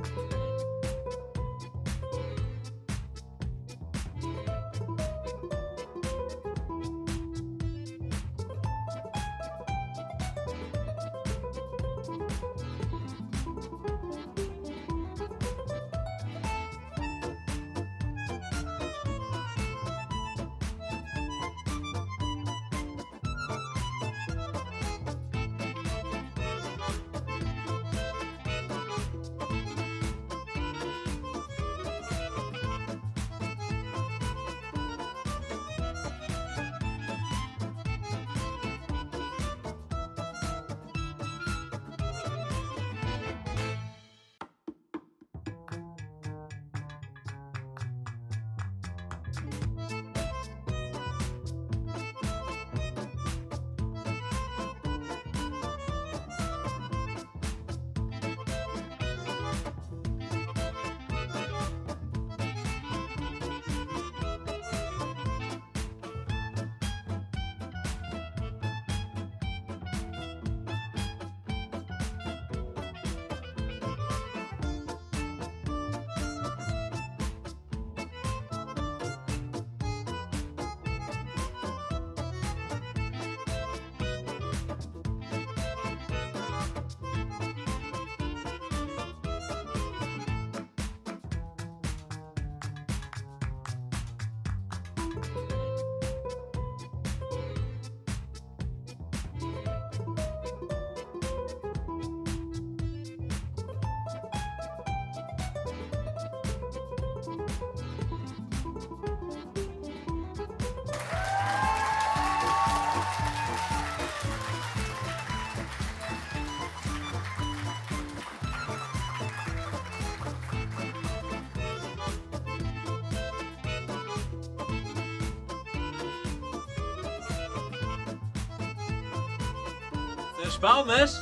As palmas!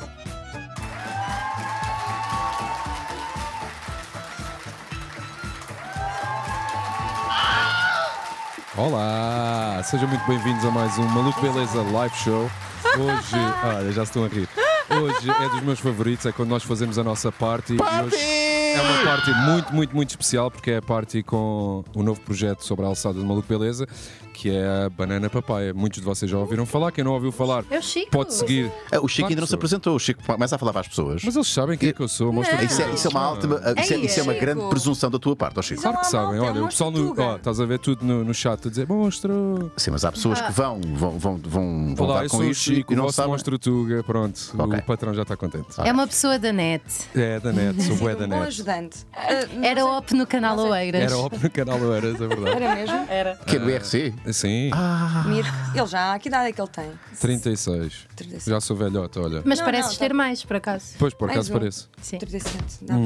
Olá! Sejam muito bem-vindos a mais um Maluco Beleza Live Show. Hoje, olha, já se estão a rir. Hoje é dos meus favoritos, é quando nós fazemos a nossa party. E hoje é uma party muito especial, porque é a party com o novo projeto sobre a alçada de Maluco Beleza, que é a Banana Papaya. Muitos de vocês já ouviram falar, quem não ouviu falar é o Chico. pode seguir. O Chico ainda não se apresentou, o Chico começa a falar para as pessoas. Mas eles sabem quem é que eu sou. Mostra Isso é uma isso é uma grande presunção da tua parte, ó Chico. Claro que sabem, olha, o pessoal estás a ver tudo no chat a dizer monstro. Sim, mas há pessoas que vão Olá, dar eu com sou o isto Chico, e o não vosso sabem. monstro Tuga, pronto, Ok. o patrão já está contente. É uma pessoa da net. É, da net, sou bué da Um bom net. ajudante. Era OP no canal Oeiras. Era óbvio no canal Oeiras, é verdade. Era mesmo? Era. Que é do IRC? Sim, Mirko. Ele já, que idade é que ele tem? 36. 36. Já sou velhote, olha. Mas Não, pareces não, ter tá. mais, por acaso. Pois, por Mais acaso um. parece. Sim. 37. Dá para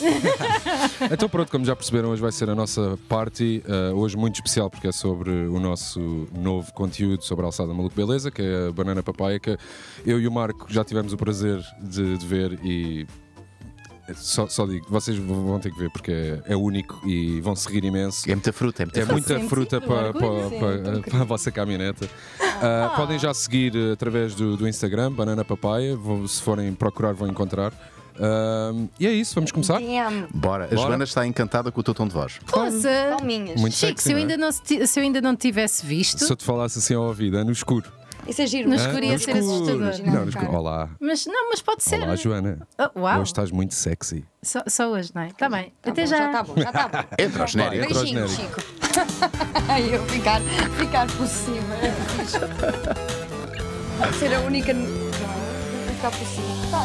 37. Então pronto, como já perceberam, hoje vai ser a nossa party, hoje muito especial, porque é sobre o nosso novo conteúdo sobre a alçada Maluco Beleza, que é a Banana Papaya, que eu e o Marco já tivemos o prazer de ver e só digo, vocês vão ter que ver porque é único e vão se rir imenso. É muita fruta, É muita Sim, fruta sim, para orgulho. a vossa caminhoneta. Podem já seguir através do Instagram, Banana Papaya. Se forem procurar, vão encontrar. E é isso, vamos começar? DM. Bora. A Joana está encantada com o teu tom de voz. Poça! Palminhas. Muito Chico, sexy, se eu, não é? ainda não, se eu ainda não tivesse visto, Se eu te falasse assim ao ouvido, é no escuro. Isso é giro. No mas- escuro ia No ser escuro. assustador. Não, no escuro. Olá. mas pode ser. Olá, Joana. Oh, uau, Hoje estás muito sexy. só hoje, não é? Está bem. Tá Até bom, já. já está bom, já está bom. Entra ao genérico. Entra ao Beijinho, genérico. Chico. Ai, eu ficar por cima. É fixe. Ser a única. Não, ficar por cima. Tá,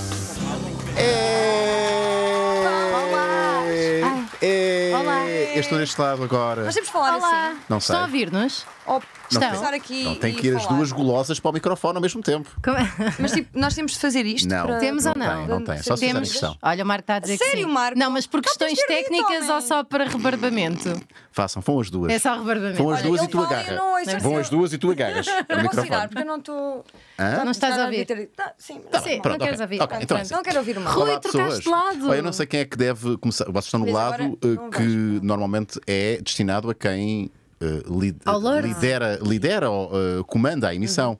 Olá. Eu estou deste lado agora. Nós temos de falar Olá. assim. Não sei. Estão a ouvir-nos? Ou Estão. passar aqui Não, tem e que ir as falar. duas golosas para o microfone ao mesmo tempo. Como- Mas tipo, nós temos de fazer isto Não. para... Temos ou não? Não tem. Só se fizerem Temos. questão. Olha, o Marco está a dizer que Sério, sim. Marco? Não, mas por Não, tens questões de ter dito, técnicas homem. ou só para rebarbamento? Façam, vão as duas. É só rebarbamento. Vão as duas ele e tu fala, agarras. eu não ouço, Vão assim, as duas e tu agarras. Eu No não posso microfone. tirar, porque eu não estou... Hã? Não estás a ouvir? Sim, Tá Sim, bem, pronto, não queres ok. ouvir. Ok, então é assim. não quero ouvir uma. Rui, Olá, trocaste pessoas. de lado. Olha, eu não sei quem é que deve começar. Vocês estão no Mas lado agora não que normalmente é destinado a quem Ao Lorde. lidera ou comanda a emissão.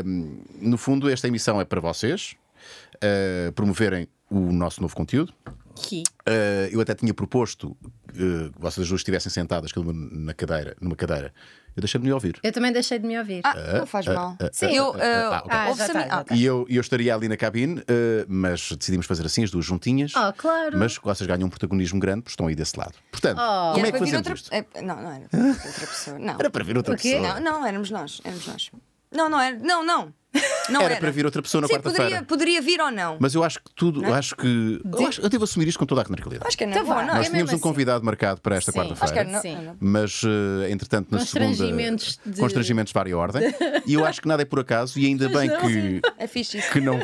No fundo, esta emissão é para vocês promoverem o nosso novo conteúdo. Eu até tinha proposto que vocês duas estivessem sentadas cada uma numa cadeira. Eu deixei-me de me ouvir. Eu também deixei de me ouvir. Não faz mal. Sim. Eu. ok. ouve-se a mim. já tá. E eu estaria ali na cabine, mas decidimos fazer assim, as duas juntinhas. Claro. Mas vocês ganham um protagonismo grande porque estão aí desse lado. Portanto, E como era é que para vir fazemos outra... isto? Não, não era para vir outra pessoa. Não. Era para vir outra O quê? pessoa. Não, éramos nós. Não, não era. Não Era era. para vir outra pessoa na Sim, quarta-feira. poderia vir ou não. Mas eu acho que tudo. Eu devo assumir isto com toda a naturalidade. Acho que é na Então boa, vá. não. Nós É tínhamos mesmo um convidado marcado para esta Sim. Acho que quarta-feira. era. Sim. Mas, entretanto, na segunda. Constrangimentos de vária ordem. E eu acho que nada é por acaso, e ainda bem que. É fixe isso. Que não.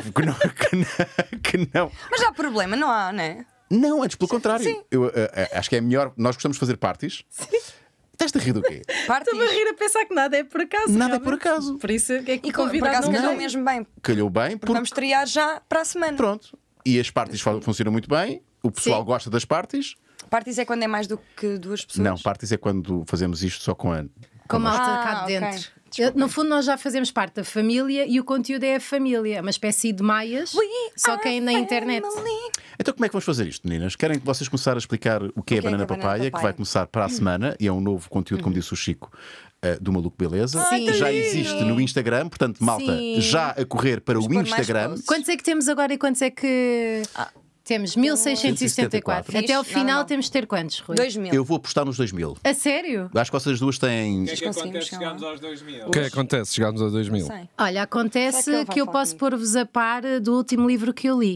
Mas há problema, não há, não é? Não, antes pelo contrário. Sim. Eu acho que é melhor. Nós gostamos de fazer parties. Estás-te a rir do quê? Partes. Estou-me a rir a pensar que nada é por acaso. Nada é realmente. por acaso. Por isso é que E o por convidado acaso não calhou veio. mesmo bem. Calhou bem, Porque porque. vamos estrear já para a semana. Pronto. E as parties funcionam muito bem. O pessoal Sim. gosta das parties. Parties é quando é mais do que duas pessoas. Não, parties é quando fazemos isto só com a. Com a malta cá ok. dentro. No fundo, nós já fazemos parte da família e o conteúdo é a família. É uma espécie de maias, só que na internet. Então, como é que vamos fazer isto, meninas? Querem que vocês começar a explicar o que é a banana papaya, que vai começar para a semana e é um novo conteúdo, como disse o Chico, do Maluco Beleza. Sim. Já Sim. existe no Instagram, portanto, malta, Sim. já a correr para o pôr mais Instagram. posts. Quantos é que temos agora e quantos é que. Temos 1674. Fixe, Até ao final normal. temos de ter quantos, Rui? 2000. Eu vou apostar nos 2000. A sério? Acho que vocês duas têm. O que é que conseguimos acontece se chegar lá? chegarmos aos 2000? O que é que acontece? Chegámos a 2000. Sei. Olha, Será acontece que ele vai que eu falar posso comigo? pôr-vos a par do último livro que eu li.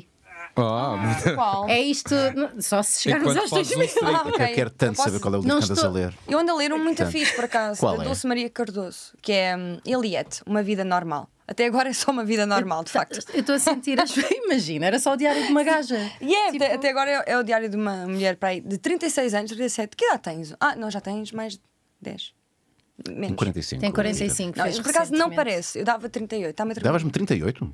Qual? É isto, só se chegarmos Enquanto aos fazes 2000. um streak. ok. Eu quero tanto Eu posso- saber qual é o livro Não que andas estou- a ler. Eu ando a ler um muito fixe, por acaso, Qual da é? Dulce Maria Cardoso, que é Eliette, Uma Vida Normal. Até agora é só uma vida normal, de facto. Eu estou a sentir, imagina, era só o diário de uma gaja. E até agora é o diário de uma mulher para aí de 36 anos, 37. Que idade tens? Não, já tens mais de 10. Menos. 45. Tem 45. Não, fez por acaso não recentemente. parece. Eu dava 38. Está-me a 38. Davas-me 38?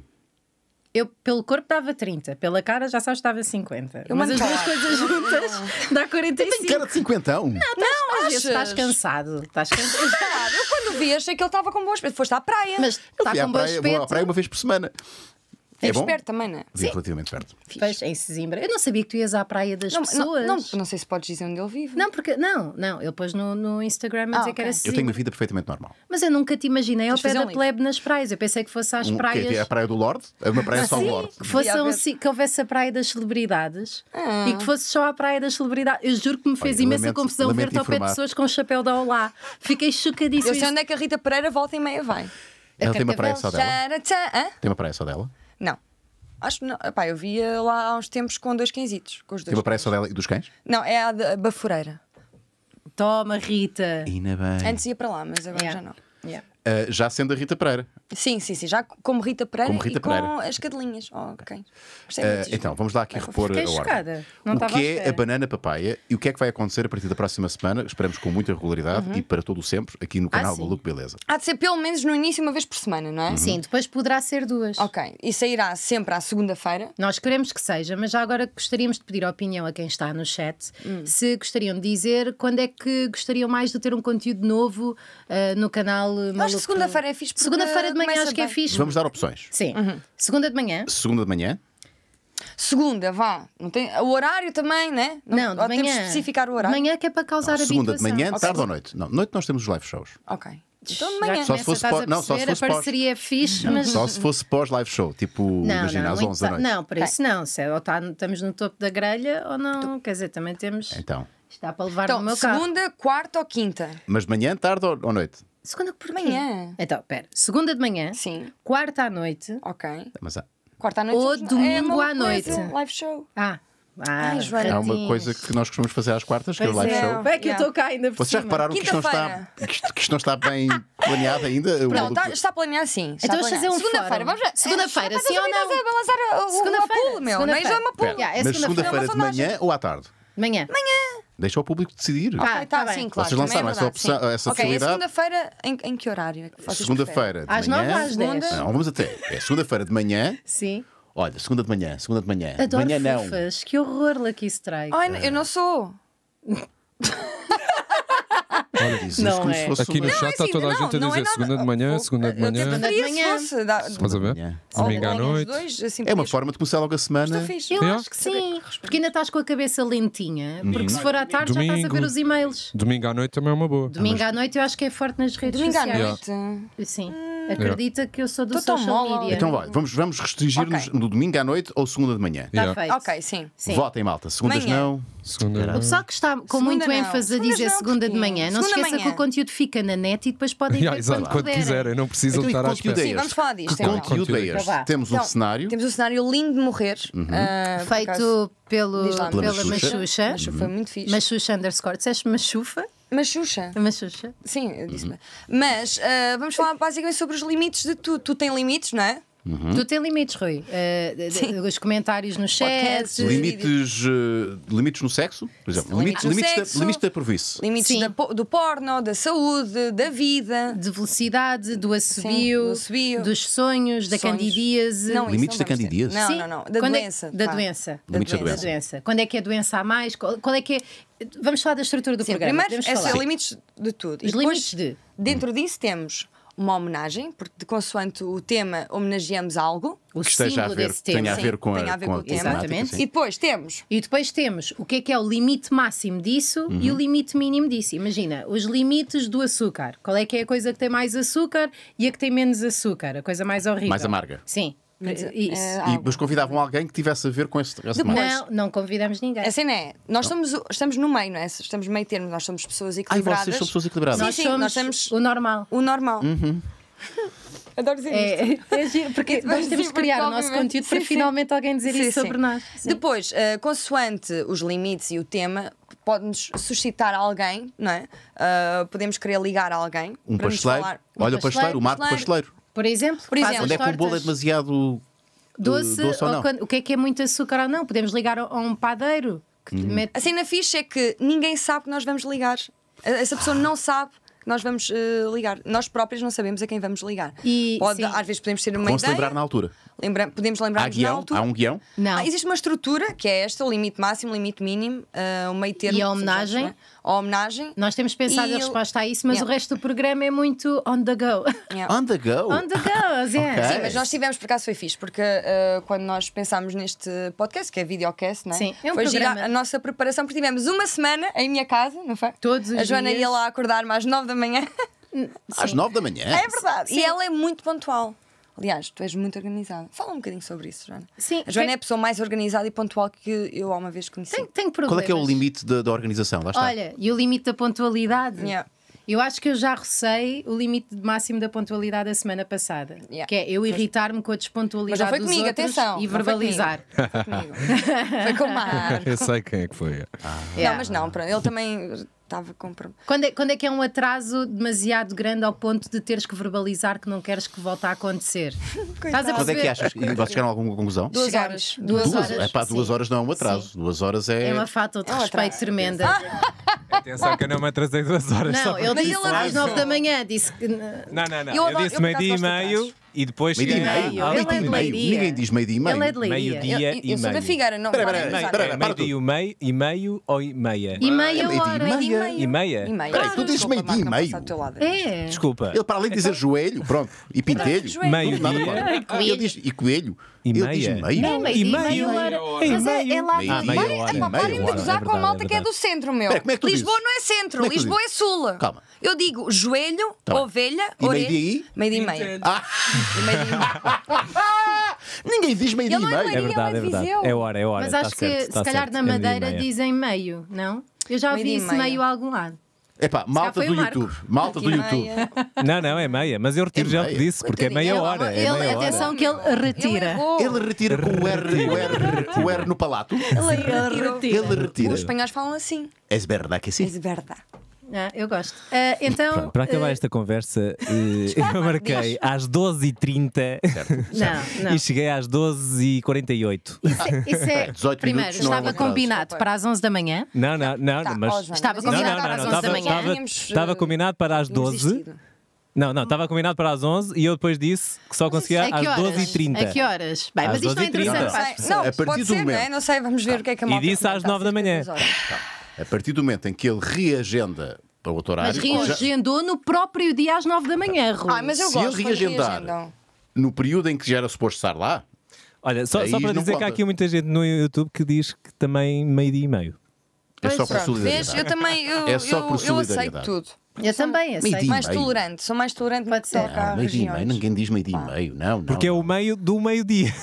Eu, pelo corpo, dava 30. Pela cara, já sabes, estava 50. Eu Mas as mando duas para lá. coisas juntas dá 45. Tem cara de 50. Às vezes achas? estás cansado. Estás cansado. Claro, eu quando vi achei que ele estava com bom aspecto. Foste à praia. Mas Eu está fui à com bom praia, vou à aspecto. praia uma vez por semana. É bom? Perto também, não é? Vivo relativamente perto. Pois, em Sesimbra. Eu não sabia que tu ias à praia das pessoas. Não sei se podes dizer onde ele vive. Não, porque. Não, ele pôs no Instagram a dizer que era ok. Eu tenho Sesimbra. uma vida perfeitamente normal. Mas eu nunca te imaginei ao Tens de pé fazer da um livro. plebe nas praias. Eu pensei que fosse às Que praias. é a praia do Lorde? É uma praia só do Lorde. Que, fosse Devia que houvesse a praia das celebridades e que fosse só a praia das celebridades. Eu juro que me fez imensa confusão lamento ver-te ao pé de informar. pessoas com o chapéu da Olá. Fiquei chocadíssima. Eu sei onde é que a Rita Pereira volta e meia vai. Ela tem uma praia só dela? Tcharatchá. Hã? Tem uma praia só dela? Não. Acho que não. Epá, eu via lá há uns tempos com 2 cãezitos. Com os dois Tem uma praia cães. só dela e dos cães? Não, é a da Baforeira. Toma, Rita. Ainda bem. Antes ia para lá, mas agora Yeah. já não. Yeah. Já sendo a Rita Pereira. Sim. Já como Rita Pereira Como Rita e com Pereira. as cadelinhas. Ok. Gostei muito disto. Então, vamos lá aqui repor Fiquei a ordem. chocada. Não O estava à que é espera. a banana papaya e o que é que vai acontecer a partir da próxima semana? Esperamos com muita regularidade e para todo o sempre aqui no canal sim. do Maluco Beleza. Há de ser pelo menos no início uma vez por semana, não é? Sim, depois poderá ser 2. Ok. E sairá sempre à segunda-feira. Nós queremos que seja, mas já agora gostaríamos de pedir a opinião a quem está no chat se gostariam de dizer quando é que gostariam mais de ter um conteúdo novo no canal Eu acho que Maluco. segunda-feira é fixe porque Segunda-feira de manhã começa acho que é bem. fixe. Vamos dar opções. Sim. Segunda de manhã. Segunda de manhã, Segunda, vá. Não tem... O horário também, né? Não, de ou manhã. temos de especificar o De horário. manhã que é para causar segunda de habituação. manhã, Ok. tarde ou noite? Não, noite nós temos os live shows. Ok. Então de Já manhã. começa, Só se fosse estás pós- não, só se perceber, fosse a pós. parceria é fixe, mas... Só se fosse pós-live show, tipo, imagina, às muito 11 da noite. Não, para isso não. Se é, ou estamos no topo da grelha ou não. Quer dizer, também temos... Então, Está para levar Então, no meu carro. segunda, quarta ou quinta? mas de manhã, tarde ou noite? Segunda porquê? Manhã. Então, espera. Segunda de manhã. Sim. Quarta à noite. Ok. Mas Quarta à noite. Ou somos- domingo uma à noite. coisa, Live show. Ai, Joana. há uma ratinhos. coisa que nós costumamos fazer às quartas, que é o Pois live é. show. É que eu estou cá ainda por Vocês já cima. repararam que isto, não está, Quinta-feira. que isto não está bem planeado ainda? Não, está planeado sim. Então vamos fazer um Segunda-feira, fórum. vamos já. Segunda-feira, sim ou não? Vai lançar uma Segunda-feira, pool, meu. Não é já uma pool. segunda-feira. Yeah, é Mas segunda-feira de Segunda-feira. manhã ou à tarde? De manhã. Deixa o público decidir. Tá, Tá, bem. sim, claro. Vocês lançaram também é essa verdade, opção- sim. essa Ok, possibilidade? é segunda-feira em que horário? É que vocês Segunda-feira de Às manhã. 9 às 10. Segunda. Não, vamos até. É segunda-feira de manhã. Sim. Olha, segunda de manhã. Adoro manhã não. fofas. Que horror, Lucky Strike. Ai, eu não sou. Diz isso Não como é. se fosse Aqui no uma- chat está assim, toda a não, gente a não é dizer nada. segunda de manhã, segunda de Eu manhã. tentaria Segunda de manhã. se fosse. Dá, Estás a ver? Manhã. Domingo à ou noite. os dois, assim, É uma podias- forma de começar logo a semana. Está fixe. Eu Yeah. acho que sim, porque ainda estás com a cabeça lentinha, porque se for à tarde já estás a ver Domingo. os e-mails. Domingo à noite também é uma boa. Domingo à noite eu acho que é forte nas redes Domingo à sociais. noite. Sim, acredita que eu sou do Tô tão social mole. media. Então, vai, vamos restringir-nos Ok. no domingo à noite ou segunda de manhã. Está Yeah. feito. Ok, sim. Sim. Votem, malta. Segundas Manhã. não. Segunda. O pessoal que está com Segunda muito não. ênfase a Segundas dizer não, segunda de porque manhã, não se segunda esqueça manhã. que o conteúdo fica na net e depois podem Yeah, ver exato, quando quando puderem. quiserem, não precisam Então, e estar à que conteúdo espera. é Sim, vamos este? falar disto, Que então. conteúdo é este? Então vá. Temos um Então, cenário. Temos um cenário lindo de morrer. por acaso. Feito Diz lá, pela Pela Machuxa. Machuxa foi muito fixe. Machuxa underscore. Disseste Machufa? Machuxa. Machuxa. Sim, eu disse. Mas vamos falar basicamente sobre os limites de tudo. Tu tens limites, não é? Tu tens limites, Rui. Os comentários no chat. Podcasts. Limites no sexo, por exemplo. Limites no sexo. Limites da provície. Limites Sim. do porno, da saúde, da vida. De velocidade, do assobio, do assobio. dos sonhos, da Sonhos. candidíase. Não, Limites isso da não vamos ter. candidíase? Não, Sim. não. Da Quando é- doença. Da vá. doença. Limites da Da doença. doença. Quando é que é doença a mais? Qual é que é. Vamos falar da estrutura do Sim, programa. primeiro, Podemos é falar. limites de tudo. E Os depois, limites de. Dentro disso temos uma homenagem, porque de consoante o tema homenageamos algo. O Que esteja a símbolo ver, desse tema. tenha a ver com tem a ver com o tema. temática, Exatamente. sim. E depois temos E depois temos o que é o limite máximo disso e o limite mínimo disso. Imagina, os limites do açúcar. Qual é que é a coisa que tem mais açúcar e a que tem menos açúcar? A coisa mais horrível. Mais amarga. Sim. Isso. E depois convidavam alguém que tivesse a ver com esse Depois- temática. Não convidamos ninguém. A cena é, nós estamos no meio, não é? Estamos meio termo, nós somos pessoas equilibradas. Vocês são pessoas equilibradas. Sim, Nós sim, somos nós temos o normal. o normal. Adoro dizer isto. É giro, porque nós temos de criar o nosso conteúdo para Sim, sim. finalmente alguém dizer Sim, isso sim. sobre nós. Sim. Depois, consoante os limites e o tema, pode-nos suscitar alguém, não é? Podemos querer ligar a alguém. Um para nos pasteleiro. falar. Olha o pasteleiro, o Marco Pasteleiro. Por exemplo, Por faz exemplo. as Onde é que o bolo é tortas. demasiado Doce, doce ou não? o que é muito açúcar ou não? Podemos ligar a um padeiro que te mete. A cena fixe é que ninguém sabe que nós vamos ligar. Essa pessoa não sabe que nós vamos ligar. Nós próprios não sabemos a quem vamos ligar. E, sim. Às vezes podemos ter uma Vão-se ideia. lembrar na altura. Podemos Há lembrar-nos na guião? altura. Há um guião? Não. Existe uma estrutura que é esta, o limite máximo, o limite mínimo, o meio termo. E a que homenagem? sabes, não é? A homenagem. Nós temos pensado E a eu- resposta a isso, mas Yeah. o resto do programa é muito on the go. Yeah. On the go. On the go, yeah. Sim, mas nós tivemos, por acaso foi fixe, porque quando nós pensámos neste podcast, que é videocast, não é? Sim, é um foi gira programa. a nossa preparação, porque tivemos uma semana em minha casa, não foi? Todos os A Joana dias. ia lá acordar-me às 9 da manhã. Às 9 da manhã. É verdade. E ela é muito pontual. Aliás, tu és muito organizada. Fala um bocadinho sobre isso, Joana. Sim, A Joana tem- é a pessoa mais organizada e pontual que eu há uma vez conheci. Tenho problemas. Qual é que é o limite da organização? Lá está. Olha, e o limite da pontualidade? Yeah. Eu acho que eu já rocei o limite máximo da pontualidade a semana passada. Yeah. Que é eu irritar-me com a Mas despontualidade não foi dos comigo, outros atenção. e não foi verbalizar. comigo. Foi comigo. Foi com o Marco. Eu sei quem é que foi. Yeah. Não, mas não, pronto. Ele também estava com. Quando é que é um atraso demasiado grande ao ponto de teres que verbalizar que não queres que volte a acontecer? Estás a Quando é que perceber? achas? E vocês chegaram a alguma conclusão? 2 Chegamos. horas. Duas horas. É pá, 2 sim. horas não é um atraso. Sim. 2 horas é. É uma falta de É um respeito atraso. tremenda. Atenção que eu não me atrasei 2 horas. só Não, porque ele Mas disse ele às 9 da manhã, disse que. Não, não, não. Eu Eu, adoro- disse eu, por acaso, meio-dia e gosto de meio atrasos. e depois Meio-dia e cheguei meio. Ele é de Meio-dia e meio. Leiria. Ninguém diz meio-dia e meio. Ele é de Leiria. Meio-dia Eu sou da meio. Figueira, não. Espera, podem espera, usar. espera, para Meio-dia e meio ou e meia? E meia meio-dia e hora. meia. E meia? Peraí, tu dizes Desculpa, meio-dia e Marco, não meio. passar do teu lado. É. Desculpa. Ele, para além de dizer joelho, pronto, e pintelho, Joelho. Meio-dia. ele diz e coelho. E Ele meia. diz É meio. meio-dia, meio. meia hora. E Mas é meio. lá Meio-dia. de meia meia. hora. Epá, É parem de verdade, gozar é com a verdade, malta é que é do verdade. centro, meu. Espera, como é que tu Lisboa dizes? não é centro, Como é que tu Lisboa é dizes? sul. Calma. Eu digo joelho, Tá bem. ovelha, E orelha. meio-dia Meio-dia e meia. Ah, E meio-dia e meia. ninguém diz meio-dia e Ele não é meio. É Leiria, verdade, é ele é verdade. Viseu. É hora, é hora. Mas tá acho que certo, se tá calhar certo. na É meio-dia e Madeira meia. dizem meio, não? Eu já ouvi Meio-dia e isso meia. meio a algum lado. Epá, malta foi do o Marco. YouTube. Malta do Aqui YouTube. meia. Não, não, é meia. Mas eu retiro É já o que meia. disse, porque é meia Coitadinho, hora. É Ele, meia hora. atenção que ele retira. Ele errou. Ele retira com o R no palato. Ele retira. Ele retira. Os espanhóis falam assim. É verdade que É sim. verdade. Ah, eu gosto. Então. Pronto, para acabar esta conversa, eu marquei diz. às 12h30 Não. e cheguei às 12h48. Isso é. 18 Primeiro, minutos não é um estava atraso. combinado para as 11 da manhã. Não, não, não, Tá, mas. ó, Joana, Estava mas combinado isso- para as 11 da manhã. Estava combinado para às tínhamos 12. desistido. Não, estava combinado para as 11 e eu depois disse que só conseguia A que às horas? 12h30. A que horas? Bem, Às mas isto não é 12h30. interessante para as Sei. pessoas. Não, A partir pode do ser, não momento. é? Não sei, vamos ver o que é que a malta disse às comenta 9 da manhã. às 2 horas. A partir do momento em que ele reagenda para outro horário. Mas Já- reagendou no próprio dia às 9 da manhã, Rui. Mas eu Se gosto ele quando reagendar reagendam. no período em que já era suposto estar lá, Olha, só Aí para não dizer que conta. há aqui muita gente no YouTube que diz que também meio-dia e meio. é só por Pronto, vês? solidariedade. Eu também É só por eu aceito solidariedade. tudo. Eu também, aceito. Meio-dia. Mais meio. tolerante, sou mais tolerante no Pode que ser. toca a Meio-dia e meio, regiões. ninguém diz meio-dia e meio, não. Porque é não. o meio do meio-dia.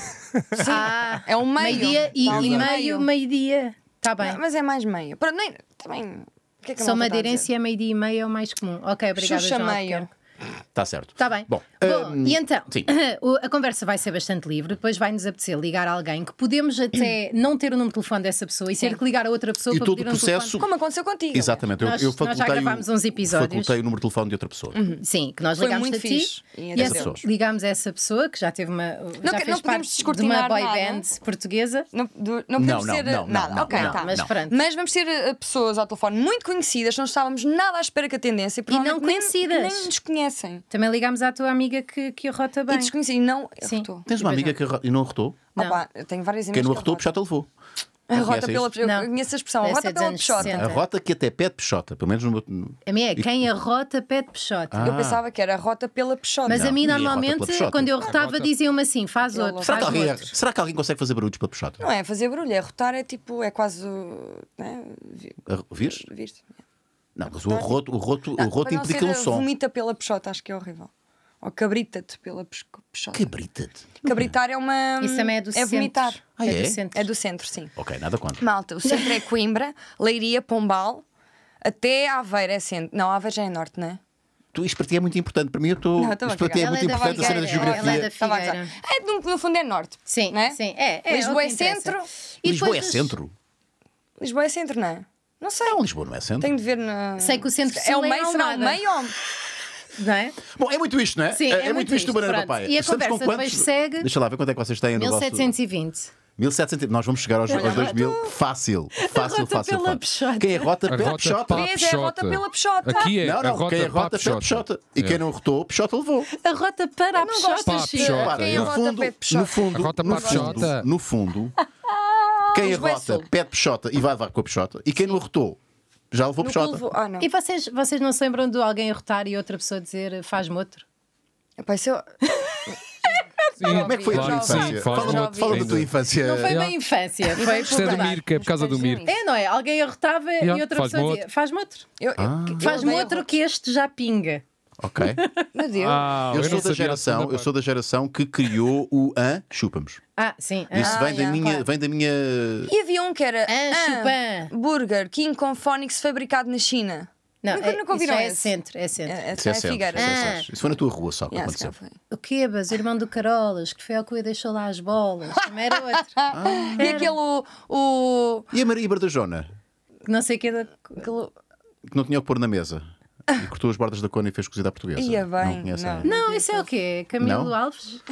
Ah, É o meio. meio-dia e Pausa. meio-dia. Está bem. Mas é mais meio. Pronto, nem, também. O que é que a Sou malta está a madeirense dizer? e é meio-dia e meio é o mais comum. Ok, obrigada, Xuxa João meio. Albuquerque. Está certo. Está bem. Bom, E então, sim. a conversa vai ser bastante livre, depois vai-nos apetecer ligar a alguém que podemos até não ter o número de telefone dessa pessoa e ter que ligar a outra pessoa E para todo pedir o um telefone. processo. Como aconteceu contigo. Exatamente, Nós- eu nós já facultei, gravámos uns episódios. facultei o número de telefone de outra pessoa. Sim, que nós Foi ligámos muito a ti fixe. E e atendeu. ligámos a essa pessoa que já teve uma. Já não fez podemos parte de descortinar uma boy nada. band portuguesa. Não podemos Não, ter não, nada. não, ok, não, tá. Mas não. pronto. Mas vamos ter pessoas ao telefone muito conhecidas, não estávamos nada à espera que atendessem. E não provavelmente nem- conhecidas. Nem nos conhecem. Também ligámos à tua amiga que arrota bem. E desconhecidas. E não. Sim. Arrotou. Tens uma amiga que e não arrotou? Não. Opa, eu tenho várias Quem amigas não que arrotou, arrotam. Peixota levou. Arrota Conhece pela isso? Eu Não. conheço a expressão, Deve arrota ser dos pela anos peixota. 60. Arrota que até pede Peixota, pelo menos no meu. A minha é quem arrota pede peixote. Eu pensava que era arrota pela peixota. Mas a Não, mim ninguém arrota normalmente, pela peixota. quando eu arrotava, Arrota. diziam-me assim: faz Ele outro, Será faz que outro. Será que alguém consegue fazer barulhos para Peixota? Não é fazer barulho, é arrotar, é tipo, é quase. Né? Vires? Viste? Não, mas o roto Para não implica ser, um som. Vomita pela peixota, acho que é horrível. Ou cabrita-te pela peixota. Cabrita-te. Cabritar é uma. Isso também é do É centro. vomitar. Ah, é é? do centro. É do centro, sim. Ok, nada contra. Malta, o centro é Coimbra, Leiria, Pombal, até Aveiro é centro. Não, Aveiro já é norte, não é? Isto para ti é muito importante. Para mim, Não, estou a isto para ti é cagar. muito Ela é da importante a cena da Figueira, ela é da geografia. Estava a dizer. Figueira. No fundo é norte. Sim, não é? sim. É Lisboa o que é interessa. centro. E Lisboa é depois os- centro? Lisboa é centro, não é? Não sei. Não, Lisboa não é centro. Tenho de ver na. Sei que o centro-sul é o é meio, será o Almada. meio ou. Não é? Bom, é muito isto, não é? Sim, é muito isto do isto. Banana Pronto. Papaya. E a Estamos com conversa depois quantos? segue? Deixa lá ver quanto é que vocês têm no vosso... 1720. 1700. Nós vamos chegar aos 2000. Fácil. Fácil, Arrota fácil. pela fácil. Peixota. Quem arrota, pede Arrota Peixota. pá Vês, é a rota Peixota. pela peixota. Aqui é Não, não. arrota Quem pá arrota, pede Peixota. E quem não arrotou, Peixota levou. A rota para a não gosto Peixota, de Pá, Chico. Peixota. Repara, Quem no arrota, fundo, pede Peixota. no fundo, Arrota no para a Peixota. fundo, no fundo, quem Lisboa é arrota, sul. pede Peixota e vai levar com a Peixota. E quem não arrotou, já levou No Peixota. Culvo- Ah, não. E vocês não se lembram de alguém arrotar e outra pessoa dizer faz-me outro? Epá, isso eu- Como é que foi a tua Claro que sim, infância? faz Fala, muito fala da ainda. tua infância. Não foi Yeah. bem infância, foi Isto é do por Mirko, é por causa do Mirko. É, não é? Alguém arrotava Yeah, e outra faz-me pessoa outro. dizia faz-me outro. eu Faz-me odeio outro que este já pinga. Ok. Meu Deus. Ah, Eu não sou da sabia a geração, segunda eu sou da geração que criou o chupa-nos. Ah, sim. Isso vem, da yeah, minha, claro. vem da minha. E havia um que era Chupan. Burger King com Phonics fabricado na China. Não, Nunca ouviram isso já é esse? centro, é centro. Isso é centro, Figueira. isso é centro. Isso foi na tua rua só que Yeah, se aconteceu. calhar foi. O Quebas, o irmão do Carolas, que foi ao que deixou lá as bolas. Também era outro. E aquele o E a Maria Bardajona, Que não sei o que é da. aquele- que não tinha o que pôr na mesa e cortou as bordas da cona e fez cozida à portuguesa. Ia bem, Não conhece não. a- Não, isso é o quê? Camilo Não? Alves?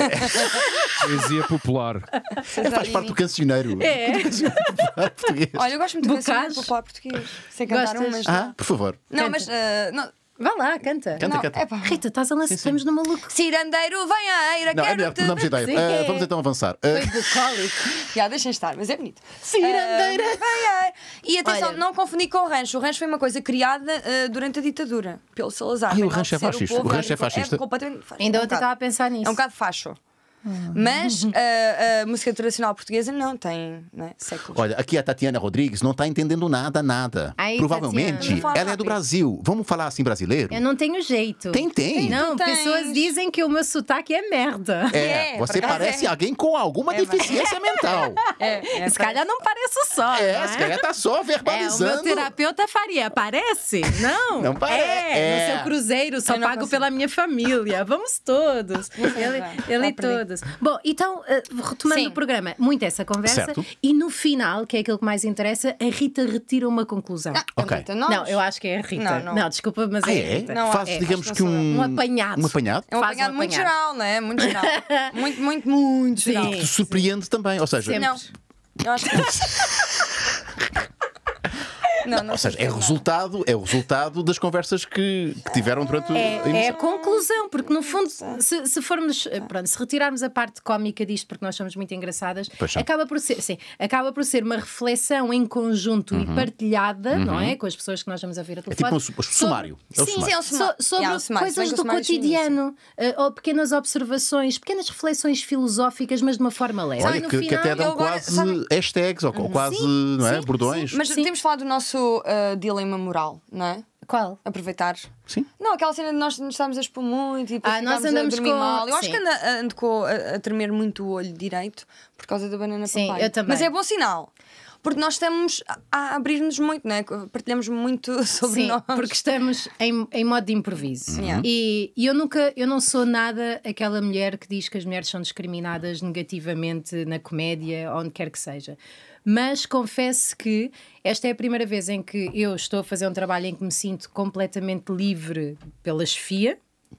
Poesia popular. Faz parte do cancioneiro. É. Do cancioneiro popular português. Olha, eu gosto muito de Bocage? cancioneiro popular português. Sei cantar Gostas? umas. Ah, por favor. Não, mas não. Vá lá, canta. Canta, não, canta. epá. Rita, estás a lançar, estamos no maluco. Cirandeiro, vem à eira, Não, é quero melhor, te. não vamos ideia. Sim, é. Vamos então avançar. Foi bucólico. Já, deixem estar, mas é bonito. Cirandeira. Vem à eira. E atenção, Olha. não confundir com o rancho. O rancho foi uma coisa criada durante a ditadura pelo Salazar. Ai, o Para rancho é enaltecer fascista. povo. O rancho é fascista. completamente fascista. Ainda É um ontem bocado- estava a pensar nisso. É um bocado facho. Mas a música tradicional portuguesa não tem, né, séculos. Olha, aqui a Tatiana Rodrigues não está entendendo nada. Aí, Provavelmente Tatiana. Fala ela é do rápido. Brasil. Vamos falar assim brasileiro? Eu não tenho jeito. Tem. Não, Tu tens. pessoas dizem que o meu sotaque é merda. É, Você por acaso parece é. alguém com alguma deficiência mental. Se calhar não pareço só. não é? Se calhar tá só É, o meu verbalizando. terapeuta faria. Parece? Não. Não parece. É, no seu cruzeiro, só Eu não pago consigo. pela minha família. Vamos todos. Ele e todos. Bom, então, retomando Sim. o programa, muito essa conversa. Certo. E no final, que é aquilo que mais interessa, a Rita retira uma conclusão. Ok. Rita, nós- Não, eu acho que é a Rita. Não. Desculpa, mas Ah, é a é? Rita. Não, Faz, é, digamos acho que que não Um apanhado. Um apanhado? É um Faz apanhado muito apanhado. geral, não é? Muito geral. muito geral. Sim. Te surpreende também. Ou seja, Sempre. Não, eu acho que Não, Ou seja, é o resultado das conversas que tiveram durante a É a emissão. conclusão, porque no fundo, se formos, pronto, se retirarmos a parte cómica disto, porque nós somos muito engraçadas, Pois são. acaba por ser uma reflexão em conjunto e partilhada, não é? Com as pessoas que nós vamos a ver a É tipo telefone. um sumário. É o Sim, sumário. é um sumário. sobre É um sumário. Se bem coisas que o do sumário é cotidiano, ou pequenas observações, pequenas reflexões filosóficas, mas de uma forma leve. Olha, No que final, até dão eu agora- quase sabe- hashtags ou quase não é? sim, bordões. Mas temos falado do nosso dilema moral, não é? Qual? Aproveitar. Sim. Não, aquela cena de nós nos estamos a expor muito e depois Nós ficámos andamos a dormir com- mal. Eu acho sim. que ando a tremer muito o olho direito por causa da banana Sim, papai. eu também. Mas é bom sinal. Porque nós estamos a abrir-nos muito, não é? Partilhamos muito sobre Sim, nós. porque estamos em modo de improviso. Yeah. E eu não sou nada aquela mulher que diz que as mulheres são discriminadas negativamente na comédia, onde quer que seja. Mas confesso que esta é a primeira vez em que eu estou a fazer um trabalho em que me sinto completamente livre pela chefia.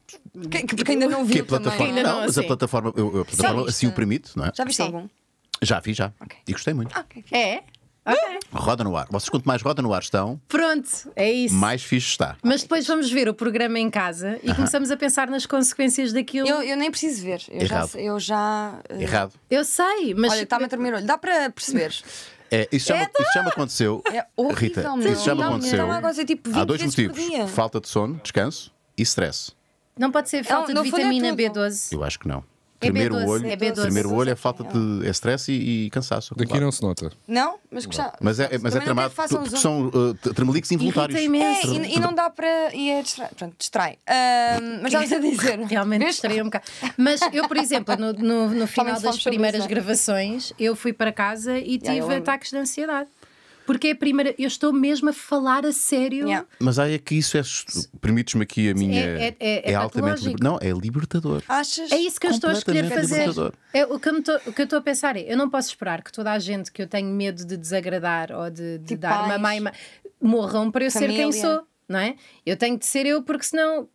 Porque ainda não Que viu a plataforma, também. Ainda não, não, mas a sim. plataforma, a plataforma viste? assim o permite, não é? Já viste Sim. algum? Já vi, já. Ok. E gostei muito. Ok. É? Ok. Roda no ar. Vocês, quanto mais roda no ar estão, Pronto, é isso. mais fixe está. Mas depois vamos ver o programa em casa e começamos a pensar nas consequências daquilo. Eu nem preciso ver. Errado. Eu já Errado. Eu sei, mas. Olha, está-me a tremer o olho. Dá para perceber. Isso já me aconteceu. É horrível, Rita, meu. isso já me Dá-me- aconteceu. dá-me a coisa tipo 20 Há dois vezes por motivos: dia. falta de sono, descanso e stress. Não pode ser falta no de fundo é vitamina tudo. B12. Eu acho que não. É Tremer B12, o olho, é B12. tremer o olho é falta de stress e cansaço. Daqui claro. não se nota. Não? Mas gostava. Mas é Também não tramado quero que façam porque zoom. são tremelicos involuntários. Irrita imenso. E não dá para. E é distrai. Pronto, distrai. Mas estavas a dizer. Realmente Vês? gostaria um bocado. Mas eu, por exemplo, no final se das fala sobre primeiras isso, não é? gravações, eu fui para casa e eu tive lembro. ataques de ansiedade. Porque é a primeira. Eu estou mesmo a falar a sério. Yeah. Mas aí é que isso é. Permites-me aqui a minha. É altamente. patológico. Não, é libertador. Achas? É isso que eu estou a escolher Completamente fazer. libertador. O que eu estou a pensar é: eu não posso esperar que toda a gente que eu tenho medo de desagradar ou de Tipo dar uma pais. má morram para eu ser quem Família. sou, não é? Eu tenho de ser eu, porque senão.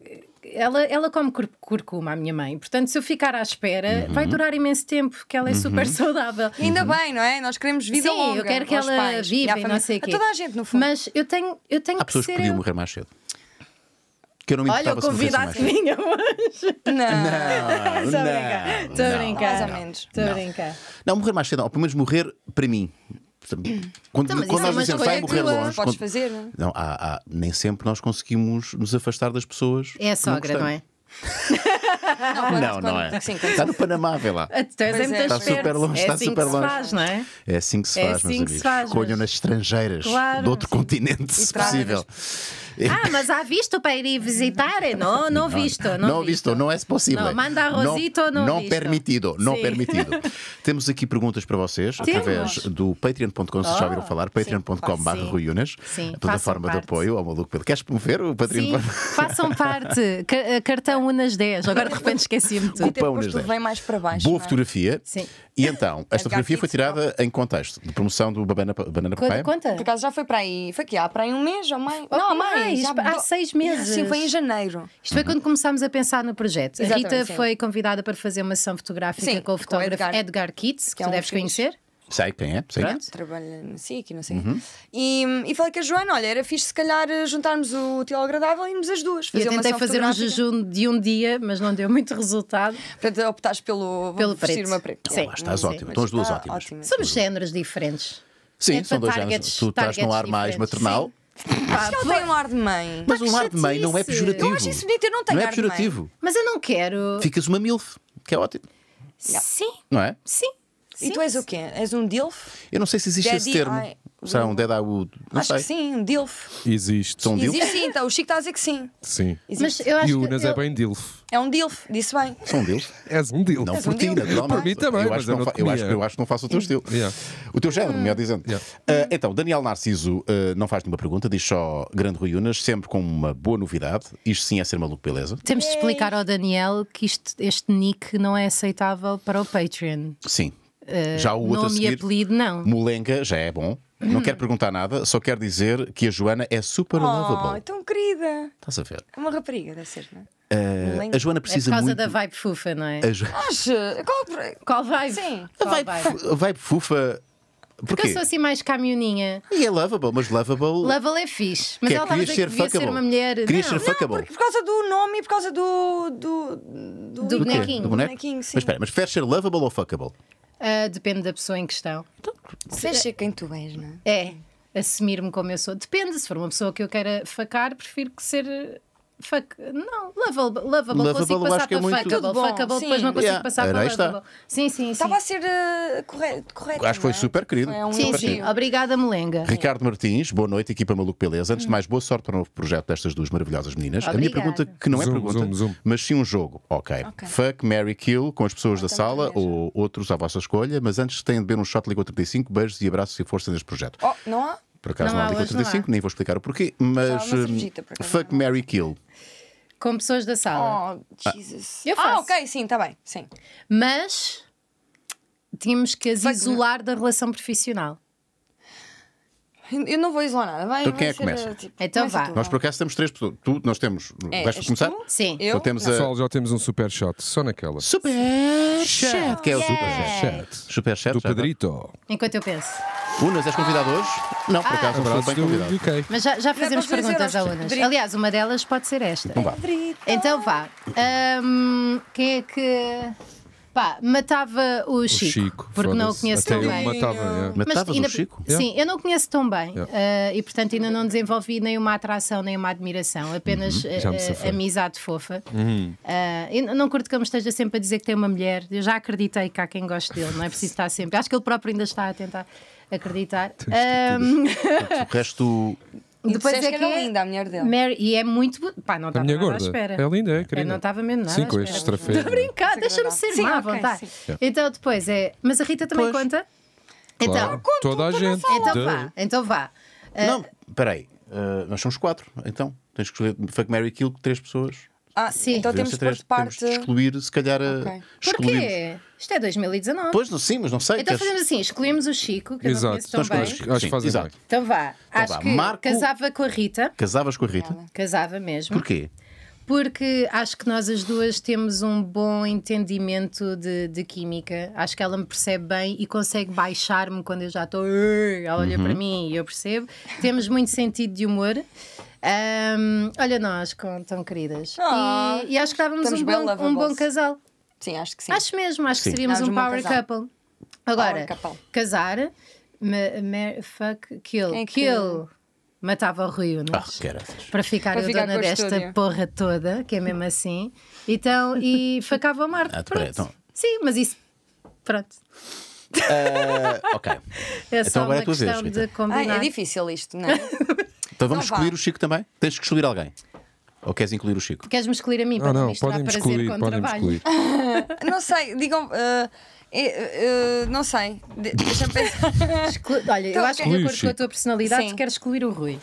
Ela come curcuma, a minha mãe. Portanto, se eu ficar à espera, vai durar imenso tempo, porque ela é super saudável. E ainda bem, não é? Nós queremos vida Sim, longa. eu quero que aos ela pais e viva à e família. não sei o A quê. toda a gente, no fundo. Mas eu tenho Há que pessoas que ser podiam eu. morrer mais cedo. Que eu não me Olha, o importava se morressem convidado mais que cedo. vinha hoje. Não, Estou a brincar. Estou a brincar. Mais ou menos. Estou a brincar. Não, morrer mais cedo, ou pelo menos morrer para mim. Quando, Então, mas quando isso é nós uma dizemos escolha vai morrer tua. longe. Podes quando- fazer, não é? Não, nem sempre nós conseguimos nos afastar das pessoas. É a que não sogra, não é? Não é. Sim, Está no Panamá, vê lá. Tu és Pois é. muito Está esperto. super longe, É está assim super que longe. se faz, não é? É assim que se É faz, assim meus que amigos. se faz, Escolham mas- nas estrangeiras Claro. de outro continente, se traga-nos. possível. Mas há visto para ir visitar? Não visto. Não visto, não é possível. Não, manda arrozito, não visto. permitido, não Sim. permitido. Temos aqui perguntas para vocês através do patreon.com, se já ouviram falar, patreon.com/ruiunas, Sim, a plataforma façam de apoio ao maluco Pedro. Queres promover o Patreon? Sim, façam parte. Cartão Unas 10. Agora de repente esqueci-me de tudo. E ter Pão nas posto 10. vem mais para baixo. Boa não é? fotografia. Sim. E então, esta Edgar fotografia foi Kids, tirada em contexto de promoção do Banana Papai. Conta. Por acaso já foi para aí. Foi aqui há para aí um mês ou mais. Oh, Não, há mais. Já há 6 meses. Sim, foi em janeiro. Isto foi quando começámos a pensar no projeto. A Exatamente, Rita sim. foi convidada para fazer uma sessão fotográfica Sim, com o com fotógrafo Edgar. Edgar Kitts, que é tu um deves fixe. conhecer. Sei quem é? Sim. Pronto. Trabalha na SIC e não sei. E falei com a Joana: olha, era fixe se calhar juntarmos o útil ao agradável e irmos as duas. Eu uma tentei ação fazer um fotográfica. jejum de um dia, mas não deu muito resultado. Portanto, optaste pelo Preto. Uma preta. Sim. Lá estás Sim. ótimo. Estão as duas Está ótimas. ótimo. Somos géneros diferentes. Sim, É são para dois géneros. targets- Tu estás num ar targets mais diferentes. maternal. Pá, Ela tem um ar de mãe. Mas que um ar de mãe não é chatice. pejorativo. Eu acho isso bonito, eu não tenho Não é ar de mãe. pejorativo. Mas eu não quero. Ficas uma MILF, que é ótimo, Sim, não é? sim. E tu és o quê? És um DILF? Eu não sei se existe esse Daddy termo. Eye. Será um Dead Eye Wood? Não Acho sei. que sim, um DILF. Existe. São DILF? Existe sim, então, o Chico está a dizer que sim. Sim. Mas Existe. eu acho E o que Unas é bem DILF. É um DILF, disse bem. São DILF? És um DILF. Não És por um ti, DILF. naturalmente. Por mim também, eu mas acho que eu não não fa- eu acho, comia. eu acho que não faço o teu estilo. Yeah. O teu género, melhor dizendo. Yeah. Então, Daniel Narciso não faz nenhuma pergunta, diz só grande Rui Unas, sempre com uma boa novidade. Isto sim é ser maluco, beleza? temos de explicar ao Daniel que este nick não é aceitável para o Patreon. Sim. Já o outro a Nome e seguir, apelido, não. Molenga, já é bom. Não quero perguntar nada, só quero dizer que a Joana é super Oh, lovable. tão querida. Estás a ver? É uma rapariga, deve ser, não é? A Joana É por precisa causa muito. da vibe fufa, não é? A Jo- Acha? Qual vibe? Sim. A Qual vibe, a vibe fufa Porque Porquê? eu sou assim mais camioninha. E é lovable, mas lovable. Lovable é fixe. Mas Que é, ela estava a querias dizer que devia ser ser uma fuckable. mulher. Querias Não, ser fuckable. Porque por causa do nome e por causa do Do Do quê? bonequinho. Do boneco? bonequinho, sim. Mas espera, mas preferes ser lovable ou fuckable? depende da pessoa em questão. Deves ser quem tu és, não é? É, assumir-me como eu sou. Depende, se for uma pessoa que eu queira facar, prefiro que ser. Não, lovable consigo eu passar acho que é para muito- fuckable. Tudo bom, Fuckable sim. depois não consigo Yeah, passar era para aí está. lovable. Sim. Estava a ser correto. Acho que foi não é? super querido. É um Sim, elogio. sim. Obrigada, Melenga. Ricardo Martins, boa noite, equipa Maluco Beleza. Antes de mais, boa sorte para o novo projeto destas duas maravilhosas meninas. A minha Obrigada. pergunta, que não é Zoom, pergunta, zoom. mas sim um jogo. Ok. Fuck, marry, kill com as pessoas da sala também já. ou outros à vossa escolha, mas antes têm de beber um shot de Licor 35. Beijos e abraços e força neste projeto. Oh, não há? Por acaso Não não há há, Licor hoje não há. 35, nem vou explicar o porquê, mas uma cervejita, por acaso, fuck, não há. marry, kill. Com pessoas da sala. Oh, Jesus. Eu faço. ok, sim, está bem. Sim. Mas tínhamos que as Fuck, isolar da relação profissional. Eu não vou isolar nada. Vai, Então quem vai é que começa? Então começa vá. tu, Nós por acaso temos 3 pessoas. Nós temos. Vais és começar? tu? Sim. Eu? Então temos Pessoal, já temos um super shot, só naquela. Super Chat, que é o Super Chat. Super Chat. Do já está. Pedrito. Enquanto eu penso. Unas, és convidado hoje? Não, por acaso não sou Abraços bem do convidado. UK. Mas já fazemos para dizer perguntas a aos Unas. Pedrito. Aliás, uma delas pode ser esta. Então vá. Então vá. Quem é que. Pá, matava o Chico. Chico, porque não o foda-se. conheço Até tão eu bem. matava, yeah. Matavas ainda- o Chico? Sim, eu não o conheço tão bem. Yeah. E portanto ainda não desenvolvi nenhuma atração, nem uma admiração. Apenas Já me safei. amizade fofa. Eu não curto que ele me esteja sempre a dizer que tem uma mulher. Eu já acreditei que há quem goste dele, não é preciso estar sempre. Acho que ele próprio ainda está a tentar acreditar. O resto. Depois Disseste é que era que linda a mulher dele. Mary, e é muito. Pá, não A estava minha nada à gorda. espera. É linda, é Eu querida. não estava mesmo nada Sim, à com espera. estes trafeios. Estou a brincar, deixa-me ser Sim, má à ok, vontade. sim. Então depois é. Mas a Rita também Pois. conta? Claro, toda a gente. Então vá. Não, peraí. Nós somos 4. Então tens que escolher Fuck, marry, kill 3 pessoas. Sim. Então Devemos temos ser de pôr 3. de Temos parte. de excluir, se calhar. Ok. Excluímos. Porquê? Isto é 2019. Pois, sim, mas não sei. Então queres- fazemos assim: escolhemos o Chico, que eu não Exato. conheço tão Então bem. escolhes- Acho Sim, que fazem exato. bem. Então vá. Acho vá, que Marco- casava com a Rita. Casavas com a Rita? Casava mesmo. Porquê? Porque acho que nós as duas temos um bom entendimento de química. Acho que ela me percebe bem e consegue baixar-me quando eu já estou. Ela olha Uhum. para mim e eu percebo. Temos muito sentido de humor. Olha nós, tão queridas. Ah, E acho que estávamos estamos um bem bom lovables. casal. Sim, acho que sim. Acho mesmo, acho Sim. que seríamos Damos um um bom power casal. couple. Agora, Power couple. casar, fuck, kill. Quem é que- Kill. Matava o Rui Unas. Caraças. Para ficar Para eu ficar dona com o desta estúdio. porra toda, que é mesmo assim. Então, e facava o Marco. Ah, peraí, Pronto. então. Sim, mas isso. Pronto. Ok. É só agora é uma a tua vez, questão Rita. de combinar. É difícil isto, não é? Então vamos Então vá. excluir o Chico também? Tens que excluir alguém? Ou queres incluir o Chico? Queres-me escolher a mim para não Não, misturar podem-me prazer excluir, com podem-me trabalho? excluir. Não sei, digam. Não sei. Deixa-me pensar. Olha, eu Então, acho que de exclui o acordo com a Chico. tua personalidade, Sim. quero excluir o Rui.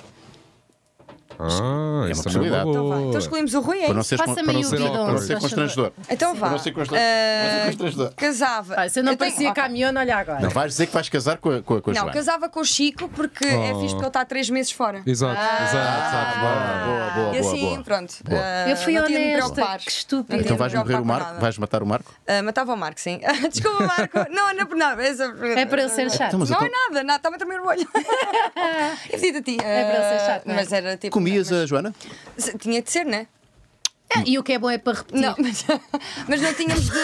Ah, É uma isso também é uma possibilidade. Então vá. boa. Então escolhemos o Rui, é Para não isso? ser, Passa-me para não aí o ser, bidon, para não se ser faz constrangedor. Então Para vá. não ser constrangedor. Casava. Olha, se eu não tenho- parecia ok. caminhão, olha agora. Não vais dizer que vais casar com a Não, Joana. casava com o Chico porque é fixe porque ele está há 3 meses fora. Exato, exato. Boa, E boa, assim, boa. pronto. Boa. Eu fui não tinha de me honesta, preocupar. que estúpido. Não tinha Então de vais me morrer o preocupar com Marco? nada. Vais matar o Marco? Matava o Marco, sim. Desculpa, Marco. Não, não é por nada. É para ele ser chato. Então, mas Não é então, nada, estava a tremer o olho. E pedi a ti. É para ele ser chato, não é? Mas era tipo. comias a Joana? Tinha de ser, não é? E o que é bom é para repetir. Não, mas não tínhamos de.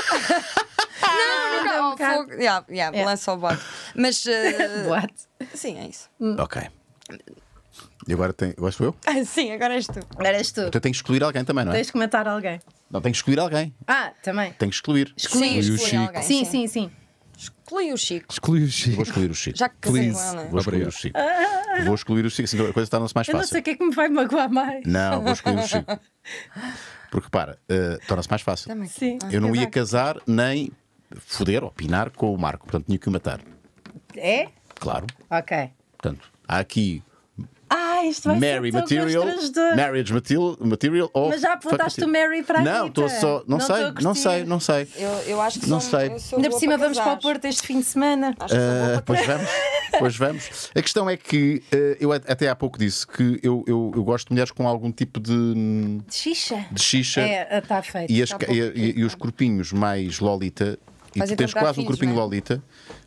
Não, um não, bocado. fogo. Yeah, lança o bote. Mas. Boate. Sim, é isso. Ok. E agora tem. Agora sou eu? Sim, agora és tu. Eras tu. Então tenho que excluir alguém também, não é? Tens que matar alguém. Não, tenho que excluir alguém. Também. Tenho que excluir. Excluir. o exclui Chico. alguém, Sim, sim, sim. Exclui o Chico. Exclui o Vou Chico. excluir o Chico. Já que casei com Please. ele, não é? Vou excluir o Obrigado. Chico. Vou excluir o Chico, assim a coisa torna-se mais Eu não fácil. sei o que é que me vai magoar mais. Não, vou excluir o Chico. Porque para, torna-se mais fácil. Também. Sim. Eu não ia casar nem foder, opinar com o Marco, portanto tinha que o matar. É? Claro. Ok. Portanto, há aqui Isto vai Mary ser tão Material, constrangedor. Marriage Material ou Mas já fuck apontaste o material. Mary para a Não, Rita. estou só. Não, Não sei, estou a não curtir. sei, não sei. Eu acho que Não sou, sei. eu sou Ainda boa por cima vamos para o casar. Porto este fim de semana. Acho que sou boa para Pois vamos, pois vamos. A questão é que eu até há pouco disse que eu gosto de mulheres com algum tipo De xixa. de xixa É, está feito. e, Está pouco e os corpinhos mais lolita e Fazem tu tens comprar quase um filhos, corpinho não é? Lolita,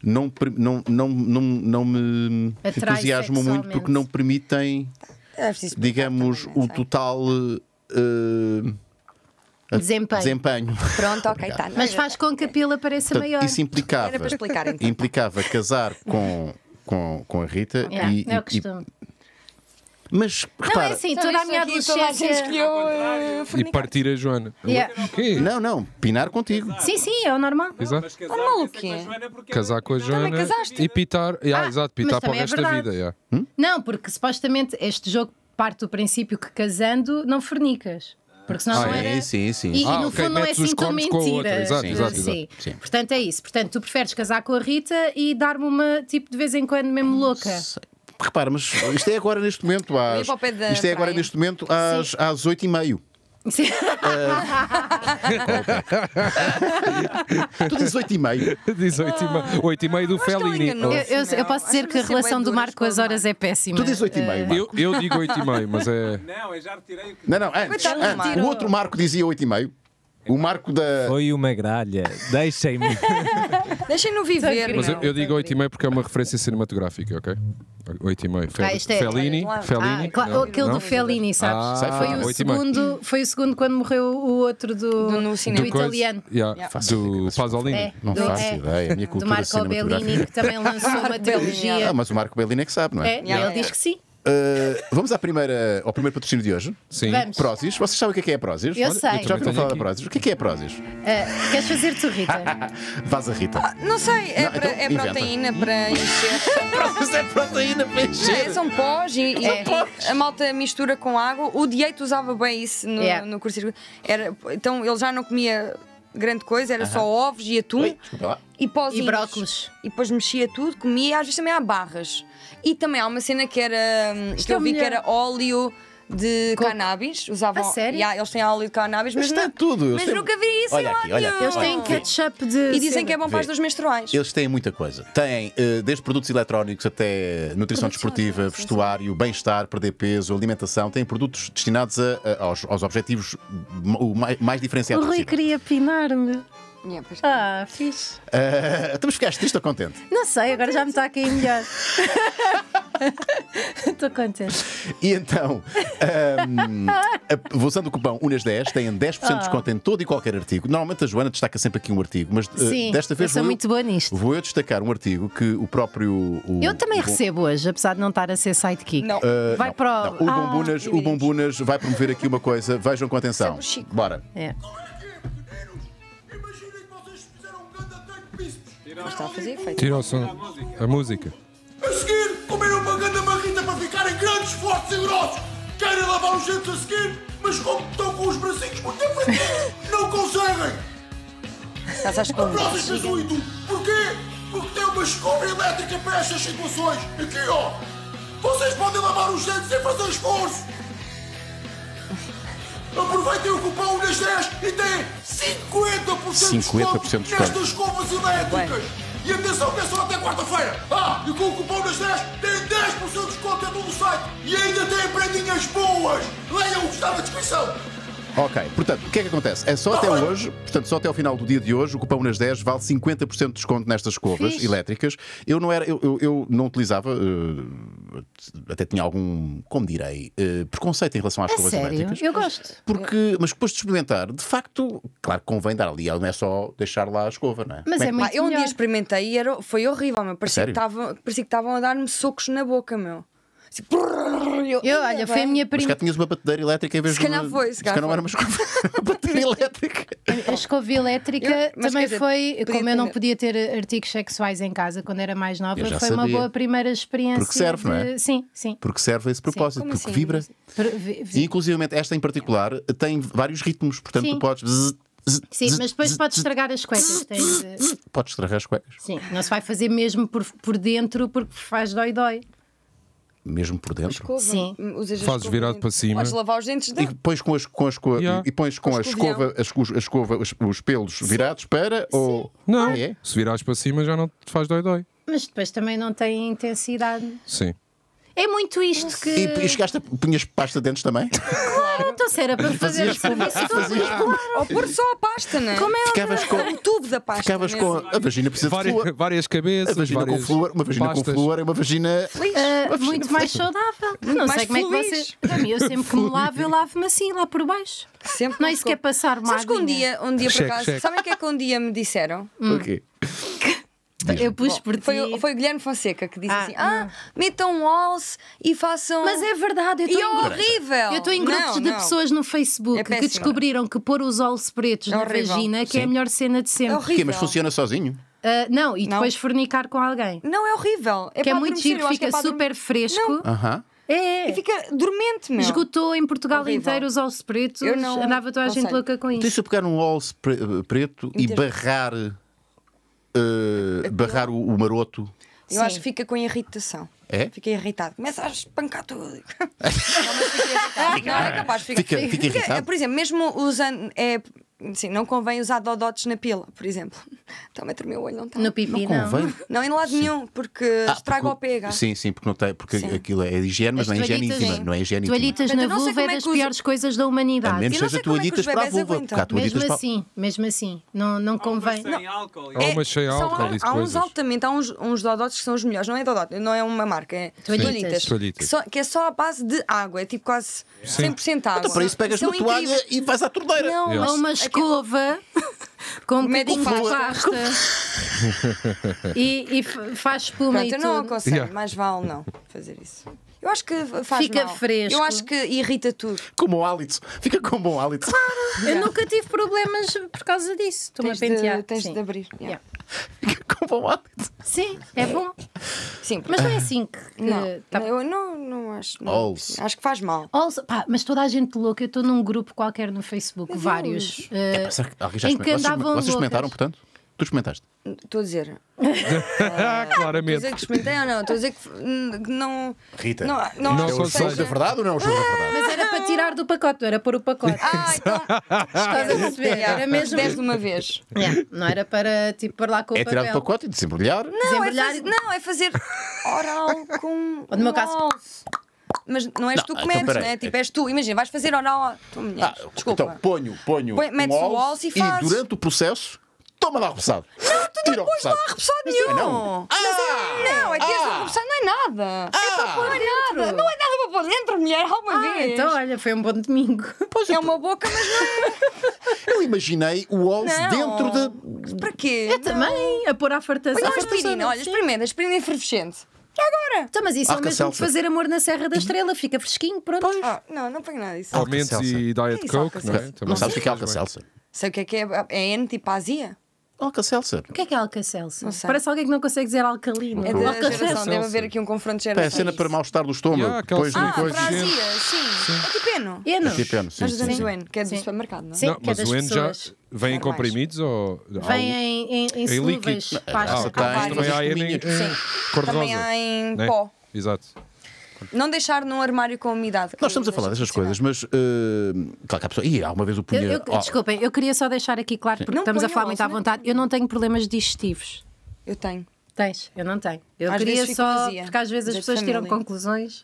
não me Atrai entusiasmam muito sexualmente. porque não permitem, É preciso explicar digamos, também, o né? total Desempenho. Pronto, ok, está. Mas faz com que a pila pareça Portanto, maior. isso implicava, Era para explicar, então. implicava casar com a Rita É o costume. mas Não, repara, é assim, Então, toda a isto minha aqui, toda a gente adolescência. escolheu E fornicar. partir a Joana. Yeah. O quê? não, pinar contigo. Sim, sim, é o normal. Exato. Normal o quê? Casar com a Joana casaste. e pitar. Exato, mas pitar para o também é resto da verdade. vida. Yeah. Não, porque supostamente este jogo parte do princípio que casando não fornicas. Porque senão não era. Sim. E no ok, fundo não é metes os assim tão cornos com a outra. mentira. Exato, Sim, exato, Sim. Sim. Portanto, é isso. Portanto, tu preferes casar com a Rita e dar-me uma, tipo, de vez em quando, mesmo louca. Repara, mas isto é agora neste momento Ir para o pé da isto é agora praia. neste momento às 8h30. Sim. Tu dizes 8h30. Diz 8h30 do Acho que ele Fellini. enganou. Eu posso dizer que a relação do Marco com as horas é péssima. Tu dizes 8h30. Marco. Eu digo 8h30, mas é. Não, eu já retirei o que. Não, antes. Coitado do Marco. O outro Marco dizia 8h30. O Marco da. Foi uma gralha. Deixem-me. Deixem-no viver. Mas meu. eu digo 8h30 porque é uma referência cinematográfica, ok? 8h30. Isto é- Fellini? Ah, Fellini? Claro, Não? aquele Não? do Fellini, sabes? Ah, foi, o 8h30. segundo quando morreu o outro do no cinema. do italiano. Yeah, Faço ideia que do vocês Pasolini. É, Não do- faço é, ideia. A minha do cultura Marco Bellini, cinematográfica. que também lançou uma trilogia. Ah, mas o Marco Bellini é que sabe, não é? É, ele diz que sim. Vamos ao primeiro patrocínio de hoje. Sim. Vamos. Prozis. Vocês sabem o que é Prozis? Eu sei. Já ouviram tenho falar da aqui. Prozis? O que é Prozis? Queres fazer tu, Rita? Vaza Rita. Não sei, é, Não, então é inventa. proteína para encher. Prozis é proteína para encher. São pós e a malta mistura com água. O Dieto usava bem isso no curso. Então ele já não comia grande coisa, era só ovos e atum. Oi, desculpa lá. E pozinhos. E brócolos. E depois mexia tudo, comia, e às vezes também há barras. E também há uma cena que era. Que é eu o vi que melhor. era óleo de cannabis. Usavam. A sério? Yeah, eles têm óleo de cannabis, mas Isto é não. tudo. Mas nunca vi isso Olha em aqui, lado olha aqui. nenhum. Eles têm ketchup de. E dizem que é bom para as Vê. dores menstruais. Eles têm muita coisa. Têm desde produtos eletrónicos até nutrição desportiva, vestuário, bem-estar, perder peso, alimentação. Têm produtos destinados aos objetivos o mais O diferenciados Rui possível. queria pinar-me. Yeah, pois. Ah, fixe. Estamos ficaste triste ou contente? Não sei, agora já me está a cair melhor. Estou contente. E então, usando o cupom UNAS10, têm 10% de desconto em todo e qualquer artigo. Normalmente a Joana destaca sempre aqui um artigo, mas Sim, desta vez eu sou vou muito boa nisto. Vou eu destacar um artigo que o próprio. Eu também recebo hoje, apesar de não estar a ser sidekick. Não. Vai não, para o. não, o Bombunas vai promover aqui uma coisa, vejam com atenção. Isso é o Chico. Bora. É. Imaginem que vocês fizeram um grande ataque de bíceps. Está a fazer efeito. Tira o som. A música. A seguir, comeram uma grande marrita para ficarem grandes, fortes e grossos. Querem lavar os dentes a seguir, mas como estão com os bracinhos muito aflitos, não conseguem. Já sabes A como. Prozis pensou em tudo. Porquê? Porque tem uma escova elétrica para estas situações. Aqui, ó. Vocês podem lavar os dentes sem fazer esforço. Aproveitem o cupom UNAS10 e têm 50% de 50% de desconto. nestas escovas elétricas. E atenção que é só até quarta-feira. E com o cupom UNAS10 têm 10% de desconto em todo o site. E ainda têm prendinhas boas. Leiam o que está na descrição. Ok, portanto, o que é que acontece? É só até hoje, portanto, só até ao final do dia de hoje, o cupom UNAS10 vale 50% de desconto nestas escovas Fixe. elétricas. Eu não utilizava, até tinha algum, como direi, preconceito em relação às É escovas sério? elétricas. Eu gosto. Mas depois de experimentar, de facto, claro que convém dar ali, não é só deixar lá a escova, não é? Mas Como é que- muito Eu um dia melhor. experimentei e foi horrível, meu. Parecia que Sério? estavam a dar-me socos na boca, meu. Assim, Olha, foi a minha Mas cá primeira. tinhas uma batedeira elétrica em vez Se de. calhar foi, se calhar não era uma escova, era uma bateria elétrica. A escova elétrica Mas também quer dizer, foi, podia como eu não ter- podia ter artigos sexuais em casa quando era mais nova, Eu já foi uma sabia. boa primeira experiência. Porque serve, não é? Sim, sim. Porque serve a esse propósito, como porque assim? vibra. E inclusivamente esta em particular tem vários ritmos, portanto Sim. tu podes. Sim, mas depois podes estragar as cuecas. Podes estragar as cuecas, Sim, não se vai fazer mesmo por dentro porque faz dói-dói. mesmo por dentro. Escova. Sim. Usas a Fazes escova virado dentro. para cima. Podes lavar os dentes E dentro. pões com Yeah. e pões com a escovilhão. escova os pelos virados para ou Não, Ah, é? se virares para cima já não te faz dói-dói. Mas depois também não tem intensidade. Sim. É muito isto que. E chegaste a punhas pasta de dentes também? Claro, então se era para fazer Ou pôr só a pasta, não é? Como é Ficavas com. O tubo da pasta. Ficavas com. A vagina precisa de flúor. Várias A cabeças, vagina com várias flúor, uma vagina pastas. com flúor é uma vagina. muito mais saudável. Não mais sei como é que feliz. vocês. Para mim, eu sempre que me lavo, eu lavo-me assim, lá por baixo. Sempre Não é isso que é passar uma Sabes que um dia por Cheque, acaso, cheque. sabem o que é que um dia me disseram? O quê? Eu pus por ti. Foi o Guilherme Fonseca que disse assim: metam walls e façam. Mas é verdade, eu E estou é em grupos. horrível! Eu estou em grupos de pessoas no Facebook É que péssimo. descobriram que pôr os olhos pretos na horrível. vagina que é a Sim. melhor cena de É sempre. horrível. Quê? Mas funciona sozinho? Não, e Não. depois fornicar com alguém. Não, é horrível. Que é para muito adormecer, giro, eu acho que fica para super fresco. Aham. É. E fica dormente, meu. Esgotou em Portugal Horrível. inteiro os olhos pretos. Eu não Andava toda a gente aconselho. louca com Então, e isso. se eu pegar um walls preto e barrar. Barrar o maroto. Eu Sim. acho que fica com irritação. É? Fica irritado. Começa a espancar tudo. Não, mas fica irritado. Não, é capaz. Fica irritado. Por exemplo, mesmo usando. Sim, não convém usar dodotes na pila, por exemplo. Também o meu olho não está. No pipi, Não não. convém. Não, em lado nenhum, porque estraga o pH. Sim, sim, porque, não tem, porque Sim. aquilo é de higiene, mas As não é higiene toalhitas- íntima. Não é higiene íntima. Toalhitas Portanto, na eu não sei vulva é como é das que os- piores coisas da A humanidade. menos Eu não seja sei como é que toalhitas os para a bebés vulva. aguentam. Porque há toalhitas Mesmo assim, não convém. Sem álcool. Há umas sem álcool e Há uns coisas. altamente, há uns dodotes que são os melhores. Não é dodot, não é uma marca, é Toalhitas. Toalhitas. Que é só a base de água, é tipo quase 100% água. Então, para isso pegas São uma toalha incríveis. e vais à torneira. Não, Yeah. mas Ou uma escova com um Médico bocadinho de pasta. pasta e faz espuma Pronto, e eu não tudo. aconselho, Yeah. mais vale não fazer isso. Eu acho que faz Fica mal. fresco. Eu acho que irrita tudo. Com bom hálito. Fica com bom hálito. Eu nunca tive problemas por causa disso. Estou-me a pentear. Tens Sim. de abrir. Yeah. Fica com bom hálito. Sim, é bom. Sim, Mas não é assim que. não, tá- eu não acho. Não, Alls. acho que faz mal. Also, pá, mas toda a gente louca, eu estou num grupo qualquer no Facebook, Meu vários. Será que alguém já em que experimentou? andavam Vocês experimentaram, loucas. portanto? Tu experimentaste? Estou a dizer. Estou a Claramente. dizer que experimentei ou não? Estou a dizer que não. Rita. Não Não acho que É o jogo aconselho. da verdade ou não é o jogo da verdade? Mas era para tirar do pacote, não era pôr o pacote. Então. Estás a perceber? Era mesmo. 10 de uma vez. Yeah, não era para tipo pôr lá com É o tirar do papel. pacote e desembrulhar? Desembrulhar É fazer oral com. Ou no meu caso- walls. Mas não és Não, tu que então, metes, peraí. não é? Tipo, és tu. Imagina, vais fazer oral à tua mulher. Desculpa. Então ponho Metes o walls e fazes. durante o processo, toma lá o repousado. Tira o Pois não repousado. há repousado nenhum. não? Não, é que esse repousado não é nada. É para pôr dentro. Não é nada para pôr dentro, mulher, alguma vez. Então, olha, foi um bom domingo. Pois É uma boca, mas não eu imaginei o walls é. dentro de. Para quê? Eu também, a pôr à fartação. Põe uma aspirina, olha, aspirina efervescente. Agora! Então, mas isso é o Arca mesmo que Seltzer. fazer amor na Serra da Estrela, fica fresquinho, pronto. Não ponho nada disso. Aumentos e Diet Que isso, Coke, não é? Alka-Seltzer? Também Não sabes o que é faz bem. Alka-Seltzer? Sei o que é? É N tipo azia? Alka-Seltzer. O que é Alka-Seltzer? Não sei. Parece alguém que não consegue dizer alcalino. É da Alka-Seltzer. geração, deve haver aqui um confronto de É a gerações. cena para mal-estar do estômago. Yeah, aquela Depois cena. de coisa. para azia, sim. É tipo Eno. Eno. É tipo Eno, sim, Nós sim, usamos sim. o N, que é do Sim. supermercado, não é? Sim. Não, que é mas das o N já pessoas. vem em Normais. comprimidos ou. Vem em solúveis. líquido. Pasta. ok. tem. Mas também há N em Sim. cor-de-rosa. Também há em né? pó. Exato. Não deixar num armário com umidade. Nós estamos a falar destas coisas, mas claro que há pessoas. Ih, há uma vez o punha. Desculpem, eu queria só deixar aqui claro, porque Não estamos a ponham falar muito à alça, vontade. Eu não tenho problemas digestivos. Eu tenho. Tens? Eu não tenho. Eu Às queria vezes fico só. vazia. Porque às vezes as Dizer pessoas tiram família. conclusões.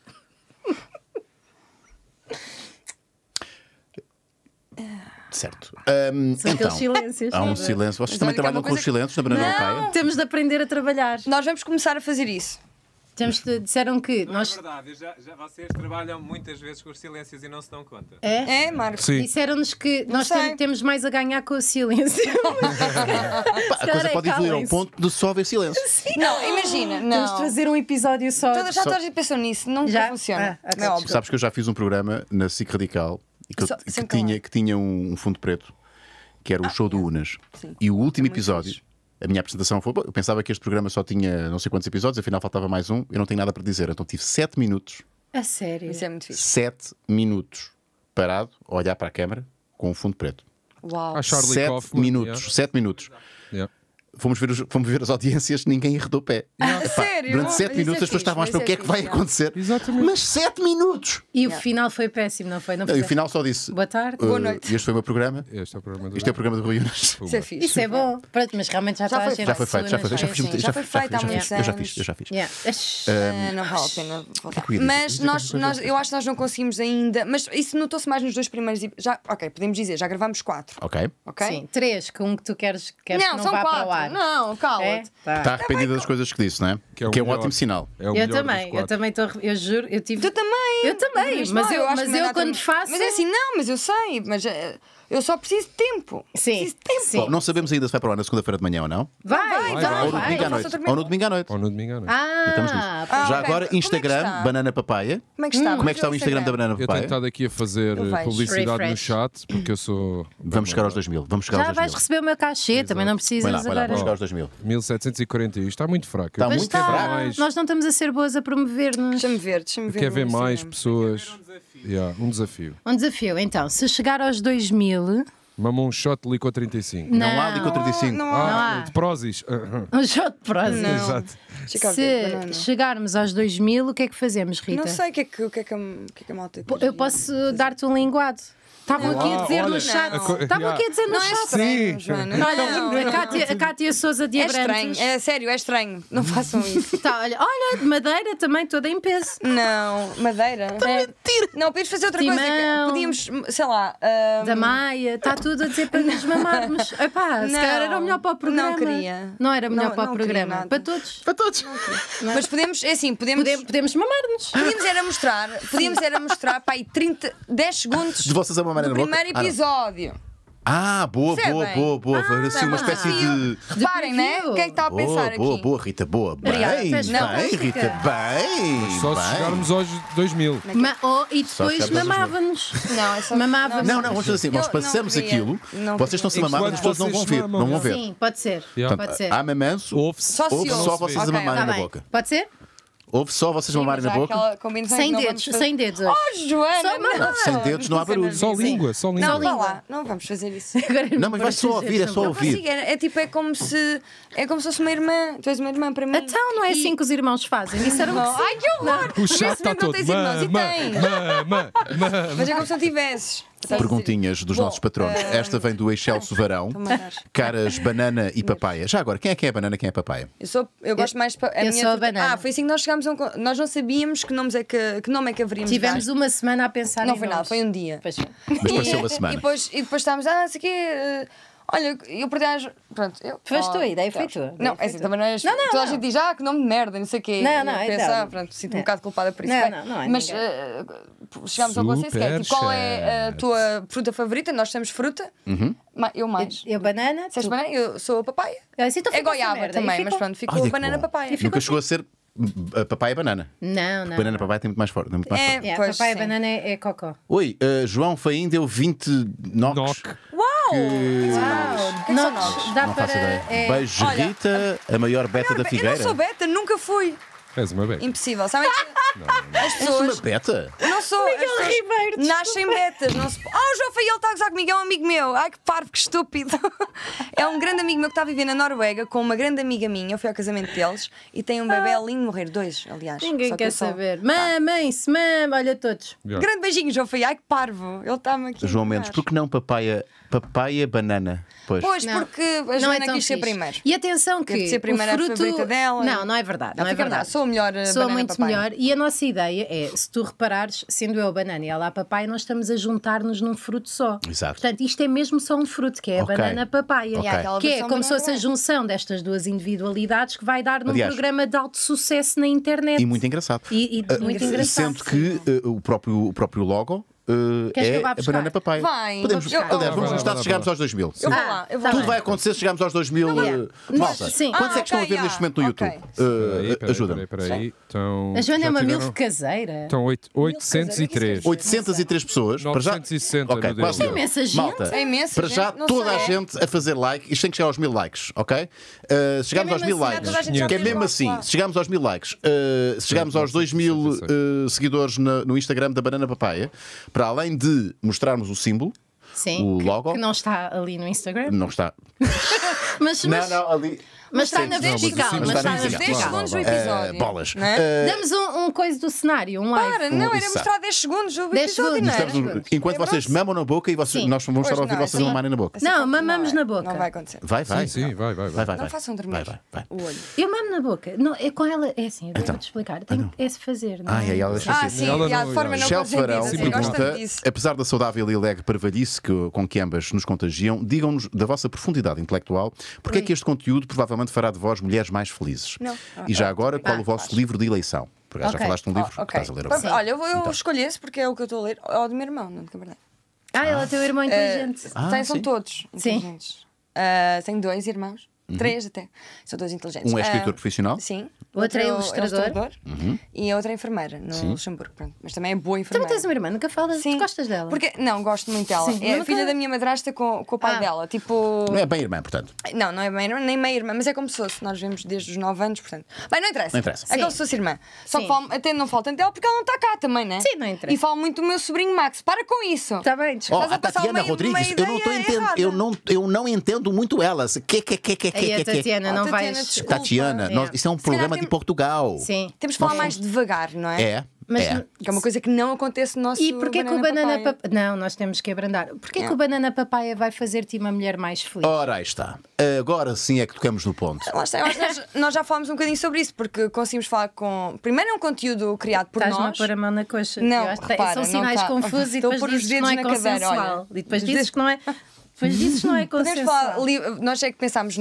Certo. São aqueles silêncios. Há um não é? silêncio. Vocês Mas também olha que é trabalham uma com os coisa que- silêncios na banana Não. europeia? Temos de aprender a trabalhar. Nós vamos começar a fazer isso. Disseram que Não nós. é verdade, vocês trabalham muitas vezes com os silêncios e não se dão conta. É? É, Marco? Sim. Disseram-nos que nós sei. temos mais a ganhar com o silêncio. Pá, a coisa pode evoluir ao ponto de só haver silêncio. Não, imagina. Temos de Não. fazer um episódio só. Já toda a gente pensou nisso. Não Já? funciona. Ah, ok, é óbvio. Sabes que eu já fiz um programa na SIC Radical e que, Só- que sem tinha um fundo preto, que era o show do Unas. Sim. E o último É muito episódio, fixe. a minha apresentação foi. Eu pensava que este programa só tinha não sei quantos episódios, afinal faltava mais um. Eu não tenho nada para dizer. Então tive 7 minutos, A sério. Isso é muito fixe. 7 minutos parado, a olhar para a câmara com um fundo preto. Uau. A Charlie 7 Kaufman. minutos. 7 minutos. Yeah. fomos ver as audiências, ninguém arredou o pé. Sério? Durante 7 Mas minutos isso é as pessoas estavam a fixe, esperar o que é que vai fixe, acontecer. Exatamente. Mas 7 minutos! E o final foi péssimo, não foi? Não E o fizeste? final só disse: Boa tarde. Boa noite. Este foi o meu programa. Este é o programa do Este é o programa do Rui Unas. Isso é fixe. Isso é bom. Pronto, mas realmente já está a foi gente feito. Já foi feito, já foi feito. Já Sunas, fiz, assim. Já foi feito há muitos eu já anos. fiz, eu já fiz. Yeah. Não vale a pena voltar. que eu ia dizer? Mas eu acho que nós não conseguimos ainda. Mas isso notou-se mais nos 2 primeiros. Ok, podemos dizer, já gravámos 4. Ok. Ok? Sim, 3, com um que tu queres que Não, não são vá 4. para o ar. Não, É? cala-te. Tá. Está arrependida das coisas que disse, não é? Que é o um melhor. ótimo sinal. É o Eu melhor dos também, eu 4. também estou. Eu juro, eu tive. Tu também. Eu também, Mas mas não, eu acho que não é nada quando tão- faço. Mas é assim, não, mas eu sei. Mas eu só preciso de tempo. Sim, Preciso de tempo. sim. Bom, não sabemos ainda se vai para o ar na segunda-feira de manhã ou não. Vai, vai. Ou no domingo à Faça noite. outra Ou no domingo à noite. Ou no domingo à noite. Estamos nisso. Ah, Ah, Já ok. agora, Como é que Instagram, está? Banana Papaya. Como é que está? Como é que está o Instagram da Banana Eu tenho Papaya? estado aqui a fazer Eu vejo. publicidade no Refresh. chat porque eu sou. Vamos chegar aos 2000. Vamos chegar aos já vais 2000. receber o meu cachê, também não precisas Vai lá, agora. vamos chegar aos 2000. 1740. Isto está muito fraco. Está Eu Mas muito quero ver está, mais. nós não estamos a ser boas a promover-nos. Deixa-me ver. Quer ver no mais Instagram. pessoas. Um desafio. Um desafio, então, se chegar aos 2000, Mamou um shot de licor 35. Não há Licor 35. Não há. De Prozis. um shot de próximo. Não. Exato. Deixa cá ver, banana. Se chegarmos aos 2000, o que é que fazemos, Rita? Não sei o que é que a malta diz. Eu posso dar-te um linguado. Estavam aqui a dizer olha, no chat. a Estavam aqui a dizer no Não é chat. estranho, Sim. Joana. Olha, a Cátia Sousa de É Abrantes. estranho, é sério, é estranho. Não façam isso. Tá, olha, de madeira também, toda em peso. Não, madeira. Não, podemos fazer outra coisa. Timão. Podíamos, sei lá. Da Maia, está tudo a dizer para nos mamarmos. Epá, se Não, calhar era melhor para o programa. não queria. Não era melhor Não- para o não queria programa. nada. Para todos. Para todos. Mas podemos, é assim, podemos Podemos mamar-nos. era mostrar para aí 10 segundos De vocês a mamarem do na boca? primeiro Ah, não. episódio. Boa, Percebem? boa. Foi assim uma espécie de. Reparem, né? O que é que está a pensar aqui? Boa, Rita, boa. Obrigada, Bem, tu és bem, fantástica. Rita, bem. Só se bem. chegarmos aos 2000. E Só depois chegarmos aos mamava-nos. Não, é só. Mamávamos. Não, vamos fazer assim, nós Eu passamos não queria. aquilo, Não vocês estão-se a mamar, mas as pessoas não vão vocês ver. mamam, Não vão ver. Sim, pode ser. Yeah. Pode ser. Há mamanço, Ouve-se. Só se ouve ouve. só vocês a Ok, mamarem tá na bem. boca. Pode ser? Ouve só vocês mamarem na boca. Sem dedos, sem dedos hoje. Oh, Joana! Só mamar. Sem dedos não há barulho. Só língua, só língua. Não, vá lá, não vamos fazer isso. Agora Não, mas vai só ouvir, é só Não ouvir. consigo, é tipo, é como se fosse uma irmã. Tu és uma irmã para mim. Então não é assim que os irmãos fazem. Disseram que sim. Ai, que horror! O chat Nesse está momento não todo. tens irmãos e tens. Mas é como se não tivesses. Perguntinhas dos Bom, nossos patronos. Esta vem do Excelso Varão. Estou a mandar. Caras, banana e papaya. Já agora, quem é banana, quem é papaya? Eu gosto mais. eu sou a banana. Foi assim que nós chegámos a um. Nós não sabíamos que nome é que haveríamos. Tivemos dar. uma semana a pensar Não em foi nada, nomes. foi um dia. Pois foi. Mas pareceu uma semana. E depois estávamos, não sei o quê. Olha, eu perdi as. Pronto, eu. Foste tu, a ideia foi tua. Não, é assim, também não é. Não, Toda a gente diz, que nome de merda, não sei o quê. Não, não, Eu penso, então. pronto, sinto-me Não. um bocado culpada por isso. Não, bem. não, não é Mas ninguém. chegámos ao consenso que é tipo, qual é a Superchat. tua fruta favorita? Nós temos fruta. Eu mais. Eu banana. Disseste tu- banana, eu sou a papaya. Eu assim, então É ficou essa goiaba merda. E também, ficou- mas pronto, ficou Olha que banana bom. papaya. Nunca chegou a ser papaya banana. Não. Banana papaya tem muito mais forte. Muito mais forte. Yeah, Pois, papai sim. banana é cocó. Oi, João Faim deu 20 knocks. Knock. Uau! Uau, nós? dá Não para. faço ideia. é- Beijo, Olha, Rita, a maior beta da Eu Figueira. não sou beta, nunca fui. És uma besta. Impossível. Sabem que as És uma pessoas. beta? Não sou. As pessoas Ribeiro, desculpa. nascem betas. Não se... o João Fael está a gozar comigo, é um amigo meu. Ai que parvo, que estúpido. É um grande amigo meu que está a viver na Noruega com uma grande amiga minha. Eu fui ao casamento deles e tem um bebê lindo de morrer. 2, aliás. Ninguém Só que quer eu só- saber. Mamem-se, olha todos. Yeah. Grande beijinho, João Fael. Ai que parvo. Ele está-me aqui. a João Mendes, enganar. por que não papaya banana? Pois. Pois, Não. porque a Não é Joana tão quis ser fixe. primeiro. E atenção que Deve ser a primeira o fruto... favorita dela. Não é verdade. Não é fica verdade. Sou a melhor Sou banana muito papai. melhor. E a nossa ideia é, se tu reparares, sendo eu a banana e ela a papai, nós estamos a juntar-nos num fruto só. Exato. Portanto, isto é mesmo só um fruto, que é Ok. a banana papaya. Ok. Aquela Que é versão como se fosse a banana. junção destas duas individualidades que vai dar num Aliás, programa de alto sucesso na internet. E muito engraçado. E muito engraçado. Sendo que o próprio logo Queres que é eu vá a buscar? banana papai. Vai, Podemos, vou buscar. aliás, vamos Vai, mostrar vai, se chegarmos vai. aos 2000. Eu vou lá, eu vou Tudo lá. vai acontecer se chegarmos aos 2000. Malta, sim. quantos é que estão a ver ok, neste momento no ok. YouTube? Espera aí. Então, A Joana já é uma tiveram- milf caseira. Estão 803. 803 pessoas. Para já, 960 ok, no quase dedo. deu. É imensa gente. Malta, É imensa para gente, já não toda a sei. gente a fazer like. Isto tem que chegar aos 1000 likes, ok? Se chegarmos aos mesmo 1000 assim, likes, toda a gente já que é tem mesmo like assim, lá. se chegarmos aos 1000 likes, se chegarmos aos 2000 seguidores no Instagram da Banana Papaya, para além de mostrarmos o símbolo, Sim, o logo. que não está ali no Instagram. não está. Mas Não, ali. está na Não, mas vertical. assim, Mas está está na na 10 vertical. segundos do vertical. episódio. Bolas. Não é? Damos um coisa do cenário, um live. Para, não, era Exato. mostrar 10 segundos do 10 episódio, não segundos. era? Enquanto vocês mamam na boca e Sim. nós vamos estar a Pois ouvir não, vocês assim- mamarem na boca. Não, mamamos na boca. Não vai acontecer. Vai. Sim, sim, vai. Não façam dormir Vai. o olho. Eu mamo na boca. Não, é com ela. É assim, eu Então. vou-te explicar. Tem que se fazer. Não Ai, é? ela deixa assim. Sim, Ela e a não- forma não Chelsea Varão consentida. Eu gosto pergunta, tanto disso. apesar da saudável e alegre parvalhice com que ambas nos contagiam, digam-nos da vossa profundidade intelectual, porque é que este conteúdo provavelmente fará de vós mulheres mais felizes? Não. E já agora, qual o vosso livro de eleição? Por acaso já Ok. falaste de um livro? Ok. Estás a ler agora. Olha, eu Então. escolhi esse porque é o que eu estou a ler. É o do meu irmão, não é verdade. Ela tem um irmão inteligente. São sim. todos Sim. inteligentes. Tenho 2 irmãos. 3 até. São todos inteligentes. Um é escritor profissional? Sim. O outro é ilustrador. E a outra é enfermeira no Luxemburgo. Pronto. Mas também é boa Tu não enfermeira. tens uma irmã, nunca falas, Sim. tu gostas dela? Porque, não, gosto muito dela. Sim, É nunca- filha da minha madrasta com o pai Ah. dela. Tipo. Não é bem irmã, portanto. Não é bem, nem meia irmã, mas é como se fosse. Nós vemos desde os 9 anos, portanto. Bem, não interessa. Não interessa. É como Sim. se fosse irmã. Só que Sim. falo, até não falo tanto dela porque ela não está cá também, né? Sim, não interessa. E falo muito do meu sobrinho Max. Para com isso. Está bem, Oh, desculpa. Estás a a passar Tatiana uma Rodrigues, eu não estou ideia entendendo, errada. eu não entendo muito elas. Aí a Tatiana, não Tatiana, vais. desculpa. Tatiana, É. isso é um Se calhar programa de tem- Portugal. Sim. Temos de falar mais devagar, não é? É. Mas é. Que é uma coisa que não acontece no nosso E porquê que o banana papaya. papaya. Não, nós temos que abrandar. Porquê que Não. o banana papaya vai fazer-te uma mulher mais feliz? Ora, aí está. Agora sim é que tocamos no ponto. Lá está, eu acho que nós já falámos um bocadinho sobre isso, porque conseguimos falar com. Primeiro é um conteúdo criado por Estás-me a nós. pôr a mão na coxa. Não, Eu acho que repara, são não sinais tá. confusos e Estou a depois pôr os dizes que não é dedos na cadeira, consensual. olha. E depois Os dizes dedos- que não é. Depois dizes que não é Podemos falar, consensual. nós é que pensamos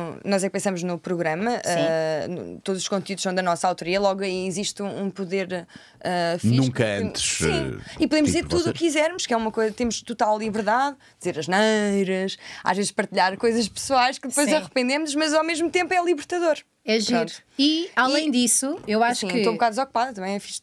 no programa, todos os conteúdos são da nossa autoria, logo aí existe um poder fixe. Nunca porque- antes, Sim, e podemos tipo dizer tudo o vocês. que quisermos, que é uma coisa, temos total liberdade, dizer as neiras, às vezes partilhar coisas pessoais que depois Sim. arrependemos, mas ao mesmo tempo é libertador. É giro. Pronto. E, além disso, eu acho Sim, que. estou um bocado desocupada, também é fixe.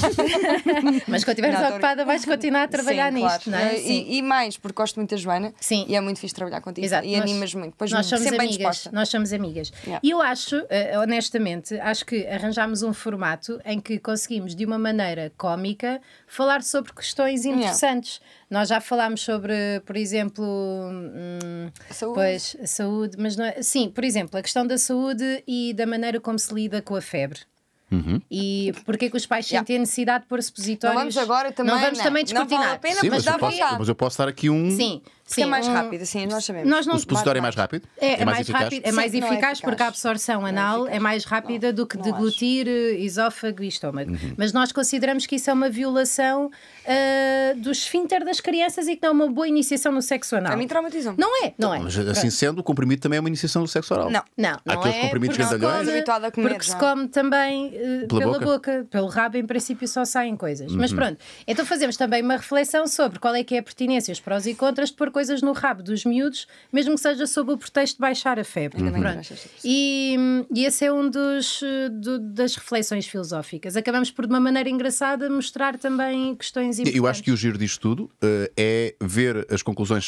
Mas quando estiveres Não, tô- ocupada, vais continuar a trabalhar Sim, nisto, claro. não é? Sim. E mais, porque gosto muito da Joana. Sim. E é muito fixe trabalhar contigo. Exato, E animas muito. Pois nós somos sempre bem amigas. disposta. Nós somos amigas. Yeah. E eu acho, honestamente, acho que arranjámos um formato em que conseguimos, de uma maneira cómica, falar sobre questões interessantes. Nós já falámos sobre, por exemplo, Saúde. pois, a saúde, mas não é, sim, por exemplo, a questão da saúde e da maneira como se lida com a febre. E porque é que os pais sentem a necessidade de pôr supositórios? Não vamos agora também. Não vamos também Não vale descortinar. a pena, Sim, mas mas dá eu, posso, vontade. mas eu posso dar aqui um. Sim, Porque é mais um- rápido, assim, nós sabemos. Nós não, O supositório é mais rápido? é mais eficaz? rápido, é mais Sim, não é eficaz eficaz. porque a absorção anal eficaz. é mais rápida do que não deglutir esófago e estômago. Uhum. Mas nós consideramos que isso é uma violação do esfíncter das crianças e que não é uma boa iniciação no sexo anal. A mim traumatizou-me. Não é, não é. Mas assim sendo, o comprimido também é uma iniciação do sexo oral. Não. Não, Há não aqueles é. comprimidos porque se grandalhões. come- Habituada a comer, porque se já. come também Pela boca, pelo rabo em princípio só saem coisas. Mas Uhum. pronto, então fazemos também uma reflexão sobre qual é que é a pertinência, os prós e contras de pôr coisas no rabo dos miúdos, mesmo que seja sob o pretexto de baixar a febre. Ainda bem que Pronto. não achas isso. E esse é um das reflexões filosóficas. Acabamos por, de uma maneira engraçada, mostrar também questões importantes. Eu acho que o giro disto tudo é ver as conclusões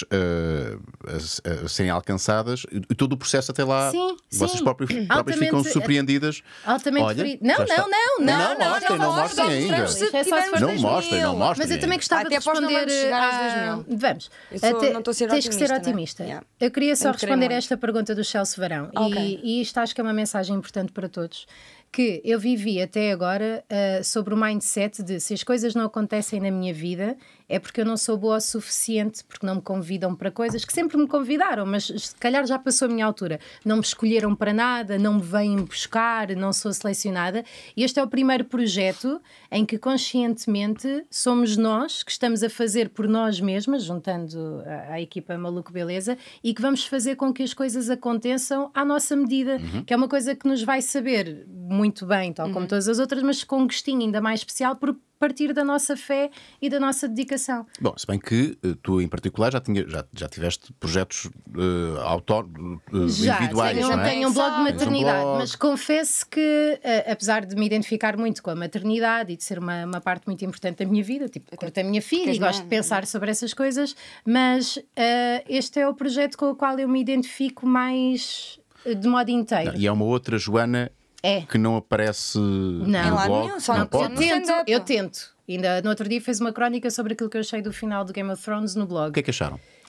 a serem alcançadas e todo o processo até lá. Sim, Vocês sim. próprios ficam Altamente- surpreendidas. Altamente Olha, ferido. já Não, está. não. Não mostrem ainda. Isto é só se for Não 2000. mostrem, não mostrem. Mas eu também gostava Até de após não responder. vamos chegar aos 2000. Vamos. Não estou a ser Tens que ser otimista, né? otimista. Yeah. Eu queria só Tenho que querer responder muito. a esta pergunta do Chelsea Varão. Ok. E isto acho que é uma mensagem importante para todos. Que eu vivi até agora sobre o mindset de se as coisas não acontecem na minha vida é porque eu não sou boa o suficiente, porque não me convidam para coisas que sempre me convidaram, mas se calhar já passou a minha altura. Não me escolheram para nada, não me vêm buscar, não sou selecionada. E este é o primeiro projeto em que conscientemente somos nós que estamos a fazer por nós mesmas, juntando a equipa Maluco Beleza, e que vamos fazer com que as coisas aconteçam à nossa medida, que é uma coisa que nos vai saber muito bem, tal como todas as outras, mas com um gostinho ainda mais especial por partir da nossa fé e da nossa dedicação. Bom, se bem que tu em particular já tiveste projetos individuais, tenho, não é? tenho um blog de Tens um maternidade, blog. mas confesso que, apesar de me identificar muito com a maternidade e de ser uma parte muito importante da minha vida, tipo, curto a minha filha e és gosto de mãe, pensar sobre essas coisas, mas este é o projeto com o qual eu me identifico mais de modo inteiro. E é uma outra Joana É. que não aparece no lado blog. nenhum, só não no pode. no stand-up. Eu tento. Ainda no outro dia fez uma crónica sobre aquilo que eu achei do final do Game of Thrones no blog. O que é que acharam?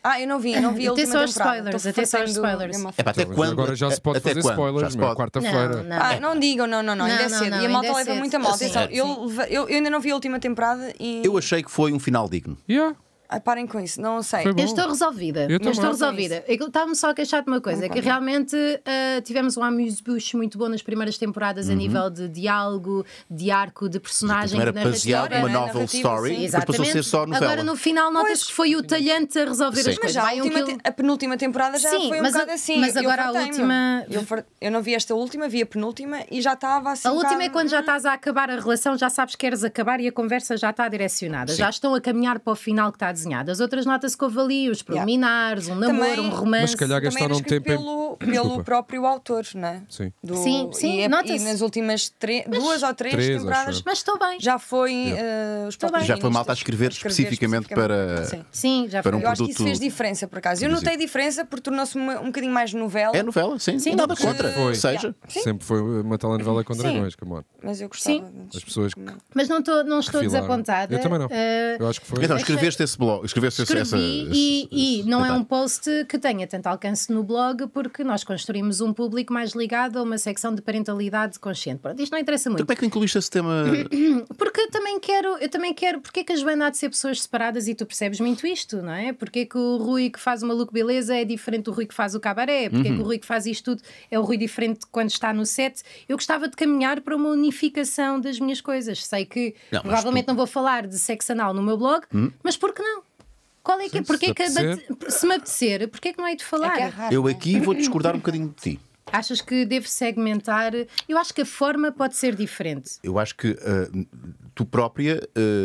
Eu não vi a última Atenção aos temporada. spoilers, Estou atenção aos fartando spoilers. Game of É pá, até Mas quando? agora já se pode Até fazer quando? Já spoilers, se meu. pode? Quarta-feira. Não digam, não, ainda é cedo. não, E a malta ainda é leva cedo. muito a mal. Sim, Atenção, sim. eu ainda não vi a última temporada e. Eu achei que foi um final digno. Yeah, Parem com isso, não sei. foi bom. Eu estou resolvida. Eu também. estou resolvida. Estava-me só a queixar de uma coisa: é que realmente tivemos um amuse-bouche muito bom nas primeiras temporadas a nível de diálogo, de arco, de personagem, Também era de narrativa. baseado numa né? novel Narrativa, story, sim. depois passou a ser só novela. Agora no final notas que foi o talhante a resolver Sim. as Mas coisas. já Vai a penúltima temporada já Sim, foi um mas bocado assim. mas agora a última- Eu não vi esta última, vi a penúltima e já estava assim. A última é bocado- quando já estás a acabar a relação, já sabes que queres acabar e a conversa já está direcionada. Já estão a caminhar para o final que está desenhado. As outras notas que houve ali, os preliminares, um namoro, Também- um romance. Mas se calhar Também era gastaram escrito tempo em. pelo Desculpa. próprio autor, não é? Sim. Sim, e nota-se. nas últimas duas ou três Três, temporadas acho eu. Mas estou bem. já foi os próprios Já foi malta a guionistas escrever especificamente para- Sim. Sim, já Para foi. um Eu acho que isso produto fez diferença, por acaso. Eu televisivo. notei diferença porque tornou-se um bocadinho mais novela. É novela, sim. Sim, Nada porque- contra. Foi. Seja. Sim. Sempre foi uma telenovela com Sim. dragões, come on. Mas eu gostava. Sim. As pessoas que Mas não estou refilaram. desapontada. Eu também não. Eu acho que foi. Então, escreveste esse blog, escreveste essa. Escrevi e não é um comentário. post que tenha tanto alcance no blog porque nós construímos um público mais ligado a uma secção de parentalidade consciente. Pronto, isto não interessa muito. Então, como é que incluíste esse tema? Porque eu também quero. Porque é que a Joana há de ser pessoas separadas e tu percebes muito isto, não é? Porque é que o Rui que faz uma look beleza é diferente do Rui que faz o cabaré? Porque é que o Rui que faz isto tudo é o Rui diferente quando está no set? Eu gostava de caminhar para uma unificação das minhas coisas. Sei que Não, mas provavelmente não vou falar de sexo anal no meu blog, mas por que não? Qual é que é? Porque é que se me apetecer, porque é que não hei de falar? É que é raro. Eu aqui vou discordar um bocadinho de ti. Achas que devo segmentar? Eu acho que a forma pode ser diferente. Eu acho que tu própria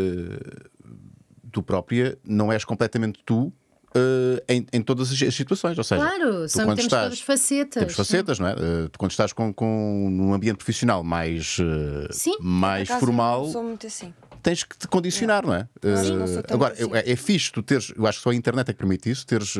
não és completamente tu em todas as situações. Ou seja, Claro, tu quando temos estás, todas facetas. temos facetas, não é? Tu quando estás num ambiente profissional mais, Sim. mais Por acaso, formal, eu sou muito assim. tens que te condicionar, não é? não sou tanto Agora, assim. é fixe tu teres, eu acho que só a internet é que permite isso, teres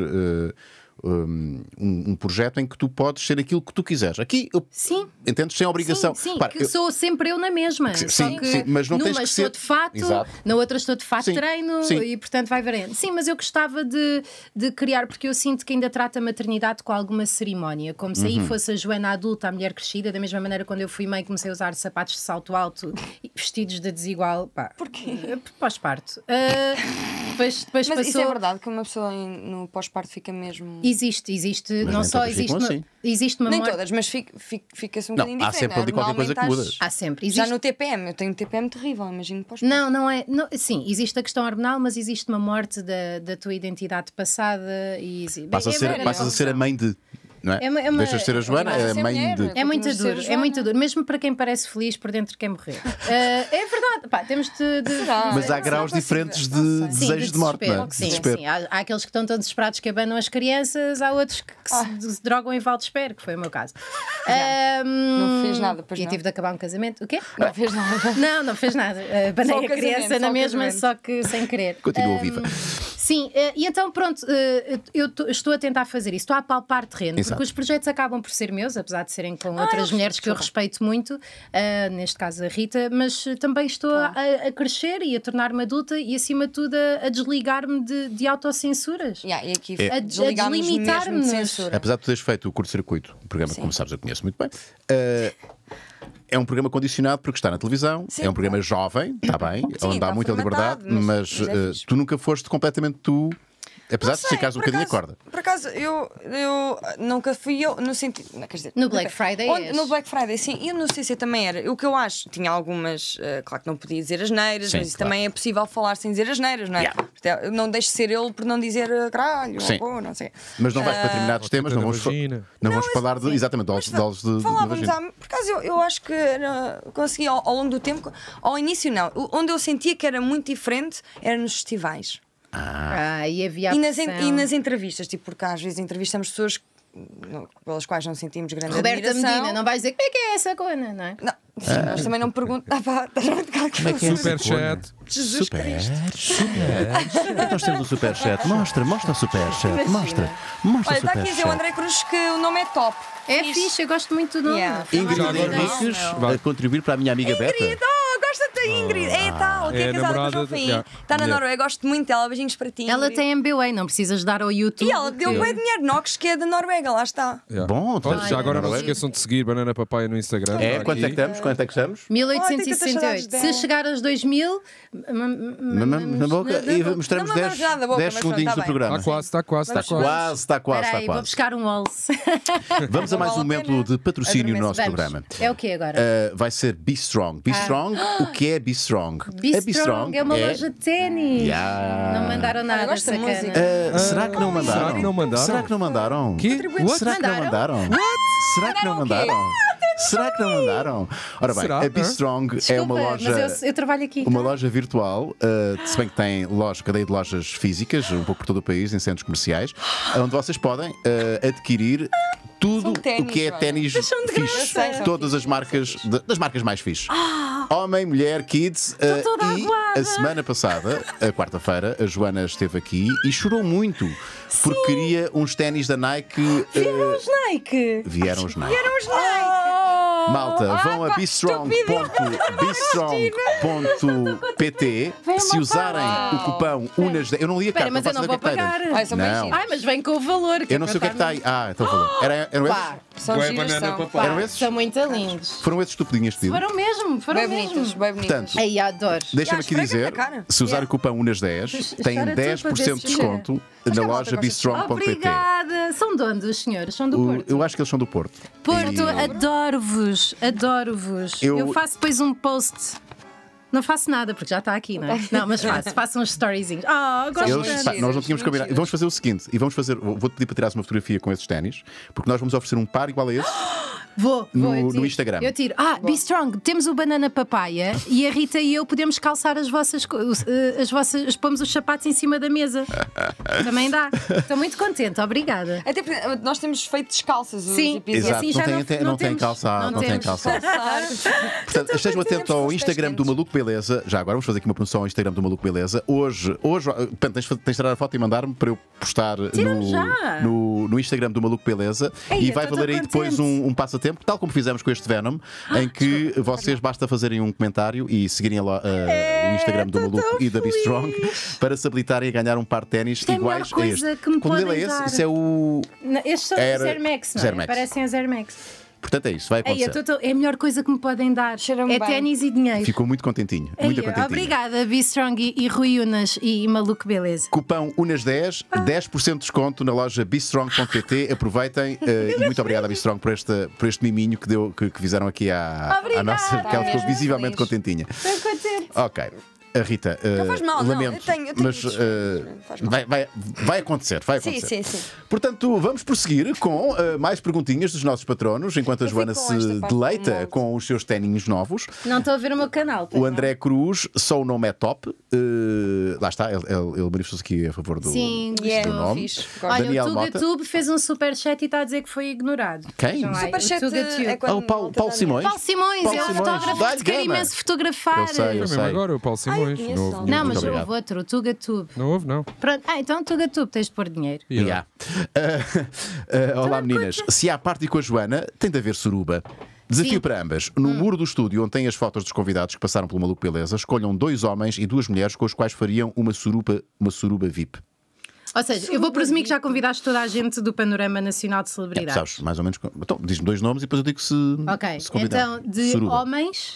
um projeto em que tu podes ser aquilo que tu quiseres. Aqui, Sim. entendes? Sem obrigação. Sim, Repara, que sou sempre eu na mesma. Sim, Só que sim, mas não numa tens que estou ser- de fato, Exato. na outra estou de fato Sim, treino sim. e portanto vai variando. Sim, mas eu gostava de criar, porque eu sinto que ainda trato a maternidade com alguma cerimónia, como se aí Uhum. fosse a Joana adulta, a mulher crescida, da mesma maneira quando eu fui mãe comecei a usar sapatos de salto alto e vestidos de desigual. Porquê? Pós-parto. Depois Mas passou... isso é verdade que uma pessoa no pós-parto fica mesmo. Existe, Mas não nem só todas existe ficam assim. existe uma Nem morte. todas, mas fica-se um Não, bocadinho há diferente. sempre ali não é? qualquer coisa que Normalmente muda. Há sempre. Já Existe... no TPM, eu tenho um TPM terrível, imagino pós-parto. Não é. Não, sim, existe a questão hormonal, mas existe uma morte da tua identidade passada e Passas a ser a mãe de. Não é? É uma- Deixas de ser a Joana, Continuas é a a ser mãe mulher. de. É muito Continuas a ser duro, é Joana. muito duro. Mesmo para quem parece feliz, por dentro quer morrer. É verdade, pá, temos de Será? Mas há Não graus consigo diferentes ver, não de sei. desejos de morte, não é? Sim, Desespero. sim. Há aqueles que estão tão desesperados que abanam as crianças, há outros que se drogam em Valdespero, que foi o meu caso. Não fez nada, pois E não? tive de acabar um casamento. O quê? Não fez nada. Não fez nada. Banei Só o a criança casamento, na só o mesma, casamento. só que sem querer. Continua viva. Sim, e então pronto, estou a tentar fazer isso, estou a palpar terreno, Exato. porque os projetos acabam por ser meus, apesar de serem com outras mulheres que eu respeito muito, neste caso a Rita, mas também estou a crescer e a tornar-me adulta e acima de tudo a desligar-me de autocensuras. Yeah, e aqui A desligámos mesmo de delimitar-nos. censura. Apesar de tu teres feito o curto-circuito, um programa que, como sabes, eu conheço muito bem, é um programa condicionado porque está na televisão, Sim, é um programa jovem, está bem, Sim, onde há está muita liberdade, formatado, mas mas é fixe. tu nunca foste completamente tu, apesar de esticares um por bocadinho a acaso- corda. Por acaso, eu nunca fui eu no sentido. Não, quer dizer, No Black Friday és. No Black Friday, sim. E no CC também era. O que eu acho, tinha algumas. Claro que não podia dizer asneiras, Sim, mas isso claro. também é possível falar sem dizer asneiras, não é? Yeah. Eu não deixo de ser ele por não dizer caralho, Sim. ou não sei. Mas não vais para determinados temas, não vamos, vagina. não vamos falar de, exatamente, de olhos de Falávamos, vagina. por acaso eu acho que consegui ao longo do tempo, ao início não, onde eu sentia que era muito diferente era nos festivais E havia a pressão. e nas entrevistas, tipo, porque às vezes entrevistamos pessoas pelas quais não sentimos grande Roberta admiração. Medina, não vais dizer como é que é essa coisa, não é? Não, sim, nós também não perguntamos. Como é que é? Superchat. Jesus Cristo. Nós temos o superchat. Mostra o superchat. Mostra o Olha, está aqui a dizer o André Cruz que o nome é top. É fixe, eu gosto muito do nome. Yeah. Ingrid Já agora Henriques Vai. a contribuir para a minha amiga Beta. Querido, gosta de a Ingrid. É a tal, que É é a casada com o namorada João de- Faim. yeah. Está na Yeah. Noruega, gosto muito dela. Beijinhos para ti. Ela Ingrid. tem MBA, não precisas dar ao YouTube. E ela deu que- bem dinheiro. Nox, que é da Noruega, lá está. Yeah. Bom, Olha, já agora não se Noruega. esqueçam de seguir Banana Papaya no Instagram. É, está quanto é que aqui. estamos? Quanto é que estamos? 1868. Ai, tenho tantas Se chegar aos 2000, Na boca e mostramos Não, 10 nada da boca, mas segundinhos tá do bem. programa. Está quase, está quase, está quase. Quase, está quase, Espera está aí, vou quase. buscar um waltz. Vamos a mais um Vale a momento pena. de patrocínio no nosso Vamos. programa. É o que agora? Vai ser Be Strong. Be Strong, o que é Be Strong? Be A Strong é uma loja de ténis. Yeah. Não mandaram nada, gosto da sacana. música. Será que não mandaram? Será que não mandaram? Será que não mandaram? Que? What? Será que não mandaram? Será que não mandaram? Será que não mandaram? Ora bem, Será? a Be Strong é uma Desculpa, loja. mas eu trabalho aqui. Uma tá? loja virtual, se bem que tem cadeia de lojas físicas, um pouco por todo o país, em centros comerciais, onde vocês podem adquirir tudo São ténis, o que é olha. ténis são de fixe. graça. Eu sei, são Todas as marcas, das marcas mais fixe. Homem, mulher, kids. toda E aguada. a semana passada, a quarta-feira, a Joana esteve aqui e chorou muito porque queria uns ténis da Nike. Vieram os Nike. Vieram os Nike. Vamos lá. Malta, vão a pá, bestrong.pt. Se usarem o cupão UNAS10. Eu não li a Espera, carta, mas eu não sei vou o que é que tem pagar. dentro. Ai, são bem Não. giros. Ai, mas vem com o valor. Eu não sei o que é que está aí. Então falou. Eram Pá, esses? São Ué, giros, banana são. papai. Eram esses? são muito lindos. Foram esses estupidinhos de pedido. Foram mesmo, foram Bem mesmo. bonitas, bem bonitas. Portanto, Ai, adoro. deixa-me Yeah, aqui esfrega dizer: na cara. se usar Yeah. o cupão UNAS10, tem Espera tudo para ver 10% de se desconto que na a malta loja gosta. bestrong.pt. Obrigada. São de onde os senhores? São do Porto. Eu acho que eles são do Porto. Porto, E- adoro-vos, adoro-vos. Eu- Eu faço depois um post. Não faço nada, porque já está aqui, não é? Não, mas faço uns storyzinhos. Gosto Eles, tanto. pá, nós não tínhamos combinado. E vamos fazer o seguinte: vou-te pedir para tirares uma fotografia com esses ténis, porque nós vamos oferecer um par igual a esse. Vou, no- eu tiro. no Instagram. Eu tiro. Be Strong, temos o banana papaya e a Rita e eu podemos calçar as vossas. Pomos os sapatos em cima da mesa. Também dá. Estou muito contente, obrigada. Até porque nós temos feito descalças os Sim. episódios. Exato, assim não já tem temos. calçado, não tem temos. calçado. Portanto, estejam atentos ao Instagram do Maluco Beleza. Já agora vamos fazer aqui uma promoção ao Instagram do Maluco Beleza. Hoje portanto, tens de tirar a foto e mandar-me para eu postar já. no Instagram do Maluco Beleza. Ei, E eu vai tô valer aí tão depois contente. um passatempo, tal como fizemos com este Venom, em que vocês basta fazerem um comentário e seguirem o Instagram do Maluco e da Be Strong para se habilitarem a ganhar um par de ténis Isto é a melhor iguais a coisa este. que me Quando ele é podem esse, dar. isso é o. Estes são Era- os Air Max, não é? Air Max. Parecem os Air Max. Portanto, é isso, vai Ei, acontecer. é a melhor coisa que me podem dar. Cheira-me É bem. ténis e dinheiro. Ficou muito contentinho. Ei, Muito contentinho. obrigada, Be Strong e Rui Unas e Maluco Beleza. Cupão UNAS10, 10% de desconto na loja bestrong.pt. Aproveitem e muito obrigado a Bestrong por este miminho que fizeram aqui à Obrigada. nossa. Que ela ficou Mesmo visivelmente feliz. contentinha. Estou contente. Ok. A Rita, Não faz mal, não, lamento, eu tenho mas isso, não faz mal. vai acontecer, vai Sim, acontecer. sim, sim. Portanto, vamos prosseguir com mais perguntinhas dos nossos patronos, enquanto a Eu Joana fico com esta se parte do deleita molde. com os seus ténis novos. Não estou a ver o meu canal. pois O não? André Cruz, só o nome é top. Lá está, ele manifestou-se aqui a favor do, Sim, do Yeah, gostou. nome. fixe. Olha, Daniel o Mota. TugaTube fez um superchat e está a dizer que foi ignorado. Quem? Vejam lá, Superchat o TugaTube. é quando Ah, o Paulo não te dá Simões? Paulo Simões, Paulo é o Simões. fotógrafo Dá-lhe que quer gama. imenso fotografar. Eu sei. Foi mesmo agora o Paulo Simões. conheço, Não houve não. nenhum. Não, mas Muito houve outro, o TugaTube. Não houve, não. Pronto. Então TugaTube, tens de pôr dinheiro. Yeah. Olá meninas, se há party com a Joana, tem de haver suruba. Desafio Sim. para ambas. No muro do estúdio, onde tem as fotos dos convidados que passaram pelo Maluco Beleza, escolham 2 homens e 2 mulheres com os quais fariam uma suruba VIP. Ou seja, eu vou presumir que já convidaste toda a gente do Panorama Nacional de Celebridades. Sabes, mais ou menos. Então, diz-me 2 nomes e depois eu digo se. Ok, se convidar. então de Suruba. homens.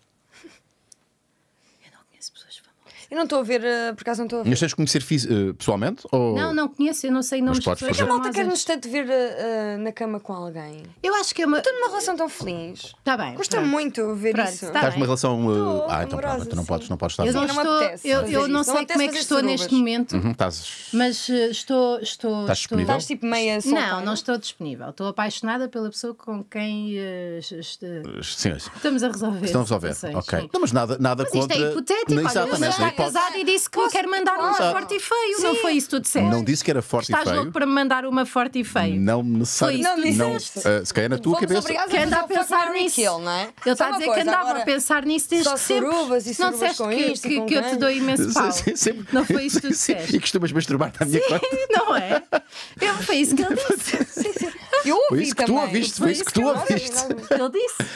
Eu não conheço pessoas famosas. Eu não estou a ver, por acaso não estou a ver. Mas tens de conhecer pessoalmente? Ou... Não conheço, eu não sei nomes de podes pessoas fazer. A malta quer-nos famosas. tanto ver na cama com alguém. Eu acho que é uma. Estou numa relação tão feliz. Está bem. Custa pronto. muito ver Pronto, isso. tá Estás bem. numa relação. Estou Então pronto, amorosa, tu não sim. podes estar. Eu não não me estou. apetece Eu fazer não isso. Não sei me como é que apetece estou fazer neste surubas. momento, Estás. mas estou. Estás disponível? Estás tipo meia solteira. Não estou disponível. Estou apaixonada pela pessoa com quem Sim, estamos a resolver. estão a resolver. situações, Ok. sim. Não, mas nada Mas isto contra. é hipotético. Olha, você Exatamente. está é hipótese. casado e disse que quer mandar uma Claro. forte e feio. Não foi isso que tu disseste? Não disse que era forte Estás e feio. louco para me mandar uma forte e feio. Não necessariamente. Foi isso que tu Não, disseste. se calhar na tua Fomos cabeça. obrigados Que a anda a fazer pensar fuck, marry, nisso. kill, não é? Ele Só está a uma dizer que coisa, andava agora, a pensar nisso desde só sempre. surubas e Não surubas disseste com que, isto e que, com que eu te quem? dou imenso pau. Sempre- Não foi isso que tu Sim, disseste. E costumas masturbar-te à minha conta. Não é? Foi isso que ele disse. Eu ouvi Foi isso que tu também. ouviste, foi isso que tu Nós- ouviste. nós- Ele disse.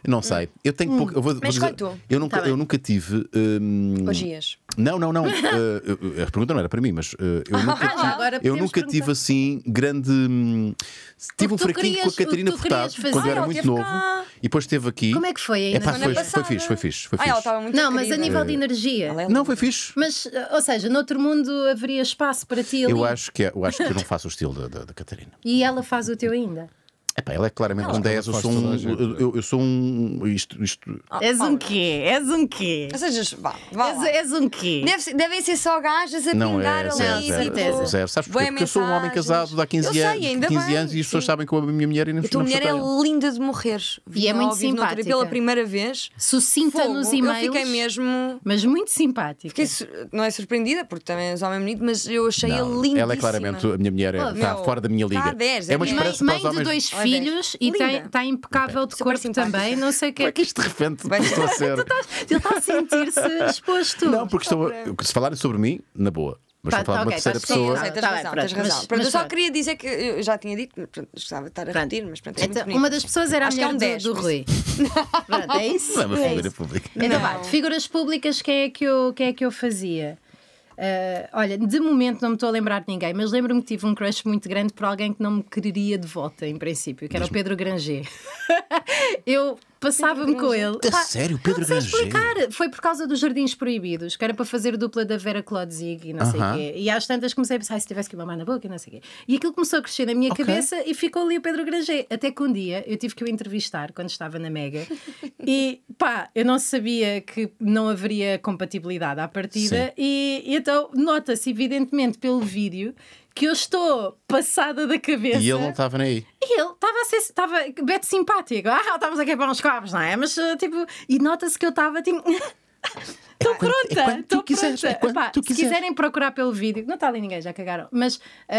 Não sei. Eu tenho pouco. Vou Mas dizer, escolhe tu. eu nunca tive. Orgias. Não. A pergunta não era para mim, mas agora eu podemos nunca tive perguntar. assim grande. Tive um tu fraquinho com a querias- Catarina o que tu querias Furtado fazer. quando eu era ela muito teve novo. cá. E depois esteve aqui. Como é que foi ainda? Epá, Semana foi passada. fixe. Foi Ah, ela fixe. estava muito Não, mas a querida. nível de energia. Ela é Não, foi fixe. Mas, ou seja, noutro mundo haveria espaço para ti ali. Eu acho que eu não faço o estilo da Catarina. E ela faz o teu ainda. Epá, ela é claramente um 10. Eu faz sou toda a um. gente. Eu sou um. Isto. És Paula. um quê? És um quê? Ou seja, vá lá. És um quê? Devem ser só gajas a Não pingar é, ali. zero, tipo, zero. Sabes porquê? bué Porque eu sou um homem mensagens. casado há 15 Eu sei, anos, ainda 15 bem, anos e as pessoas sim. sabem que a minha mulher ainda A tua mulher é linda de morrer. E é muito Ao vivo no outro dia simpática. Pela primeira vez. Sucinta Fogo. nos Eu e-mails. fiquei mesmo. Mas muito simpática. Não é surpreendida, porque também és homem bonito, mas eu achei-a lindíssima. Ela é claramente, a minha mulher está meu, fora da minha está liga. a 10, é uma é mesmo. esperança Mãe para os de homens. 2 Olha, filhos e linda. está impecável de Super corpo simpática. também. Não sei o que Como é é que isto de repente Bem, estou a ser? Ele está a sentir-se exposto. Não, porque se falarem sobre mim, na boa. Mas Tá, estou a falar de uma ok, terceira tá, pessoa. sim, Sei, tens Tá bem, razão, pronto, tens razão. mas- Pronto, mas eu só pronto. queria dizer que eu já tinha dito, pronto, gostava de estar a repetir, mas pronto, é muito Então, bonito. uma das pessoas era a Acho que é mulher um 10, do por Rui. Pronto, é isso. Não é uma É figura isso. pública. Então vá, de figuras públicas, quem é que eu fazia? Olha, de momento não me estou a lembrar de ninguém, mas lembro-me que tive um crush muito grande por alguém que não me quereria de volta, em princípio, que era o Pedro Granger. Eu passava-me com ele. A sério, Pedro não sei Granger? explicar. Foi por causa dos Jardins Proibidos, que era para fazer dupla da Vera Clodzig e não sei o quê. E às tantas comecei a pensar, se tivesse que mamar na boca e não sei o quê. E aquilo começou a crescer na minha cabeça e ficou ali o Pedro Granger. Até que um dia eu tive que o entrevistar quando estava na Mega e pá, eu não sabia que não haveria compatibilidade à partida e então nota-se evidentemente pelo vídeo que eu estou passada da cabeça. E ele não estava nem aí. E ele estava bete simpático. Estamos aqui para uns copos, não é? Mas tipo, e nota-se que eu estava tipo. Estou pronta, estou pronta. tu Se quiseres. quiserem procurar pelo vídeo, não está ali ninguém, já cagaram. Mas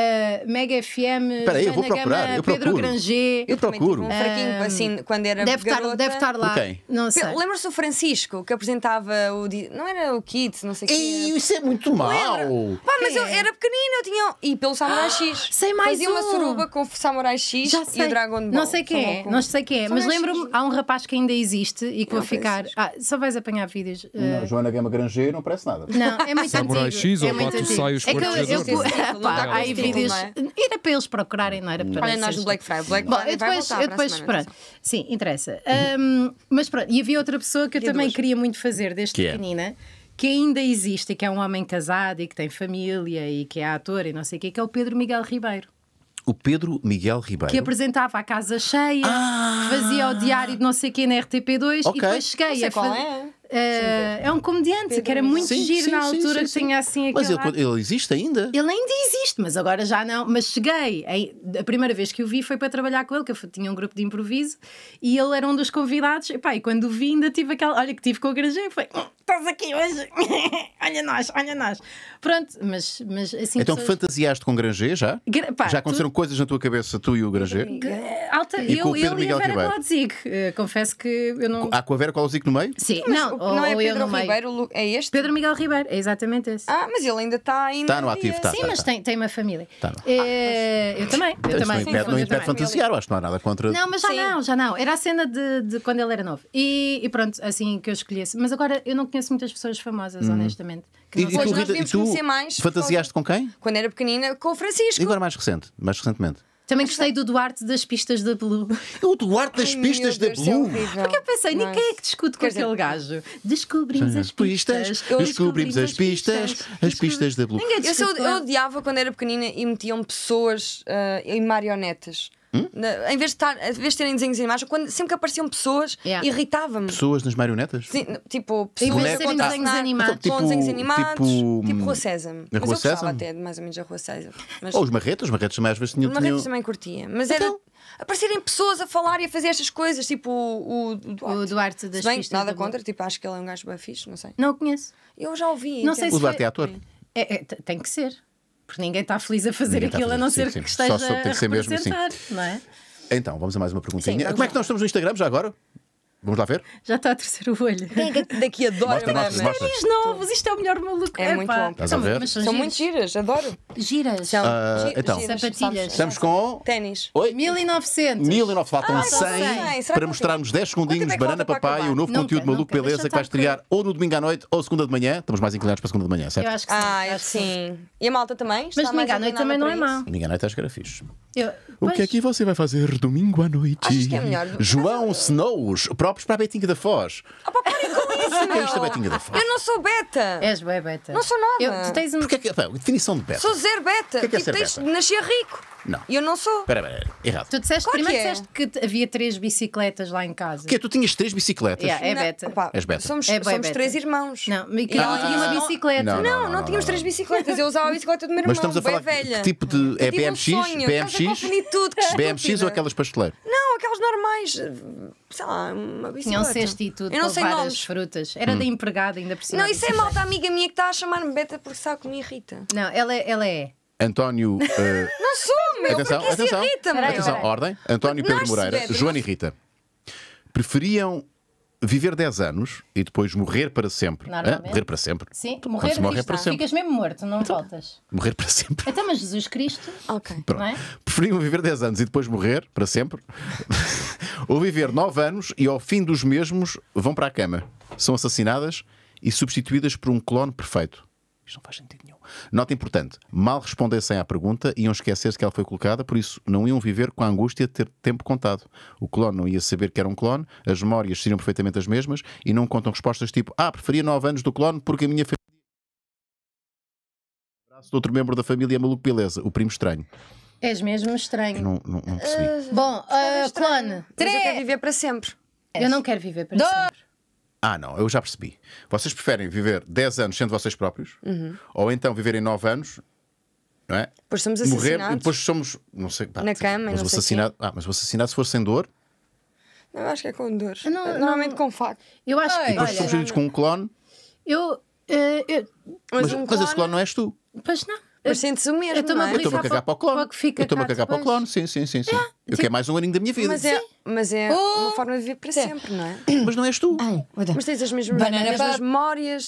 Mega FM, Espera aí, eu vou Joana procurar, Gama, eu Pedro procuro. Granger. Eu procuro. Um fraquinho, assim, quando era Deve garota. estar lá. Por quem? Não sei. Lembra-se do Francisco, que apresentava o... Não era o Kids, não sei o Ei, quê. isso é muito mau. Pá, mas eu era pequenina, eu tinha... E pelo Samurai X. sei mais Fazia uma um. suruba com o Samurai X Já e sei. o Dragon Ball. Não sei quem São é, loucos. não sei quem é, mas Samurai lembro-me, X. há um rapaz que ainda existe e que vou Não, ficar. Só vais apanhar vídeos. Não, Joana Gama Granger não parece nada. Não, é muito Samurai antigo. X é ou muito Bato antigo. Sai os É que Cortes eu, de Azul? pá, há aí Não é? vídeos. Era para eles procurarem, não era para Olha, nós vocês. no Black Friday. Black Bom, Friday eu vai depois, voltar para a semana. pronto. Sim, interessa. Mas pronto, e havia outra pessoa que eu Havia também duas. queria muito fazer desde Que é? pequenina, que ainda existe, e que é um homem casado e que tem família e que é ator e não sei o quê, que é o Pedro Miguel Ribeiro. O Pedro Miguel Ribeiro. Que apresentava a Casa Cheia, fazia o diário de não sei quê na RTP2 Ok. e depois cheguei Não sei a qual fazer. é. É um comediante que era muito giro na altura, que tinha assim Mas aquele. ele existe ainda? Ele ainda existe, mas agora já não. Mas cheguei, a primeira vez que o vi foi para trabalhar com ele, que eu tinha um grupo de improviso e ele era um dos convidados. E, pá, e quando o vi, ainda tive aquela. Olha, que tive com o Granger, foi: estás aqui hoje, olha nós. Pronto, mas assim. Então pessoas- fantasiaste com Granger já? Pá, Já aconteceram coisas na tua cabeça, tu e o Granger? Alta, E com o Pedro ele e Miguel a Vera Ribeiro? Clodzig. Confesso que eu não. Há com a Vera Colozico no meio? Sim, Mas não, não é ou eu Pedro no meio. Ribeiro, é este? Pedro Miguel Ribeiro, é exatamente esse. Ah, mas ele ainda está ainda. Está no ativo, está. Sim, mas tem uma família. Tá. Eu também. Isso não impede, não eu impede também. fantasiar, eu acho que não há nada contra. Não, mas Sim. já não. Era a cena de quando ele era novo. E pronto, assim que eu escolhesse. Mas agora eu não conheço muitas pessoas famosas, honestamente. que não E são- Pois, tu, nós Rita, e devíamos tu conhecer mais, fantasiaste com quem? Quando era pequenina, com o Francisco. E agora mais recentemente? Também gostei do Duarte das pistas da Blue. O Duarte das Ai, pistas da meu Deus, isso é Blue. horrível. Porque eu pensei, nem quem é que discute com Quer dizer, aquele gajo? Descobrimos as pistas. Descobrimos as pistas da Blue. Ninguém Eu discute com ele. odiava quando era pequenina e metiam pessoas em marionetas. Em vez de terem desenhos animados, sempre que apareciam pessoas, Yeah. irritava-me. Pessoas nas marionetas? Sim, tipo, Em vez de pessoas serem a desenhos contracenar animados. com desenhos animados, tipo, tipo Rua Sésamo. a Mas Rua eu gostava Sésamo? até de mais ou menos a Rua Sésamo. Mas Ou os marretos também às vezes tinham. uma rede também curtia. Mas era Então? aparecerem pessoas a falar e a fazer estas coisas, tipo o Duarte. O Duarte das Se bem, pistas nada da Blue. contra, tipo, acho que ele é um gajo bem fixe, não sei. Não o conheço. Eu já ouvi. Não sei entendo. O Duarte é ator. Tem que ser. Porque ninguém está feliz a fazer Ninguém está aquilo, a feliz, não ser sim, que sim. esteja Só tem que ser a mesmo, sim. representar, não é? Então, vamos a mais uma perguntinha. Sim, vamos Como é que nós estamos no Instagram já agora? Vamos lá ver? Já está a torcer o olho. Quem é que daqui adora Mostra, mostra, mamas? mostra. Ténis novos, isto é o melhor maluco. É muito bom. Estás a ver? Mas São giros. muito giras, adoro. Giras. São então. Sapatilhas. Estamos com... Ténis. Oi? 1900. 1900, faltam Ah, 100 faltam 100. Será para que mostrarmos 10 segundinhos Quanto de é que Banana falta para Papai, acabar? o novo Nunca, conteúdo Maluco nunca. Beleza, Deixa que vai estar estrear ou no domingo à noite ou segunda de manhã. Estamos mais inclinados para segunda de manhã, certo? Eu acho que sim. Ah, acho que sim. E a malta também? Mas domingo à noite também não é mau. Domingo à noite acho que era fixe. O que é que você vai fazer domingo à noite? Achas que é melhor? João Snows, próprios para a Betinha da Foz. Ah, pá, parem com isso, O que é isto da meu. Betinha da Foz? Eu não sou beta. És bué beta. Não sou nada. Tu tens um... Porquê que, pá, definição de beta. Sou zero beta. que é ser tens beta? de nascer rico. Não. E eu não sou. Espera, errado. Tu disseste, Claro primeiro que é. disseste que havia 3 bicicletas lá em casa. Porque tu tinhas 3 bicicletas. Yeah, é Não, beta. pá, És beta. Somos, É bué somos beta. 3 irmãos. Não, mas cada um tinha uma bicicleta. Não tínhamos 3 bicicletas. Eu usava a bicicleta do meu irmão. Mas estamos a bué falar velha. que tipo de. É Eu tive um BMX? sonho. Estás a confundir tudo, que BMX ou estúpida. aquelas pasteleiras? Não, aquelas normais. Sei lá, uma bicicleta. Tinha um cesto e tudo Eu não com sei várias nomes. frutas. Era da empregada ainda por cima. Não, da isso é bicicleta. malta amiga minha que está a chamar-me beta porque sabe que me irrita. Não, ela é. António. Não sou, meu. Atenção, porque atenção. isso irrita-me. Peraí, Atenção, peraí. ordem. António Porque Pedro nasce Moreira, beta, Joana e nós- Rita. Preferiam viver 10 anos e depois morrer para sempre? Normalmente. Morrer para sempre? Sim, Quando morrer se morre é disto, para sempre. ficas mesmo morto, não voltas. Morrer para sempre. Então, mas Jesus Cristo, Ok. Pronto. não é? Preferiam viver 10 anos e depois morrer para sempre? Ou viver 9 anos e ao fim dos mesmos vão para a cama? São assassinadas e substituídas por um clone perfeito. Isto não faz sentido nenhum. Nota importante: mal respondessem à pergunta, iam esquecer-se que ela foi colocada, por isso não iam viver com a angústia de ter tempo contado. O clone não ia saber que era um clone, as memórias seriam perfeitamente as mesmas e não contam respostas tipo: preferia 9 anos do clone porque a minha família. Abraço de outro membro da família Maluco Beleza, o primo estranho. És mesmo Eu estranho. não percebi. Bom, clone. Mas eu quero viver para sempre. Eu não quero viver para sempre. Não, eu já percebi. Vocês preferem viver 10 anos sendo vocês próprios? Ou então viverem 9 anos, não é? Depois somos Morrer assassinados. e depois somos, não sei, Na cama e mas não o sei assassinato, mas o assassinato se for sem dor, Eu acho que é com dor. Não, Normalmente não. com facto. Eu acho que. depois Olha, substituídos com um clone, eu. mas um esse clone não és tu. Pois não. Mas sentes o mesmo, estou-me não a é? Eu estou-me a cagar para o clone. Para o que fica Eu estou-me a cá cagar para o depois. clone, sim. Eu quero mais um aninho da minha vida. Mas é uma forma de viver para sempre, não é? Mas não és tu. Mas tens as mesmas memórias,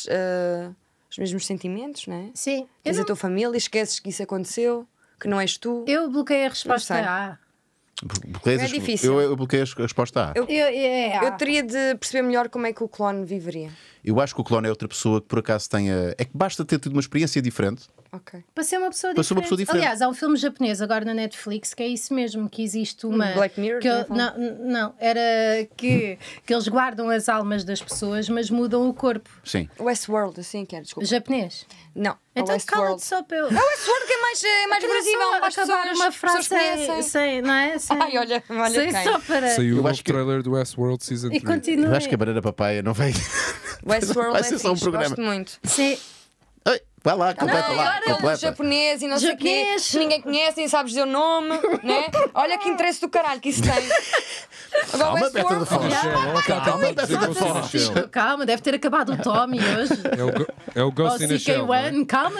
os mesmos sentimentos, não é? Sim. Eu, Tens a não- tua família, esqueces que isso aconteceu, que não és tu. eu bloqueei a resposta Não sei. A. Bloqueias É as- difícil. Eu bloqueei a resposta A. Eu teria de perceber melhor como é que o clone viveria. Eu acho que o clone é outra pessoa que por acaso tenha. É que basta ter tido uma experiência diferente. Ok. Para ser uma pessoa Para ser uma pessoa diferente. Aliás, há um filme japonês agora na Netflix que é isso mesmo, que existe uma... Black Mirror, que não é? não, era que eles guardam as almas das pessoas, mas mudam o corpo. Sim. Westworld, assim quero, desculpa. Japonês. Não, Então Westworld. cala-te só para eu... Westworld que é mais visível, mais acabar pessoas, uma frase pessoas conhecem. sem, não é? Sem, Ai, olha sem quem. só para... Saiu o Eu novo acho que- trailer do Westworld Season E 3. continua. Eu acho que a banana papaya não vai. Westworld Vai é ser só um fixe, programa. gosto muito. Sim. Ei, vai lá, completa lá. Agora é um Completa. japonês e não sei o quê, Japonês. que ninguém conhece, nem sabes dizer o nome, né? Olha que interesse do caralho que isso tem. Agora Calma, Beta da Westworld. Foz. Calma, Ghost in a Shell. Calma, deve ter acabado o Tommy hoje. É o Ou Ghost in a Shell. não é? CK1, calma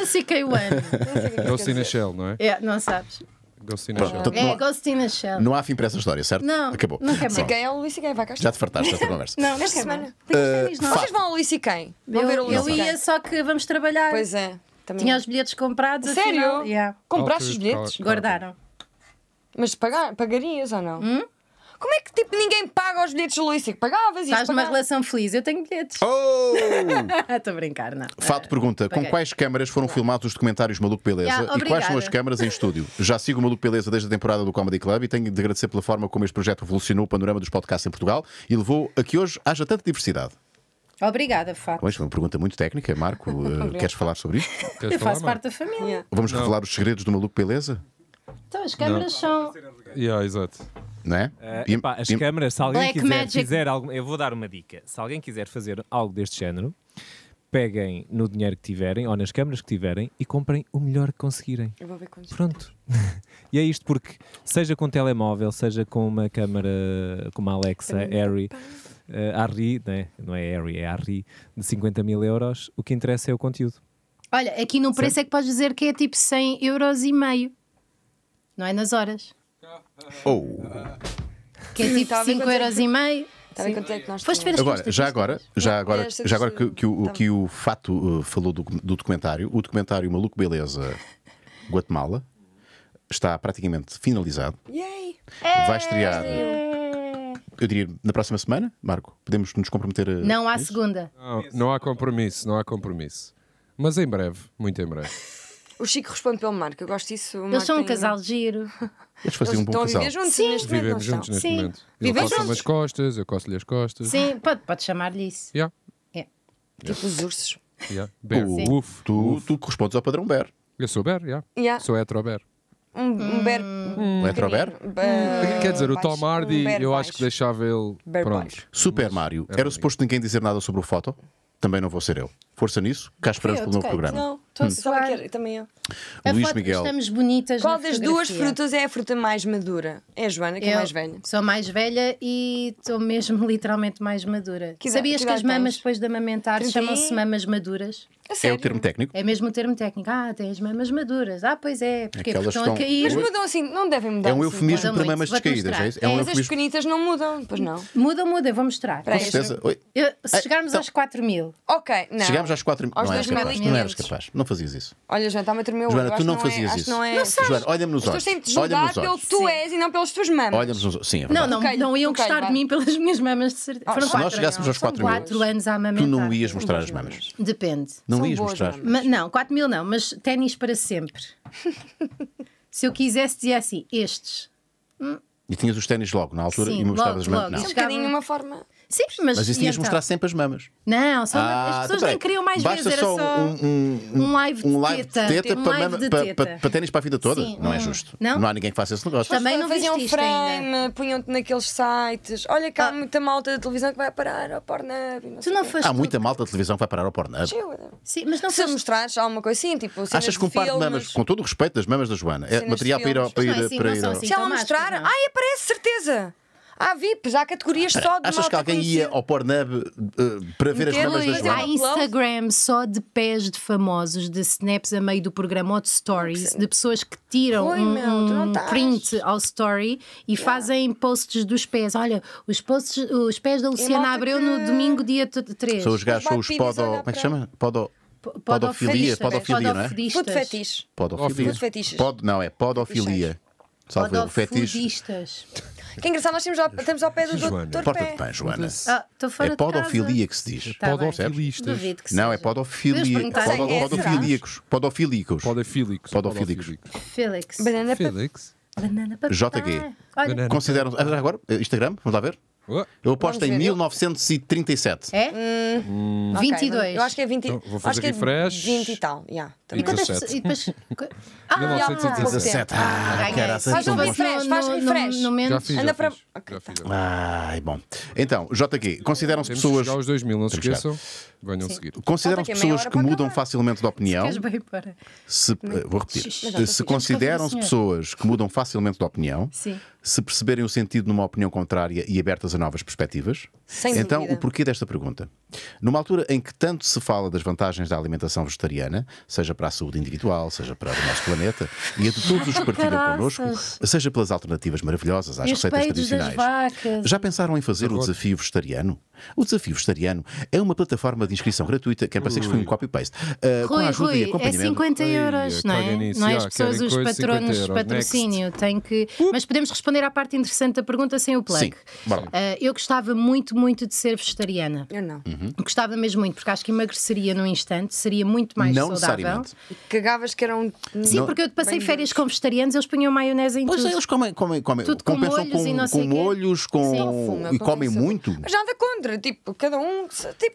CK1. Ghost in a Shell, não é? É, não sabes. Ghost in a Pronto, Shell. portanto, É, não, há, Ghost in a Shell. não há fim para essa história, certo? Não, Acabou. não quer Pronto. Quem é o Luís e quem vai cá? Já te fartaste desta conversa. Não, Esta quer semana. mais. Tem ténis novos. Vocês vão ao Luís e quem? Vão ver o Luís Eu e quem? ia, só que vamos trabalhar. Pois é. Também. Tinha os bilhetes comprados. Sério? Afinal, yeah. Compraste os Altered bilhetes? Colour. Guardaram. Mas pagarias ou não? Como é que tipo ninguém paga os bilhetes do Luís? Que pagavas e Estás numa relação feliz. Eu tenho bilhetes. Oh! Estou a brincar, não. Fato pergunta: com paguei. quais câmaras foram filmados os documentários Maluco Beleza? Yeah, E quais obrigada. são as câmaras em estúdio? Já sigo o Maluco Beleza desde a temporada do Comedy Club e tenho de agradecer pela forma como este projeto revolucionou o panorama dos podcasts em Portugal e levou a que hoje haja tanta diversidade. Obrigada, Fá. Bom, isto foi uma pergunta muito técnica. Marco, queres falar sobre isto? Queres Eu falar, faço Marco? parte da família. Yeah. Vamos revelar os segredos do Maluco Beleza? Então as câmaras são. Yeah, exato. Não é? Epá, as câmaras, se alguém Black quiser Magic. fizer algo, eu vou dar uma dica. Se alguém quiser fazer algo deste género, peguem no dinheiro que tiverem ou nas câmaras que tiverem e comprem o melhor que conseguirem. Eu vou ver quantos. Pronto. E é isto porque, seja com telemóvel, seja com uma câmara como a Alexa, Harry, Harry, né? Não é Harry, é Harry, de 50 mil euros, o que interessa é o conteúdo. Olha, aqui no preço é que podes dizer que é tipo 100,5€. Não é nas horas. Oh, Que é tipo Estava a ver quanto é que- 5,5€. Está a ver quanto é que nós Foste ver tínhamos? as Agora, já agora que o Fato falou do documentário, o documentário Maluco Beleza Guatemala está praticamente finalizado. Yay! Vai estrear, eu diria, na próxima semana, Marco. Podemos nos comprometer a. Não há isso? segunda. Não há compromisso, não há compromisso. Mas em breve, muito em breve. O Chico responde pelo Marco, eu gosto disso. Eles são um casal giro. Eles faziam um bom Estão a casal. viver juntos Sim. neste momento, não Vivemos estão? juntos neste Sim. momento. Ele Vivem coça-me juntos. as costas, eu coço-lhe as costas. Sim, pode chamar-lhe isso. Yeah, Tipo os ursos. yeah. Bear. Sim. Uf, Tu correspondes ao padrão Bear. Eu sou Bear, yeah. Yeah. Sou hetero-Bear. Um bear. Um heterobear? Quer dizer, o baixo, Tom Hardy, bear eu acho baixo. que deixava ele. Bear Pronto. baixo. Super Mario. Era bonito. suposto ninguém dizer nada sobre o foto? Também não vou ser eu. Força nisso, cá esperamos pelo novo toquei-te. programa. Não, estou a suar. suar. Também eu. A Luís foto, Miguel. Estamos bonitas Qual na das duas fotografia. frutas é a fruta mais madura? É a Joana, que é Eu mais velha. sou mais velha e estou mesmo literalmente mais madura. Que idade- Sabias que que as idade mamas tens? depois de amamentar 30? chamam-se mamas maduras? A É sério? o termo técnico? É mesmo o termo técnico. Ah, tens mamas maduras. Ah, pois é. Porquê? Aquelas Porque estão a estão- cair. Mas mudam assim, não devem mudar. É um assim, eufemismo Muda para muito. mamas Vou-te descaídas, mostrar. é isso? É um Mas as eufemismo. pequenitas não mudam, pois não. Muda, eu vou mostrar. Espera Com aí, certeza. Oi. Se chegarmos então- aos 4.000, Ok, não. Chegámos às 4 Aos Não eras capaz. 2.500. Não eras capaz. Não fazias isso. Olha, Joana, está-me a tremer o Joana, olho. tu Acho não que fazias acho isso. que não é. Joana, olha-me nos As olhos. pessoas têm de te Olha-me julgar nos pelo olhos. que tu és e não pelas tuas mamas. Olha-nos nos olhos. Sim, é verdade. não iam toquei-lhe, gostar de vá. mim pelas minhas mamas de certeza. Foram Se nós 4 chegássemos aos 4.000, 4 anos a amamentar. Tu não ias mostrar as mamas. Depende. Não São ias boas mostrar. mamas. Não, 4.000 não, mas ténis para sempre. Se eu quisesse, dizia assim: estes. E tinhas os ténis logo na altura Sim, e mostravas as logo, mamas. logo. Não. Um bocadinho uma forma. Sim, mas. Mas isso e tinhas de então? mostrar sempre as mamas. Não, só as pessoas então nem queriam mais basta vezes, era só só um live de live teta. de teta Um para, live de teta. para ténis para a vida toda. Sim, Não é justo. não? Há ninguém que faça esse negócio. Também não faziam viste isto ainda. frame, punham-te naqueles sites. Olha que há muita malta da televisão que vai parar ao Pornhub. e Tu sei não o quê. foste. Há muita malta de televisão que vai parar ao Pornhub. Sim, mas não Se foste. mostrares alguma coisa assim, tipo, cenas Achas que um de par de filmes, mamas, com todo o respeito das mamas da Joana, é Cenas de material para ir ao. filmes. Para Mas não é ir, assim, para não ir são ao- assim. Se ela Então, mostrar, não. ai, aparece, certeza. Há VIPs, há categorias só de Achas malta que alguém ia conhecida. ao Pornhub para ver as Meter mamas da Luís, Joana? Há Instagram só de pés de famosos, de snaps a meio do programa ou de stories, de pessoas que tiram Oi, meu, tu não um estás. print ao story e fazem posts dos pés. Olha, os pés da Luciana malta Abreu que- no domingo, dia 3. São os gajos, são os bate pibes, olha Como é que para- chama? Podofilia, podofilia, não é? Food fetiche. Podofilia. Food fetiches. Não, é podofilia. Salve o fetiche. Podofudistas. Que engraçado, nós estamos ao pé do Joana. Dr. Porta-te Pé. bem, Joana. Estou fora É de casa. podofilia que se diz. Tá bem. Podofilistas. Duvido que Não, é seja. podofilia. Deus perguntar, Podofilíacos. Podofílicos. Podofílicos. Podofílicos. Felix. Banana pa- Felix. Banana papai. JG. Olha, Banana. Consideram. Agora, Instagram, vamos lá ver. Oh, Eu aposto em Vamos ver, eu- 1937. é? Ok, 22. Eu acho que é 20. Então, vou fazer acho que é refresh. 20 e tal. Yeah, E também. quantas 17. pessoas. E depois. 1917. Ah, caraças, Faz tão um bom. refresh, faz refresh. No Já menos. fiz, Anda já para- fiz. Ok, Já fiz. Ai, bom. Então, JQ, consideram-se Temos que pessoas. chegar aos 2000, não se Temos que esqueçam. Venham seguir. Consideram-se Falta aqui meia pessoas hora que para mudam acabar. facilmente de opinião. Queres bem para. Vou repetir. Shhh. Se consideram-se Senhor. pessoas que mudam facilmente de opinião, Sim. se perceberem o sentido numa opinião contrária e abertas a novas perspectivas, Sem então dúvida. o porquê desta pergunta? Numa altura em que tanto se fala das vantagens da alimentação vegetariana, seja para a saúde individual, seja para o nosso planeta, e a de todos os que partilham Caraças. connosco, seja pelas alternativas maravilhosas às E os receitas peidos das tradicionais. vacas. Já pensaram em fazer o desafio vegetariano? O desafio vegetariano é uma plataforma de inscrição gratuita, que é para ser que foi um copy-paste, com a Rui, ajuda e Rui, é acompanhamento. 50 euros, não caga é? nisso, Não é já, as pessoas, querem os coisa de 50 patronos de euros, patrocínio. Tem que... Mas podemos responder à parte interessante da pergunta sem o plug. Sim, bora lá. Eu gostava muito, muito de ser vegetariana. Eu não. Gostava mesmo muito, porque acho que emagreceria num instante, seria muito mais Não saudável. necessariamente. Cagavas que era um. Sim, porque eu passei férias com vegetarianos, eles punham maionese em Pois tudo. é, eles comem Tudo com compensam molhos e não com sei quê. molhos, com... Sim. Fumo, e comem compensa. muito. Mas nada contra, tipo, cada um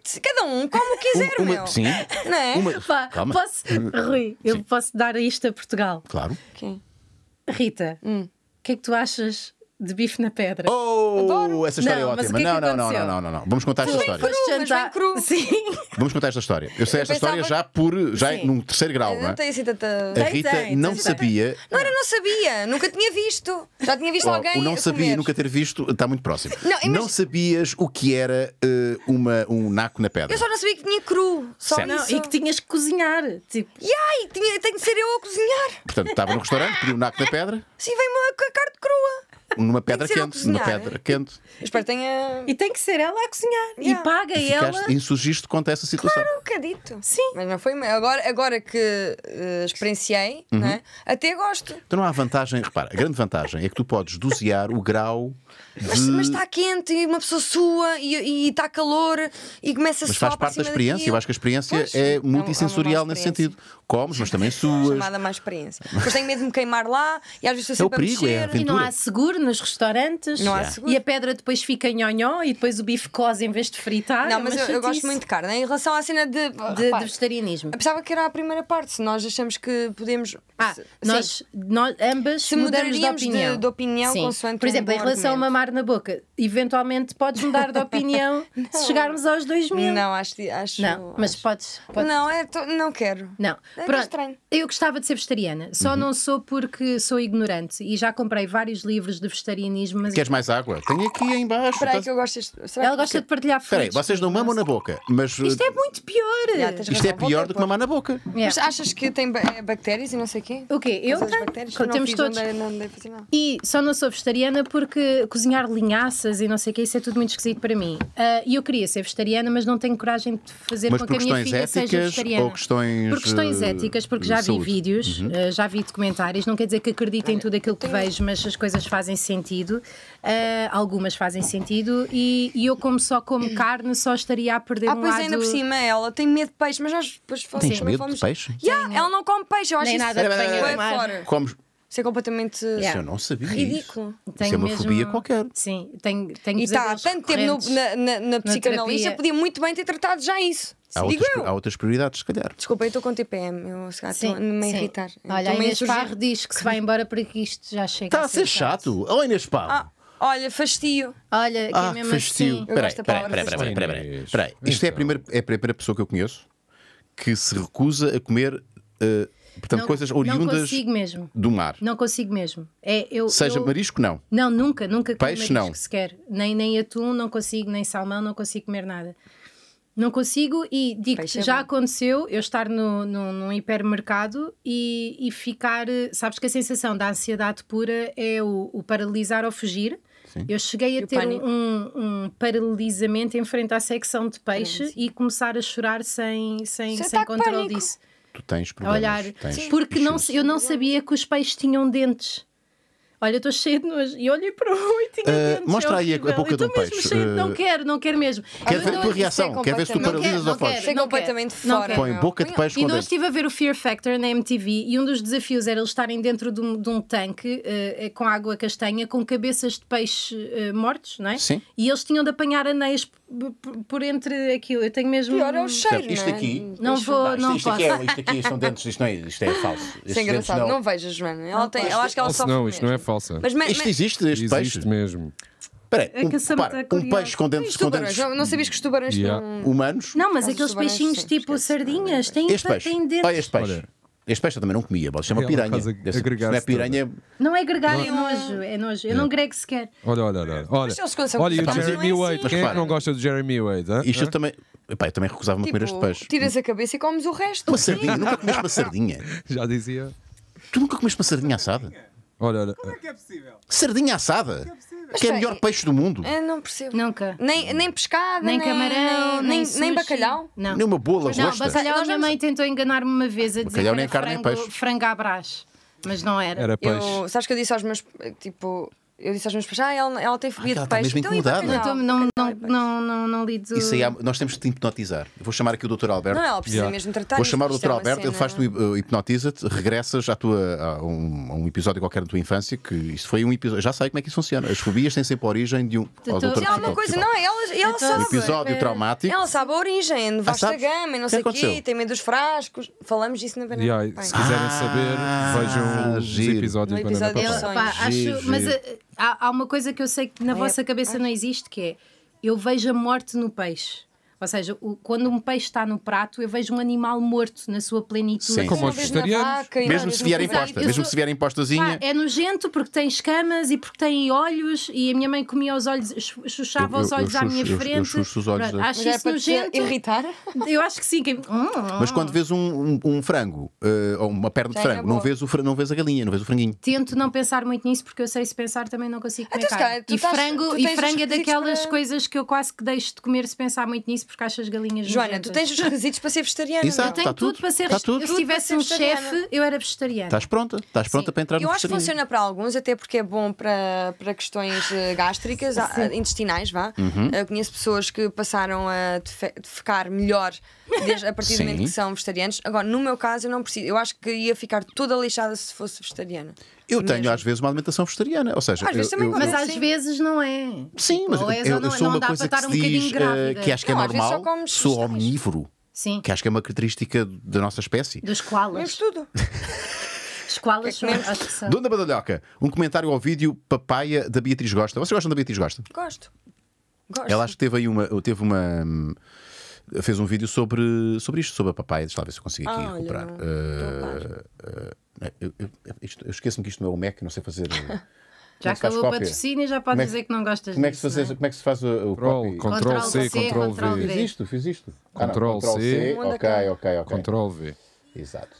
como quiser, meu. Sim. Não é? Pá, Calma. Rui, eu posso dar isto a Portugal. Claro. Quem? Rita, o que é que tu achas de bife na pedra? Oh, essa história Não, é mas ótima. o que é que não, aconteceu? não. Vamos contar esta história. Foste Cru, mas bem cru. Sim. Vamos contar esta história. Eu sei esta pensava história já Sim. num terceiro grau, não Não é? tem assim tanta. A Rita tem, não tem. sabia. Não sabia, nunca tinha visto. Já tinha visto Oh, alguém. o não a sabia, comer. nunca ter visto, está muito próximo. Não, imagina- sabias o que era um naco na pedra. Eu só não sabia que tinha cru. Só Certo. isso. Não, e que tinhas que cozinhar. Tipo, Ai, tenho de ser eu a cozinhar. Portanto, estava no restaurante, pediu um naco na pedra. Sim, veio-me a carne crua. numa pedra ser eu quente. Numa cozinhar. pedra quente. Eu espero que tenha E tem que ser ela a cozinhar. Yeah. E paga ela. Insurgiste contra essa situação. um bocadito. Sim. Mas não foi. Agora que experienciei, não é? Até gosto. Então não há vantagem, repara, a grande vantagem é que tu podes dosear o grau de... Mas está quente e uma pessoa sua e está calor e começa Mas só faz parte da experiência. Eu acho que a experiência Pois, é é uma multissensorial boa nesse experiência. sentido. Comes, mas também suas. chamada mais experiência. Depois tenho medo de me queimar lá e às vezes estou É o sempre perigo, a é a mexer. E não aventura. há seguro nos restaurantes. Não há seguro. E a pedra depois fica nhonhó e depois o bife cose em vez de fritar. Não, É mas uma eu gosto chatice. muito de carne. Em relação à cena de. de repare, vegetarianismo. eu pensava que era a primeira parte. Se nós achamos que podemos. Sim. Nós ambas Se mudamos de mudaríamos opinião. de opinião Sim. consoante Por um exemplo, em bom relação a argumento. mamar na boca, eventualmente podes mudar de opinião se chegarmos aos 2000. Não, acho. Não, mas podes. Não, não quero. Não, É pronto. estranho. Eu gostava de ser vegetariana, só não sou porque sou ignorante e já comprei vários livros de vegetarianismo, mas Queres mais água? Tenho aqui em baixo. Espera aí que eu gosto deste. Será ela que- gosta de partilhar Espera aí, frutos. vocês não mamam na boca, mas Isto é muito pior. Já, tens isto é razão, pior voltei do que a pôr. mamar na boca. Mas achas que tem bactérias e não sei o quê? O quê? Eu As tenho. bactérias? Temos não fiz, todos. Não dei fazer nada. E só não sou vegetariana porque cozinhar linhaças e não sei o que, isso é tudo muito esquisito para mim. E eu queria ser vegetariana, mas não tenho coragem de fazer Mas com por que a minha questões filha seja éticas vegetariana. ou questões, por questões éticas, porque já de vi saúde? vídeos, já vi documentários, não quer dizer que acredito em tudo aquilo que vejo, mas as coisas fazem sentido. Algumas fazem sentido e eu, como só como carne, só estaria a perder um Pois lado. ainda por cima, ela tem medo de peixe, mas nós depois Tens também medo de peixe? Ela não come peixe, eu acho Nem isso nada que venha bué do mar. fora. Comes. Isso é completamente Yeah. Eu não sabia ridículo. isso. Isso é uma fobia qualquer. Sim, tenho E está há pesadelos tanto tempo recorrentes. na psicanalista, terapia. podia muito bem ter tratado já isso. Há Digo outras, eu. há outras prioridades, se calhar. Desculpa, eu estou com TPM, eu se calhar estou-me a irritar. Olha, a Estou-me a Inês insurgir. Parro diz que se vai embora porque isto já chega Está a ser chato. Oh, Inês Pá. Olha, fastio. Olha, que é mesmo fastio. assim. Eu gosto da palavra Espera aí. Isto é a primeira pessoa que eu conheço que se recusa a comer portanto, coisas Não oriundas consigo mesmo. do mar. Não consigo mesmo. Seja marisco, não. Não, nunca comi Peixe, marisco não. sequer. Nem atum, não consigo, nem salmão, não consigo comer nada. Não consigo e digo-te, Peixe é já bom. aconteceu eu estar num hipermercado e ficar. Sabes que a sensação da ansiedade pura é o paralisar ou fugir. Sim. Eu cheguei a o ter pânico. um paralisamento em frente à secção de peixe e começar a chorar sem ataque controle pânico. disso. Tu tens A problemas. olhar. Tens Porque issues. eu não sabia que os peixes tinham dentes. Olha, eu estou cheia de nojo. E olhei para um e tinha dentes. mostra é aí a horrível. boca Eu de um estou mesmo peixe. cheia de- Não quero mesmo. Quer Eu ver a não- tua isso é reação? Quer ver se tu completamente- paralisas ou Não quero, foges? Isso é não completamente quero. Não fora. quero. Põe boca de peixe E com nós dentes. estive a ver o Fear Factor na MTV e um dos desafios era eles estarem dentro de um tanque com água castanha com cabeças de peixe mortos, não é? Sim. E eles tinham de apanhar anéis por entre aquilo. Eu tenho mesmo. Pior é o cheiro, Isto não é? aqui- Não vou, não isto posso. aqui são dentes, isto é falso. Isso é engraçado. Não vejo a Joana. Ela tem, eu acho que ela Falso sofre não, isto não é mesmo. falsa. Mas Isto existe, este peixe. Existe mesmo. Espera É aí, que a Samanta repara, é curiosa. peixe com dentes, Os tubarões, não sabias que os tubarões Yeah. tinham... humanos. Não, mas Os aqueles tubarões, peixinhos sim, tipo esquece. sardinhas têm Este peixe. dentes. Olha este peixe. Olha. Este peixe eu também não comia, chama Ela piranha. faz Deve ser- agregar-se não é piranha. Não é gregar, é nojo. É nojo. Eu não grego sequer. Olha. Mas eles quando são Olha, e o cortados, Jeremy não é Wade. assim. Quem é que repara. não gosta do Jeremy Wade? hã? Isto eu também. Epá, eu também recusava-me a comer este Tipo, peixe. tiras a cabeça e comes o resto. Uma sardinha, nunca comeste uma sardinha. Já dizia. Tu nunca comeste uma sardinha assada? Olha. que é possível? Sardinha assada? Que é o espera melhor aí. peixe do mundo. Eu não percebo. Nunca. Nem pescada, Nem camarão, nem sushi. bacalhau. Não. Nem uma boa Não, lagosta. bacalhau, Nós a minha vamos- mãe tentou enganar-me uma vez a dizer Bacalhau que nem era carne, nem peixe. frango à brás. Mas não era. Era peixe. Sabes que eu disse aos meus... Tipo... Eu disse aos meus pais, ela tem fobia ela de está peixe. mesmo Então, e incomodada. bacalhau? Não lido. Isso aí, nós temos de te hipnotizar. Eu vou chamar aqui o Dr. Alberto. Não, ela precisa Yeah. mesmo tratar Vou isto, chamar o isto é Dr. uma Alberto, ele cena- faz-te hipnotiza-te, regressas a um episódio qualquer da tua infância, que isso foi um episódio. Já sei como é que isso funciona. As fobias têm sempre a origem de um. Ao Doutor- Dr. Diz alguma coisa, Psicólogo. não, ela Então, sabe. Episódio traumático. Ela sabe a origem, de vasta sabes? gama e não O que sei o aconteceu? quê, tem medo dos frascos. Falamos disso na Banana. Yeah, Bem. se quiserem saber, vejam os giro. episódios No de Banana episódio Papai. eu- Pá, acho, Giro, mas giro. há uma coisa que eu sei que na vossa cabeça não existe, que é eu vejo a morte no peixe. Ou seja, quando um peixe está no prato, eu vejo um animal morto na sua plenitude. Sim. Como Uma os vez na vegetarianos. vaca e Mesmo na se vez vier no- imposta, Eu mesmo sou- se vier impostazinha. É nojento porque tem escamas e porque tem olhos e a minha mãe comia os olhos, chuchava os olhos à minha frente. Eu chucho os olhos. Pronto, acho Mas é isso para te nojento. irritar? Eu acho que sim. Mas quando vês um frango ou uma perna de Já é frango, na não boa. não vês a galinha, não vês o franguinho. Tento não pensar muito nisso porque eu sei se pensar também não consigo comer Então, se carne. calhar, tu E estás- frango, tu e tens frango os é requisitos daquelas para- coisas que eu quase que deixo de comer se pensar muito nisso porque acho as galinhas Joana, tu nojentas. tens os requisitos para ser vegetariana. Exato. não? Tenho Está tudo tudo, para ser. está tudo. Eu, se Tudo tivesse para um ser vegetariana. chefe, eu era vegetariana. Estás pronta para entrar Eu no acho que vegetarianismo. funciona para alguns, até porque é bom para questões gástricas, intestinais, vá. Uhum. Eu conheço pessoas que passaram a defecar melhor a partir do Sim. momento que são vegetarianos. Agora, no meu caso, eu não preciso. Eu acho que ia ficar toda lixada se fosse vegetariana. Eu tenho Mesmo. às vezes uma alimentação vegetariana, ou seja, Às vezes também gosto. Mas às Sim. vezes não é. sim, mas Ou és eu ou não, sou não uma dá coisa para que estar se um bocadinho diz grávida. que acho que é Não, às vezes só normal, comes sou vegetais. omnívoro, Sim, que acho que é uma característica da nossa espécie. dos Mas koalas. tudo. Os koalas são, comemos? acho que são. Dona Badalhoca, um comentário ao vídeo Papaya da Beatriz Gosta. Vocês gostam da Beatriz Gosta? Gosto. Ela acho que fez um vídeo sobre isto, sobre a papaya. Deixa lá ver se eu consigo aqui Olha, recuperar. não estou Eu esqueço-me que isto não é o Mac, não sei fazer. Já como é que se faz acabou o cópia? patrocínio e já Como podes é que- dizer que não gostas Como é que se disso, faz, não é? como é que se faz o copy? Ctrl C, Ctrl Ctrl V. V. Fiz isto. Ctrl Ctrl C. C. Ok. Ctrl V. Exato.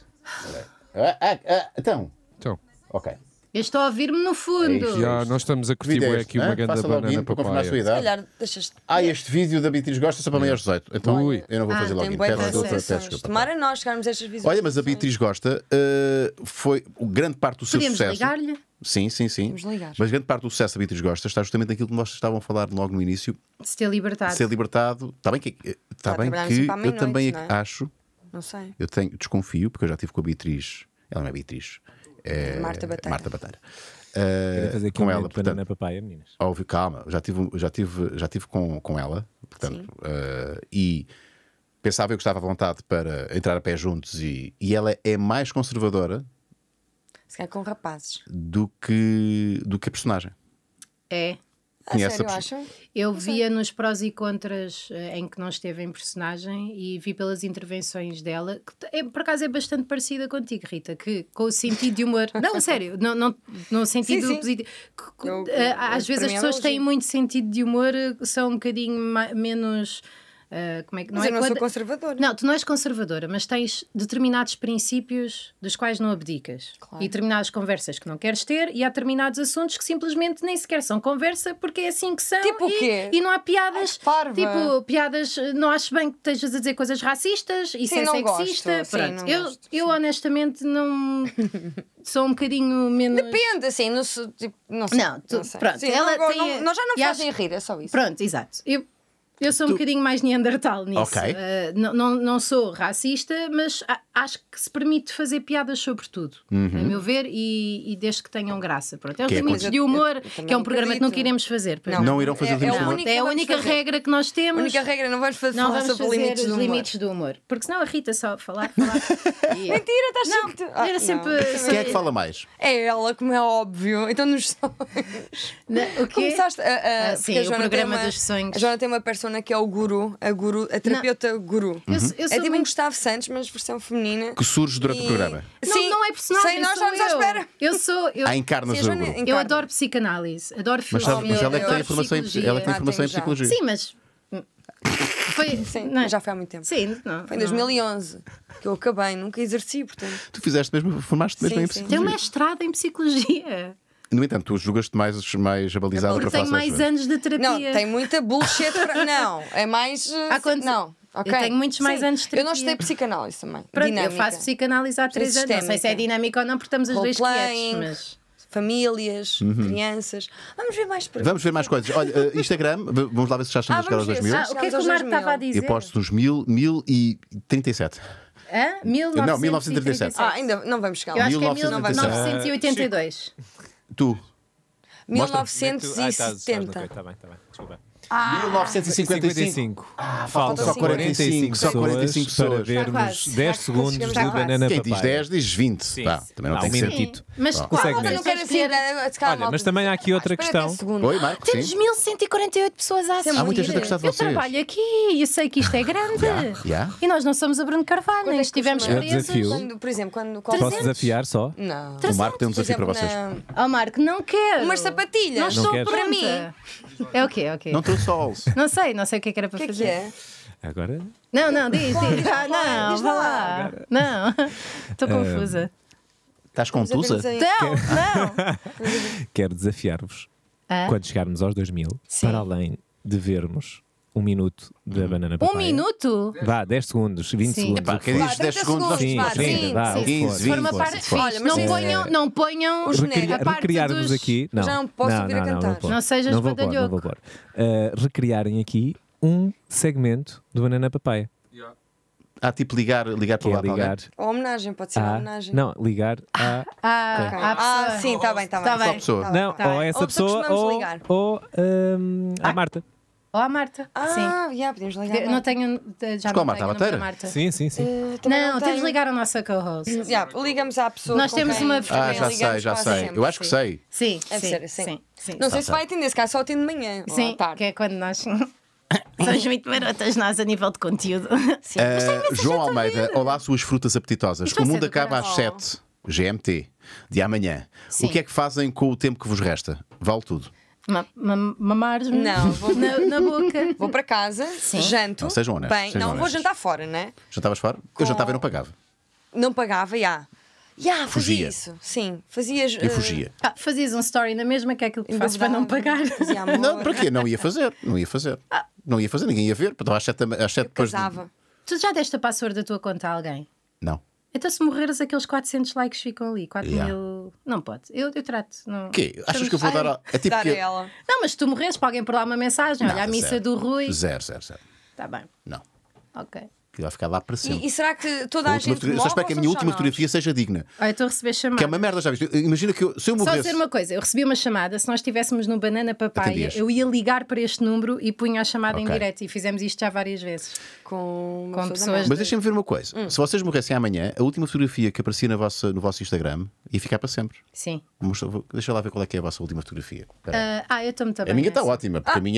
Então, Então, ok. Eu estou a ouvir-me no fundo. isto. já nós estamos a curtir Vídeo é bué este, aqui uma hã? grande Faça login banana para confirmar a sua papaya. Se idade. calhar deixas. Este vídeo da Beatriz Gosta só para maiores de 18. Então Ui. eu não vou fazer Tem login. bué Peço desculpa, peço visualizações. desculpa. Tomara nós chegarmos a estas visualizações. Olha, mas a Beatriz Gosta foi grande parte do seu Podemos sucesso. ligar-lhe? Sim. Vamos ligar. Mas grande parte do sucesso da Beatriz Gosta está justamente naquilo que vocês estavam a falar logo no início, Se ter libertado. de ser libertado. Está bem que, trabalhar sempre à eu meia-noite, também não é? acho, Não sei. desconfio, porque eu já estive com a Beatriz, ela não é Beatriz, é Marta Bateira. Marta Bateira. Querem fazer aqui Com um ela, momento de banana portanto, papaya, meninas. óbvio, calma, já tive com ela, portanto, e pensava eu que estava à vontade para entrar a pé juntos e ela é mais conservadora Se calhar com rapazes. do que a personagem. É. Conhece Sério, a acham? Eu via nos prós e contras em que não esteve em personagem e vi pelas intervenções dela, que por acaso é bastante parecida contigo, Rita, que com o sentido de humor. Não, sério, não, no sentido Sim, sim. positivo. Às para vezes as mim é pessoas têm elogio. muito sentido de humor, são um bocadinho menos. Como é que Mas eu não sou conservadora. Não, tu não és conservadora, mas tens determinados princípios dos quais não abdicas. Claro. E determinadas conversas que não queres ter, e há determinados assuntos que simplesmente nem sequer são conversa porque é assim que são. Tipo o quê? E não há piadas. Ai, parva. Tipo, piadas. Não acho bem que estejas a dizer coisas racistas, isso Sim, é não sexista. gosto, sim, Pronto. não eu gosto, eu honestamente não. Sou um bocadinho menos. Depende, assim, não sei. Tipo, não sei. Não, tu- sei. pronto, Sim, ela não, tem- nós já não e fazem acho- rir, é só isso. Pronto, exato. Eu sou um bocadinho mais Neandertal nisso. Ok. Não sou racista, mas acho que se permite fazer piadas sobre tudo, a meu ver, e desde que tenham graça. Pronto. É os Que é limites coisa- de humor, eu também que é um programa que não acredito. queremos fazer. pois Não irão fazer os limites do humor. única É que a vamos única fazer. regra que nós A temos. única regra, não vamos fazer Não falar vamos sobre fazer limites os do humor. limites do humor. Porque senão a Rita só falar. Mentira, estás Não, sempre. era sempre. Quem é que fala mais? É ela, como é óbvio. Então nos sonhos. O quê? Começaste a. Sim, porque a o Joana programa tem uma- dos sonhos. A Joana tem uma persona que é o guru, a terapeuta guru. Eu sou É tipo um muito- Gustavo Santos, mas versão feminina. Que surge durante o E- programa. Sim, não é personagem. Sei, nós sou estamos à eu. espera. Eu sou. Encarnas Sim, a o Joana grupo. encarna. Eu adoro psicanálise, adoro Mas, filosofia. mas ela é que tem adoro informação em, psicologia. ela é que tem informação em tenho já. psicologia. Sim, mas. Foi, Sim, não é? já foi há muito tempo. Sim, não. Foi em 2011 que eu acabei, nunca exerci, portanto. Tu fizeste mesmo, formaste mesmo Sim, em sim. Tenho psicologia. mestrado em psicologia. No entanto, tu julgaste mais abalizada para Porque tenho falar mais sobre anos de Não, terapia. tem muita bullshit para. Não, é mais. Há quantos- Não, ok. Eu tenho muitos mais anos de Eu não terapia. estudei psicanálise também. Pronto, dinâmica. eu faço psicanálise há 3 anos. Não sei se é Sistémica. dinâmica ou não, porque estamos as duas Role-playing. quietos. Mas... Famílias, crianças. Vamos ver mais perguntas. Vamos ver mais coisas. Olha, Instagram, vamos lá ver se já estamos a chegar aos vamos 2000. ver. o que é que Chegamos o aos Marco 2000. estava a dizer? Eu posto nos 1037. Hã? Não, 1937. Ainda não vamos chegar Eu lá. acho que é 1987. 1982. Tu. 1970. Está bem, desculpa. 1955. Faltam só 45 só 45 pessoas para pessoas. vermos quase. 10 segundos de Está quase. Banana Quem diz Papaya. 10 diz 20. Sim, Pá, sim. também não Há tem um que ser. minutito. Mas Consegue qual? mesmo. Eu não quero assim. Olha, mas também há aqui outra questão. Oi, Marco, Temos sim. 1148 pessoas a assistir. Há muita gente a gostar de Eu vocês. trabalho aqui e sei que isto é grande. Yeah. E nós não somos o Bruno Carvalho, nem estivemos Eu presos. desafio. Por exemplo, quando. Posso desafiar só? Não. O Marco tem um desafio para Por vocês. exemplo, Oh, Marco, não quero. Umas sapatilhas. Não estou queres? pronta. Para mim. É o quê? É o quê? Não trouxe sols. Não sei o que é que era para O que é fazer. que é? Agora? Não, diz. Ah, não, diz vá lá. lá. Não, estou confusa. Estás com tusa? Não. Quero desafiar-vos, Ah? quando chegarmos aos 2000, Sim. para além de vermos 1 minuto da Banana Papaya. 1 minuto? Vá, 10 segundos, 20 Sim. segundos. Epá, o que quem for. diz 10 30 segundos? segundos, Sim, vá, 30, sim, vá, sim. o que 15, for. Se for uma 20, parte se for. Olha, mas fixe, não ponham Os genéricos. a parte Recriar-vos dos... aqui. Não, Já não posso ouvir a não, cantar. vou pôr. Não sejas Não vou pôr, badalhoco. não vou pôr. Recriarem aqui um segmento do Banana Papaya. Tipo ligar para Que lá é para alguém. ligar Ou homenagem, pode ser uma homenagem. Não, ligar a. Ok. à pessoa. Sim, está bem, está bem. Tá bem. Só pessoa. Tá bem, Não, tá bem. ou essa Ou pessoa costumamos ligar. ou a Marta. Ou à Marta. Sim. Já, podemos ligar. Eu não tenho. Já qual não Marta? tenho A o número bateira? da Marta. Sim, sim, sim. Não, temos de ligar a nossa co-host. Já, ligamos à pessoa. Nós com temos quem uma- também Já ligamos sei, já quase sei. sempre. Eu acho que sei. Sim, Deve ser, sim. sim. Não sei se vai atender, se calhar só atende de manhã. ou à Sim, tarde. que é quando nós somos muito marotas nós a nível de conteúdo. Sim. João Almeida, olá, suas frutas apetitosas. Isto vai O ser mundo do acaba às caralho. 7 GMT de amanhã. Sim. O que é que fazem com o tempo que vos resta? Vale tudo. Mamares-me Não, vou- na boca. Vou para casa, janto. Não, sejam honestos, Bem, sejam não, vou honestos. jantar fora, né? Jantavas fora? Eu jantava e não pagava. Não pagava, já. Já, Fugia. fazia isso. Sim, fazias. Eu fugia. Fazias um story na mesma que é aquilo que fazes para não pagar. Fazia amor. Não, para quê? Não ia fazer. Não ia fazer. Não ia fazer, ninguém ia ver. Estava às 7 depois. Casava. Tu já deste a password da tua conta a alguém? Não. Então se morreres aqueles 400 likes ficam ali, 4 Yeah. mil... Não pode, eu trato. Não. O quê? Achas que eu vou dar. É tipo Dar a que. ela. Não, mas se tu morres para alguém por lá uma mensagem, olha a missa Zero. do Rui. Zero. Está bem, Não. ok. Que vai ficar lá para sempre. E será que toda A a última gente fotografia- morre só espero que a ou minha somos última só nós? fotografia seja digna. Olha, estou a receber chamada. Que é uma merda, já viste? Imagina que se eu Só morresse. dizer uma coisa, eu recebi uma chamada, se nós estivéssemos no Banana Papaya, Atendias. eu ia ligar para este número e punha a chamada em Ok. direto e fizemos isto já várias vezes. Com, uma Com pessoa da pessoas merda. Mas deixem-me ver uma coisa. Se vocês morressem amanhã, a última fotografia que aparecia no vosso Instagram ia ficar para sempre. Sim. Deixa lá ver qual é que é a vossa última fotografia. Espera aí. Eu estou muito bem. A minha está nessa. ótima, porque a minha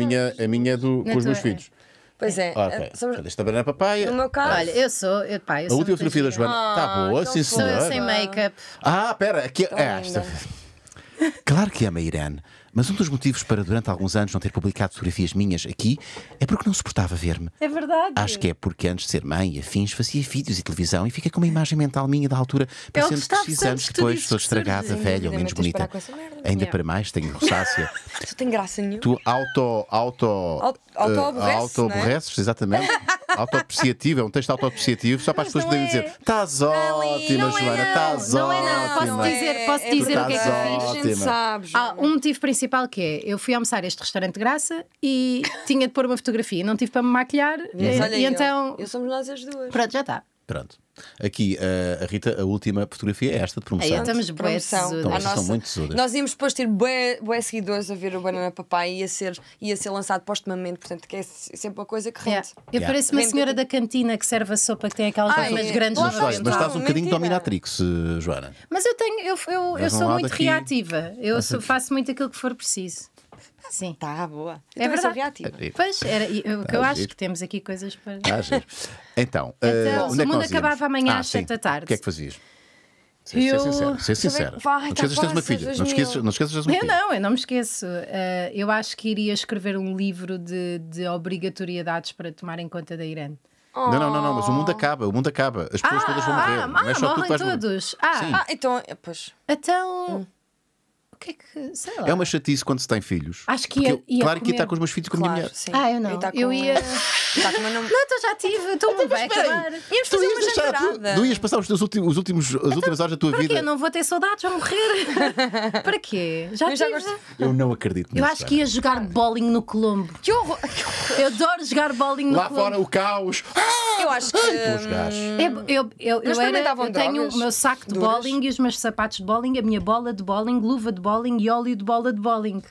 é do, Na com os meus tua é. filhos. Pois é. Ok. somos- Esta banana papaya. No meu caso. Olha, eu sou. Pá, eu A sou última muito fotografia da gira. Joana. Está boa, tão sim Sou eu senhor. sem make-up. Espera, aqui é. linda. Claro que ama a Irene, mas um dos motivos para durante alguns anos não ter publicado fotografias minhas aqui é porque não suportava ver-me. É verdade. Acho que é porque antes de ser mãe e afins fazia vídeos e televisão e fica com uma imagem mental minha da altura, parecendo que Gustavo X Santos anos que tu depois dizes sou que estragada, surges, velha ou ainda menos tens de bonita. parar com essa merda. Ainda Yeah. para mais, tenho rosácea. Tu tem graça nenhuma. Tu auto-aborreces, exatamente. Autoapreciativo, é um texto autoapreciativo, só para as pessoas não poderem é. dizer: estás ótima, Não é Joana, não, estás não é não. ótima. Posso dizer- posso é dizer o que é que eu verdade, fiz? A gente Ótima. sabe. Há um motivo principal que é: eu fui almoçar a este restaurante de graça e tinha de pôr uma fotografia, não tive para me maquilhar Mas olha e eu. então. Eu somos nós as duas. Pronto, já está. Pronto. Aqui, a Rita, a última fotografia é esta de promoção. Aí estamos bué Promoção. tesudas. Então, A vocês são muito tesudas. Nós íamos depois ter bué seguidores a ver o Banana Papai e ia ser lançado postumamente, portanto, que é sempre uma coisa que Yeah. rende. Eu Yeah. pareço uma Rende senhora aqui. da cantina que serve a sopa que tem aquelas formas é. grandes Lá no Mas, olha, está. mas centro. estás um bocadinho Mentira. dominatrix, Joana. Mas eu tenho, eu Mas um sou lado muito aqui- reativa. Faço muito aquilo que for preciso. Sim. Tá, boa. É Eu também sou verdade. reativa. Pois, o que eu Tá acho giro. que temos aqui coisas para. Ah, giro. Então, Então, onde se é o que mundo nós acabava íamos? amanhã às sim. 7 da tarde. O que é que fazias? Ser Eu- sincera. Ser sincera. Vai, Não te esqueças que tens uma tá filha. quase, Não te esqueças, 2000. não te esqueças que tens uma filha. Eu não me esqueço. Eu acho que iria escrever um livro de obrigatoriedades para tomar em conta da Irene. Não, mas o mundo acaba. O mundo acaba. As pessoas todas vão morrer. Não é só tu que morrem vais morrer. todos. Sim. Então, pois. Então. O que é que. Sei lá. É uma chatice quando se tem filhos. Acho que Porque ia claro que ia comer. estar com os meus filhos e com a minha mulher. sim. Eu não. tá Eu ia. Tá com uma Não, então já tive. Estou muito bem a acabar. Íamos Tu fazer ias uma deixar jantarada. não ias passar as últimas horas da tua Para quê? vida. Eu não vou ter saudades, vou morrer. Para quê? Já Mas já tive. gosto- Eu não acredito nisso. Eu acho que ia jogar bowling no Colombo. Que horror! Eu adoro jogar bowling no Lá Colombo. fora o caos. Eu acho que. Os gajos. Eu experimentavam tenho drogas o meu saco de duras? bowling e os meus sapatos de bowling, a minha bola de bowling, luva de bowling e óleo de bola de bowling.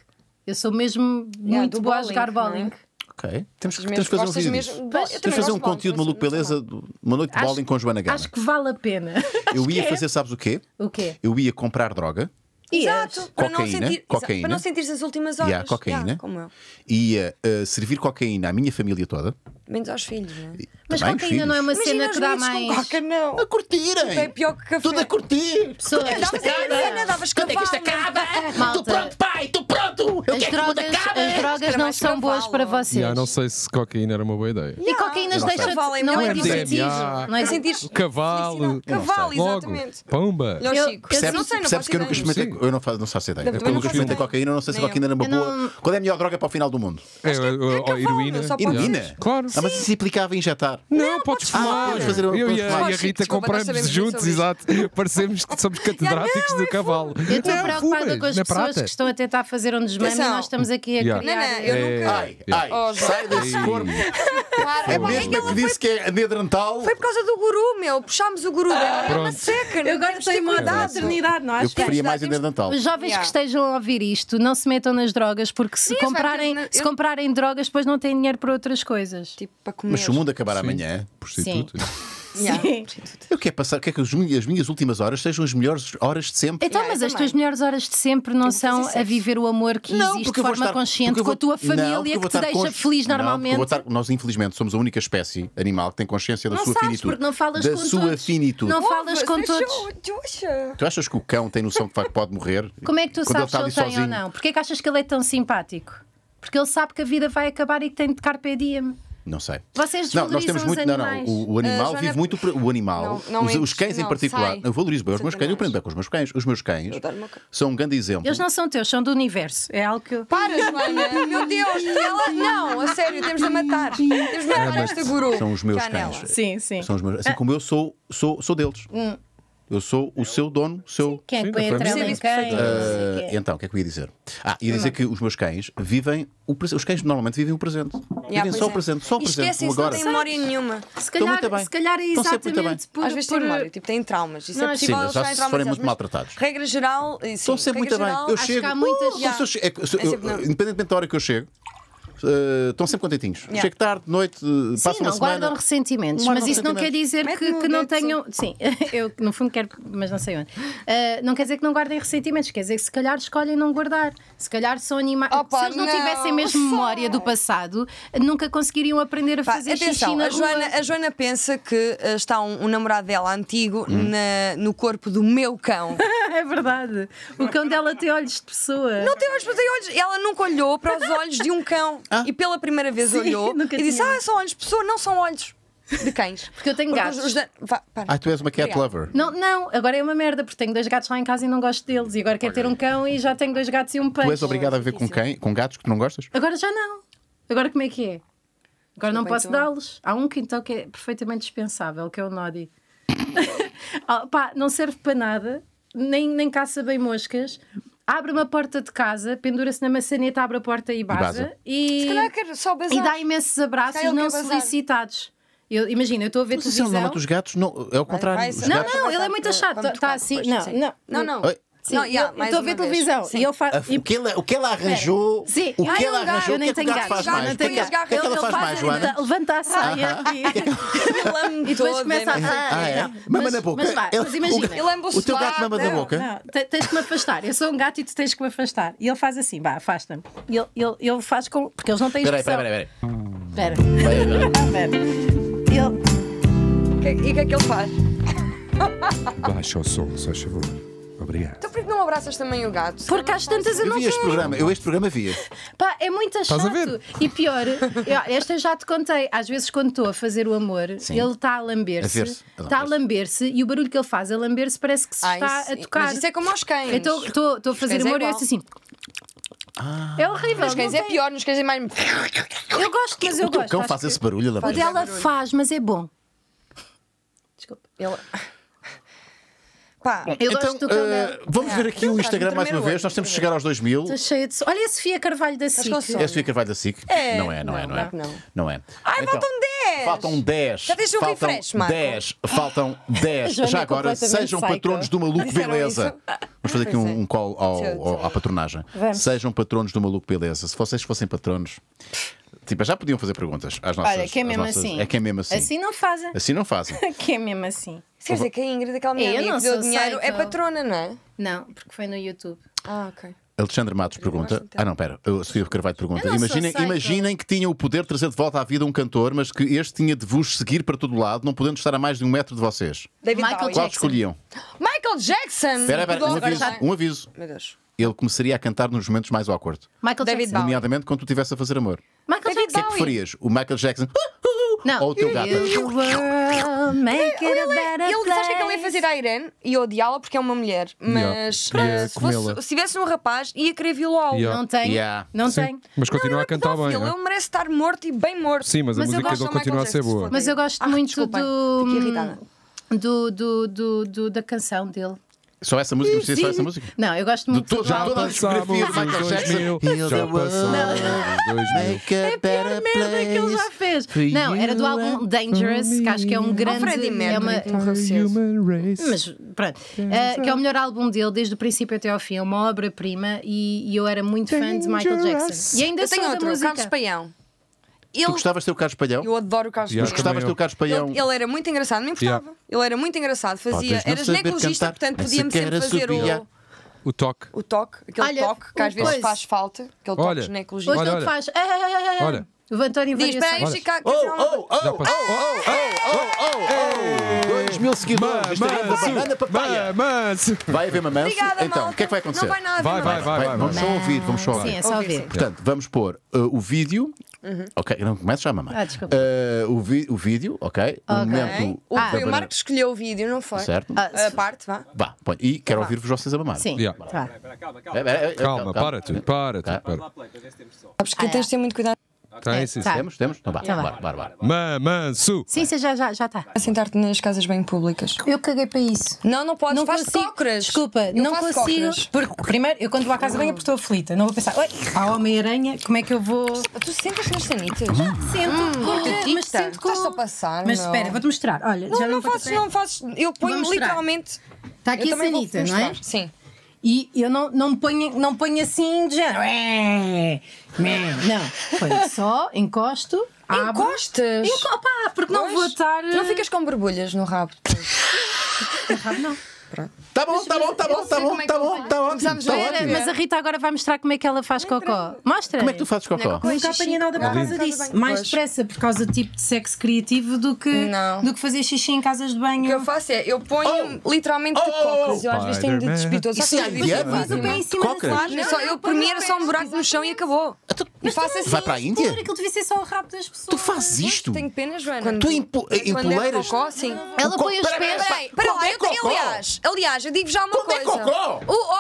Eu sou mesmo muito do boa a bowling, jogar não é? bowling. Ok. Temos que Mesmo fazer um gostas vídeo mesmo- disso. Eu Pois, também Temos que fazer gosto um de bowling, conteúdo maluco muito beleza, uma noite de bowling com Joana Gama. Acho que vale a pena. Eu ia fazer, sabes o quê? O quê? Eu ia comprar droga, Exato, para não Cocaína, sentir, cocaína. para não sentir as últimas horas. Yeah, cocaína. Como eu. ia servir cocaína à minha família toda. Menos aos filhos, não é? Mas Também os cocaína não é uma Imagina cena os que dá miúdos mais. com coca, não. A curtirem! É pior que café. Tudo a curtir! Pessoas. Davas heroína, davas cavalo. Malta, Estou pronto, pai! Estou pronto! Eu as quero que o mundo drogas, acabe! as drogas não mais são boas cavalo. para vocês. Yeah, não sei se cocaína era uma boa ideia. E cocaínas Eu não sei. deixa Cavalo é não é melhor. divertido. MDMA. Não é A sentir Cavalo. Cavalo, Logo, exatamente. pumba. Olha o Eu- Chico. percebes- Não sei, não Percebes faço que eu nunca ideia. experimentei. Eu não faço ideia. Também Eu não nunca faço experimentei ideia. cocaína, não sei se Nem cocaína era uma eu. boa. Não- Qual é a melhor droga para o final do mundo? cavalo, Heroína. só pode- Heroína? Claro. Ah, mas isso implicava injetar. Não, podes fumar. podes fazer- eu podes e a, fumar. e a Rita Desculpa, nós compramos sabemos juntos, sobre exato. Parecemos que somos catedráticos do cavalo. Eu estou Não, preocupada fumas, com as na pessoas prata. que estão a tentar fazer um desmame e Atenção. nós estamos aqui a Yeah. criar. Não, eu nunca. Ai, ai, Oh, sai desse corpo. Claro, É pá, mesmo que que ela disse que é amedrental. foi por causa do guru, meu. Puxámos o guru dela. É uma Pronto. seca. Eu agora estou em modo maternidade, não Eu acho que preferia mais amedrental. Os jovens Yeah. que estejam a ouvir isto, não se metam nas drogas, porque se, Sim, comprarem, exato, se eu- comprarem drogas, depois não têm dinheiro para outras coisas. Tipo, para comer. Mas se o mundo acabar amanhã, Prostitutas. Yeah. Sim. eu quero passar, quero que as minhas últimas horas sejam as melhores horas de sempre. Então, Yeah, mas eu as também. tuas melhores horas de sempre não Eu vou são fazer a sexo. viver o amor que existe porque de eu vou forma estar- consciente porque eu com a tua não, porque família eu que vou te estar deixa feliz Não, porque eu normalmente. vou estar- nós, infelizmente, somos a única espécie animal que tem consciência da Não sua sabes, finitude. porque não falas da com sua todos. finitude. Não falas com Deixa- todos. deixa. Tu achas que o cão tem noção que pode morrer? Como é que tu quando sabes se ele ele está tem ali ou sozinho? não? Porquê é que achas que ele é tão simpático? Porque ele sabe que a vida vai acabar e que tem de carpe diem. Não sei. Vocês Não, nós temos desvalorizam muito. os Não, não. animais. O animal Joana- vive muito. O animal. Não, não os cães em não, particular. sai. Eu valorizo bem os meus Sempre cães. Eu mais. aprendo bem com os meus cães. Os meus cães Eu adoro o meu cão. são um grande exemplo. Eles não são teus, são do universo. É algo que eu. Para, Joana! Meu Deus! Ela... Não, a sério, temos de a matar. Temos de matar esta guru. São os meus Cá nela. cães. Sim, sim. São os meus, assim como eu sou deles. Eu sou o seu dono, seu. Quem é que Sim, põe a da trela família. em quem? Percebo não sei o quê. Então, o que é que eu ia dizer? Ia dizer que os meus cães vivem. Os cães normalmente vivem o presente. Yeah, Vivem pois só o é. presente, só o E presente. esquecem-se, O não agora. têm memória nenhuma. Se calhar, muito bem. se calhar é Estão sempre muito exatamente por. Às vezes têm por- memória, tipo, têm traumas. Isso Não, é sim, possível mas eles já estarem se forem muito traumatizados, mas maltratados. Regra geral, sim, Estão sempre muito regra bem. geral, Eu acho chego. que há muitas- Yeah. sempre não. Independentemente da hora que eu chego, estão sempre contentinhos. Yeah. Chego tarde, de noite, Sim, passo uma não semana. guardam ressentimentos, Guardam mas isso não quer dizer Mete que, no que não dedo, sim. tenham. Sim, eu no fundo quero, mas não sei onde. Não quer dizer que não guardem ressentimentos, quer dizer que se calhar escolhem não guardar. Se calhar são animais. Opa, Se eles não não, tivessem mesmo só. memória do passado, nunca conseguiriam aprender a Pá, fazer xixi atenção, na a rua. Joana pensa que está um namorado dela antigo no corpo do meu cão. É verdade. O cão dela tem olhos de pessoa. Não tem olhos, mas tem olhos. Ela nunca olhou para os olhos de um cão. E pela primeira vez Sim, olhou nunca e disse: tinha. são olhos de pessoa, não são olhos de cães. Porque eu tenho gatos. Ai, tu és uma cat lover. Não, agora é uma merda, porque tenho 2 gatos lá em casa e não gosto deles. E agora quero ter um cão e já tenho 2 gatos e um Tu és peixe. obrigada a viver com gatos que tu não gostas? Agora já não. Agora como é que é? Agora não Desculpa, posso então. dá-los. Há um que então que é perfeitamente dispensável, que é o Noddy. Pá, não serve para nada, nem caça bem moscas. Abre uma porta de casa, pendura-se na maçaneta, abre a porta e baza. baza. E, Se calhar quer só bazar. e dá imensos abraços Se calhar ele não quer bazar. solicitados. Imagina, eu estou a ver Mas isso é televisão. normalmente os gatos, não, é o contrário. vai Os ser- Não, gatos- não, ele é muito chato. Vamos Está trocar assim. depois, Não, sim. não. Não. Oi? Sim, Não, yeah, eu mais estou a ver uma vez. televisão Sim. e ele faz. O que ela arranjou, Sim, o que ai, ela não, arranjou, eu o que nem é que o tenho gato faz gatos, mais? não O que é tenho que gatos. ela Ele faz mais, Joana? Levanta a saia e Ele e depois começa a. Ah, é? não. Mama na boca. Mas vai, Ele- mas imagina. Ele lambe O teu gato mama na boca? Não, tens que me afastar. Eu sou um gato e tu tens que me afastar. E ele faz assim, vá, afasta-me. E ele faz com. Porque eles não têm Espera expressão. aí. Espera. Vai agora. Espera. Ele. E o que é que ele faz? Baixa o som, se faz favor. Obrigado. Então por que não abraças também o gato? Porque às tantas eu Eu não vi este tenho. programa, este programa via. Pá, é muito Estás a chato. ver? E pior, esta eu já te contei. Às vezes, quando estou a fazer o amor, Sim. ele está a lamber-se. A ver-se, a Está a lamber-se e o barulho que ele faz a lamber-se parece que se está a tocar. Mas isso é como aos cães. Eu estou a fazer cães é amor e eu igual. ouço assim. É horrível. Nos cães não é tem- pior, nos cães é mais. Eu gosto, mas eu O teu gosto. cão acho faz que- esse barulho, ela O dela faz, mas é bom. Desculpa. Ele... Pá, Eu gosto do cão dela. Vamos ver aqui o Não, Instagram estás mais uma no vez. Nós temos que chegar aos 2000. Estou cheia de. Olha a Sofia Carvalho da SIC. com sono. É a Sofia Carvalho da SIC? É. Não é. Não, claro que não. Não é. Ai, Então, faltam Faltam 10. Já tens um Faltam refresh, Marco? 10. Faltam 10. Joana Já é agora, completamente sejam psycho. patronos do Maluco Disseram Beleza. isso? Vamos fazer aqui Pois é. um call à patronagem. Vamos. Sejam patronos do Maluco Beleza. Se vocês fossem patronos, tipo, já podiam fazer perguntas às nossas. Olha, que é às mesmo nossas- assim. É que é mesmo assim. Assim não fazem. Assim não fazem. Que é mesmo assim. Quer dizer que a Ingrid, aquela Eu mulher não que deu sou dinheiro, é psycho. patrona, não é? Não, porque foi no YouTube. Ah, ok. Alexandre Matos pergunta. gosto então. Não, pera. A Sofia Carvalho pergunta. Eu não sou Imaginem, psycho. imaginem que tinham o poder de trazer de volta à vida um cantor, mas que este tinha de vos seguir para todo lado, não podendo estar a mais de 1 metro de vocês. David Michael Bowie. Qual Jackson. escolhiam? Michael Jackson! Espera, Agora um aviso. já- Um aviso. Meu Deus. Ele começaria a cantar nos momentos mais awkward. Michael David Jackson. Bowie. Nomeadamente quando tu estivesse a fazer amor. Michael David O que é que Jackson. preferias? O Michael Jackson Não. ou o teu gato? You will make it a better Ele faz o que é que ele ia place. fazer à Irene e odiá-la porque é uma mulher. Mas Ia se, comê-la. fosse, se tivesse um rapaz, ia querer violá-lo. Yeah. Não tem. Yeah. Não Sim. tem. Mas continua a cantar bem. Ele, não é? ele merece estar morto e bem morto. Sim, mas a Mas eu música gosto dele do continua a Michael ser Jackson, boa. Mas eu gosto muito desculpem. do. Fiquei irritada. Da canção dele. Só essa música? Precisa só essa música? Não, eu gosto De muito toda a álbum. discografia de Michael os Jackson. 2000, já passou os 2000. Make a É a pior merda que ele já fez. for Não, era do you álbum Dangerous, que acho que é um grande. Freddie é uma, Mercury morreu cedo. mas pronto, que é o melhor álbum dele desde o princípio até ao fim, é uma obra-prima e eu era muito fã de Michael Jackson. E ainda Eu tenho sou da outro, o música. Carlos Paião. Tu Ele, gostavas de ter o Carlos Palhão? eu adoro o Carlos Yeah, Paião. Gostavas de ter o Carlos Palhão? Ele era muito engraçado, me importava. Yeah. Ele era muito engraçado, fazia. Podes não Era saber ginecologista, cantar, portanto nem podia-me sequer sempre fazer assobiar. O toque. o toque, aquele Olha, toque que às vezes coisa. faz falta, aquele toque Olha, ginecologista. Hoje Olha, ele olha. faz. Olha. O António Diz, espera aí, Variações. Chicago, Oh, quer dizer uma coisa? Já passou. 2.000 seguidores do Instagram da Banana Papaya. Manso. Vai haver mamanço? Obrigada, Então, malta. o que é que vai acontecer? Não vai nada. Vai, não vai, vai. Vamos só ouvir, vamos só Sim, ouvir. é só Ouvir, ver. sim. Portanto, vamos pôr o vídeo. Ok, não começo já a mamar. Ah, desculpa. O vídeo, ok. No momento. Foi da o banana- Marco que escolheu o vídeo, não foi? Certo. A parte, vá. Vá, põe. E quero ouvir-vos vocês a mamar. Sim. Yeah. Tá. Calma, para tu, para tu. para. Sabes que tens de ter muito cuidado Tem, sim, tá. sim. Temos? Então vá, Tá bem. bora. Manso. Sim, sim, já está. a sentar-te nas casas bem públicas. Eu caguei para isso. Não podes, Não faz consigo. cócoras. Desculpa, Eu não faço consigo. cócoras. Porque, primeiro, eu quando vou à casa bem, estou aflita. Não vou pensar, oi, há Homem-Aranha, como é que eu vou. Tu sentas nas sanitas? Sinto, porque, mas sinto que. Estás a passar, Mas não. espera, vou-te mostrar. Olha, já Não vou faço. Eu ponho mostrar. literalmente. Está aqui eu a também vou sanita, não é? mostrar. Sim. E eu não ponho assim de género. Não. Ponho só, encosto, abro. Encostas. Pá, porque não Pois. vou estar. Tu não ficas com borbulhas no rabo. Não. Tá bom. Começamos Tá a Espera, ver. mas a Rita agora vai mostrar como é que ela faz cocó. Mostra. Como é que tu fazes cocó? Nunca apanhei nada por causa disso. Mais depressa por causa do tipo de sexo criativo do que fazer xixi em casas de O que eu banho. faço é, eu ponho literalmente de cócoras. Eu às vezes tenho de Spider-Man. despir todas. Isso é indiano? Mas eu ponho em cima Cocas? da Claro, só, eu para mim era só um buraco no chão e acabou. E faço assim. Vai para a Índia? Aquilo devia ser só o rabo das pessoas. Tu fazes isto? Tenho pena, Joana. Tu Quando é empoleiras? cocó, sim. Ela põe os pés. Peraí, Como é eu tenho, cocó? aliás, eu digo já uma Como é coisa. cocó?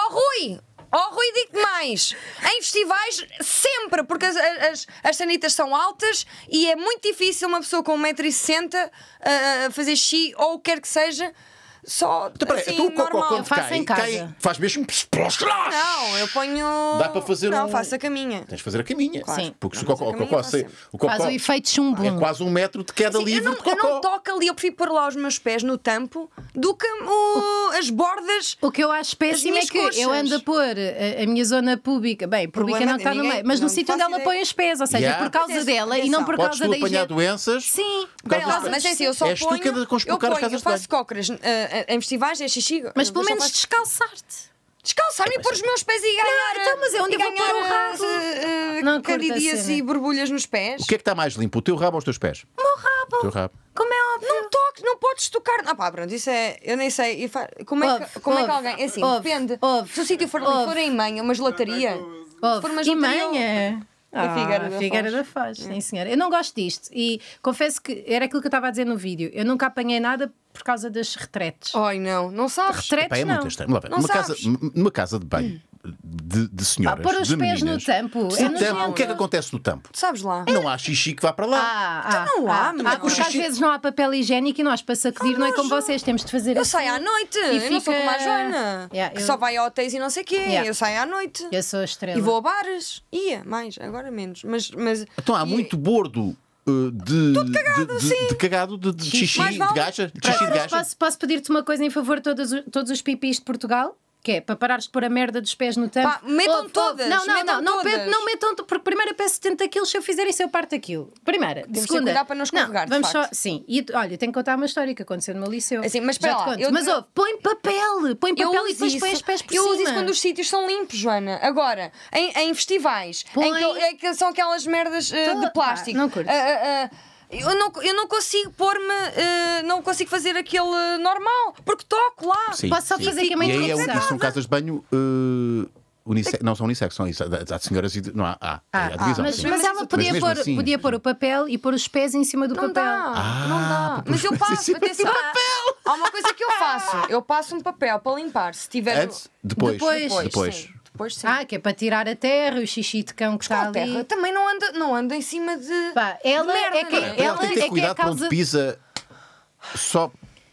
Rui, digo-te mais. Em festivais, sempre, porque as sanitas são altas e é muito difícil uma pessoa com 1,60 m fazer xixi ou o que quer que seja, só Então, peraí, assim, tu o cocó normal. quando faço em cai, casa. faz mesmo. Não, eu ponho. Dá para fazer Não, um- faço a caminha. Tens de fazer a caminha. Sim. Porque se o Não, cocó, mas a caminha faz sempre. Faz o efeito chumbum. é quase 1 metro de queda Sim, livre de eu não cocó. toco ali, eu prefiro pôr lá os meus pés no tampo do que as bordas. O que eu acho péssimo é minhas que coxas. eu ando a pôr a minha zona pública. Bem, pública Problema não está de no ninguém, meio, mas no não sítio onde faço ela ideia. põe os pés, ou seja, Yeah. por causa Mas dela e não por Podes causa tu da apanhar higiene. doenças. Sim, Espera lá, mas é assim, eu só És tu ponho. que anda a conspicar as casas eu de banho. faço cócoras em festivais, é xixi. mas eu pelo só menos faço- descalçar-te. Descalçar-me e pôr os meus pés e ganhar. então, mas é onde e eu vou pôr o rabo. Não curto a candidíase cena. e borbulhas nos pés. O que é que está mais limpo? O teu rabo ou os teus pés? O meu rabo. O teu rabo. Como é óbvio. Não toques, não podes tocar. Ah pá, pronto, isso é. Eu nem sei. Como é que Ouve, alguém. É assim, ouve, depende. ouve, Se o sítio for em manhã, uma gelataria. Se for uma E gelataria. manha. Figueira da Foz. Sim, senhora. Eu não gosto disto. E confesso que era aquilo que eu estava a dizer no vídeo. Eu nunca apanhei nada por causa das retretes. Ai não, não sabes. Retretes Epá, é não. muito estranho. Lá vai. Não sabes. Numa casa de banho de senhoras, pôr os de pés meninas, no tampo. de É tampo, nojento. o que é que acontece no tampo? Tu sabes lá. Não há xixi que vá para lá. não há, meu. porque às xixi- vezes não há papel higiênico e nós para sacudir não é como vocês, temos de fazer Eu assim. saio à noite, eu não sou fica- como a Joana, Yeah, que eu- só vai a hotéis e não sei o quê. Yeah. Eu saio à noite Eu sou a estrela. e vou a bares. Ia, mais, agora menos. Mas Então há muito bordo de cagado, de xixi, Mais vale. de gaja, de xixi de Mas gaja. posso pedir-te uma coisa em favor, todos os pipis de Portugal? Que é para parares de pôr a merda dos pés no tampo. Pá, metam todas, Não, metam todas. não metam, porque primeiro eu peço 70 quilos, se eu fizer isso eu parto aquilo. Primeira. Temos que Segunda. cuidar para não escorregar, de vamos só. facto. Sim. E olha, tenho que contar uma história que aconteceu no meu liceu. Assim, mas Já espera te lá, conto. eu- Mas ouve, põe papel e depois põe os pés por eu cima. uso isso quando os sítios são limpos, Joana. Agora, em festivais, Põe. em que são aquelas merdas de plástico. Pá, não curto. Eu não consigo pôr-me, não consigo fazer aquele normal, porque toco lá. Sim. Posso só fazer aqui uma E aí introdução? isso são casas de banho não são unissex, são isso. Há senhoras e não há divisão. Mas, sim. mas ela podia, mesmo pôr, assim, podia pôr o papel e pôr os pés em cima do Não papel. dá, não dá. Mas eu passo, atenção. Há uma coisa que eu faço. Eu passo um papel para limpar. Se tiver. Antes, depois. Sim. Depois sim. Que é para tirar a terra, o xixi de cão que está a ali. terra também não anda em cima de. Pá, ela de merda, é que não é? Ela tem que ter cuidado para onde pisa. Só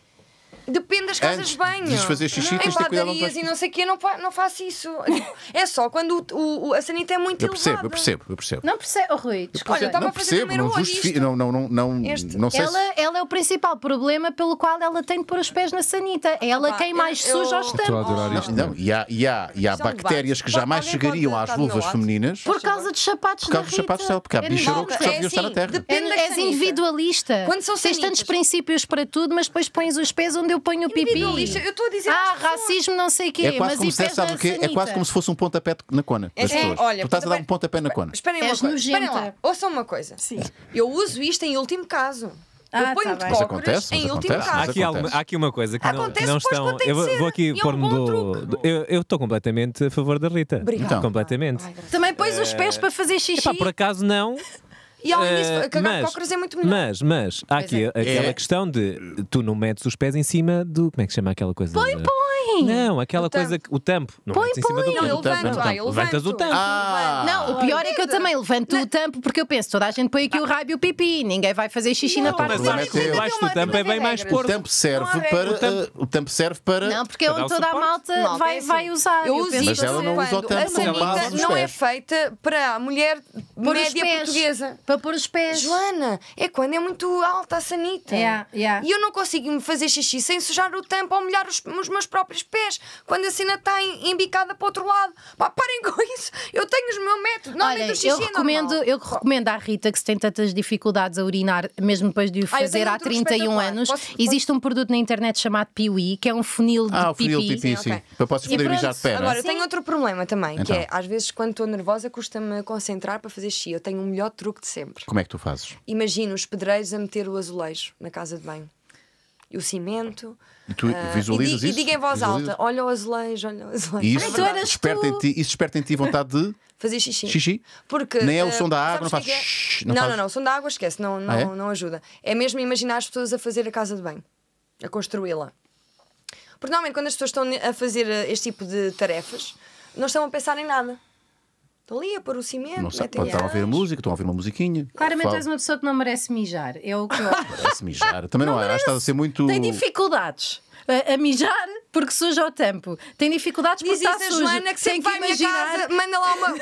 Depende das casas Antes de banho. de fazer xixi, Em tens de ter cuidado onde padarias vais- e não sei o quê, não faço isso. É só quando a sanita é muito eu percebo, elevada. eu percebo. Não percebe, oh, Rui, desculpa. Olha, eu estava Não a fazer percebo, primeiro não olho justifico, Este. não sei se. Ela é o principal problema pelo qual ela tem de pôr os pés na sanita. É ela Opa, quem mais eu- suja aos Estou a tampos. adorar isto. Não, e há Isto é um bactérias debate. que jamais Alguém pode chegariam às estar do meu vulvas lado? femininas Por causa dos sapatos por causa da dos sapatos Rita. dela, porque há É bicharocos que só é deviam estar na assim, terra. depende da És sanita. individualista. Quando são Tens tantos sanitas. princípios para tudo, mas depois pões os pés onde eu ponho o pipi. Individualista, eu estou a dizer às pessoas. Racismo não sei o quê. É quase mas como e se pés dissesse, sabe na o quê? É sanita? quase como se fosse um pontapé na cona das É, pessoas. olha, Tu estás a dar um pontapé na cona. Esperem uma És coisa. Esperem nojenta. lá. Ouçam uma coisa. Sim. Eu uso isto em último caso. Eu ponho tá de bem. Mas cócoras acontece, em mas último acontece. Há caso. aqui, acontece. há aqui uma coisa que Acontece não depois estão. quando tem Eu que ser. vou aqui E é um pôr-me bom do. truque. Eu estou completamente a favor da Rita. Obrigada. Completamente. Também pões os pés para fazer xixi. Epá, por acaso não. E além disso, cagar mas- de cócoras é muito melhor. Mas há aqui aquela questão de tu não metes os pés em cima do. Como é que se chama aquela coisa? Põe! Não, aquela O coisa. O tampo. Não Põe, metes em cima do põe. tampo. Não, eu tampo, levanto. tampo. Eu Levantas o levanto. tampo. Não, o pior é que eu também levanto o tampo porque eu penso, toda a gente põe aqui o raio e o pipi, ninguém vai fazer xixi na parte Mas de problema acho é que teu. debaixo do tampo é bem mais regras. O porco. tampo serve Não há para. regra. O tampo serve para. Não, porque é Para dar onde o toda a suporte. malta Malta, vai, é assim. vai usar. Eu uso Mas isto ela não usa o quando tampo a com a base sanita dos não é pés. feita para a mulher Pôr os média pés. portuguesa. Para pôr os pés. Joana, é quando é muito alta a sanita. Yeah, yeah. E eu não consigo me fazer xixi sem sujar o tampo ou molhar os meus próprios pés. Quando a cena está embicada para o outro lado. Pá, parem com isso. Eu tenho os meus métodos. Normalmente Olha, o xixi eu é recomendo, normal. eu recomendo à Rita que se tem tantas dificuldades a urinar, mesmo depois de o eu fazer tenho há um truque 31 espetacular. anos, Posso- existe um produto na internet chamado Piwi, que é um funil de O funil pipi. pipi, Sim, sim. ok. Para podes E poder pronto, mijar de pé, não é? Agora, eu Sim. tenho outro problema também, que Então. é, às vezes, quando estou nervosa, custa-me concentrar para fazer xixi. Eu tenho um melhor truque de sempre. Como é que tu fazes? Imagino os pedreiros a meter o azulejo na casa de banho. E o cimento. E tu visualizas e isso? diga em voz Visualizas? alta: olha o azulejo, olha o azulejo. E Ai, isso tu eras desperta tu. isso desperta em ti vontade de Fazer xixi. xixi? Porque, Nem é o som da água, não sabes faz o que é? shhh, Não, não não, faz? não, o som da água esquece, não, não, Ah, é? não ajuda. É mesmo imaginar as pessoas a fazer a casa de banho, a construí-la. Porque normalmente quando as pessoas estão a fazer este tipo de tarefas, não estão a pensar em nada. Estão ali a pôr o cimento, Não sei, metem pode estar a ouvir a gás. música, estão a ouvir uma musiquinha. Claramente Fala. és uma pessoa que não merece mijar. É o que eu Parece mijar. Também não, é, acho que estás a ser muito. Tem dificuldades a mijar porque suja o tampo. Tem dificuldades porque Diz está isso a sujo. Joana que Tem sempre vai à minha imaginar. casa, manda lá uma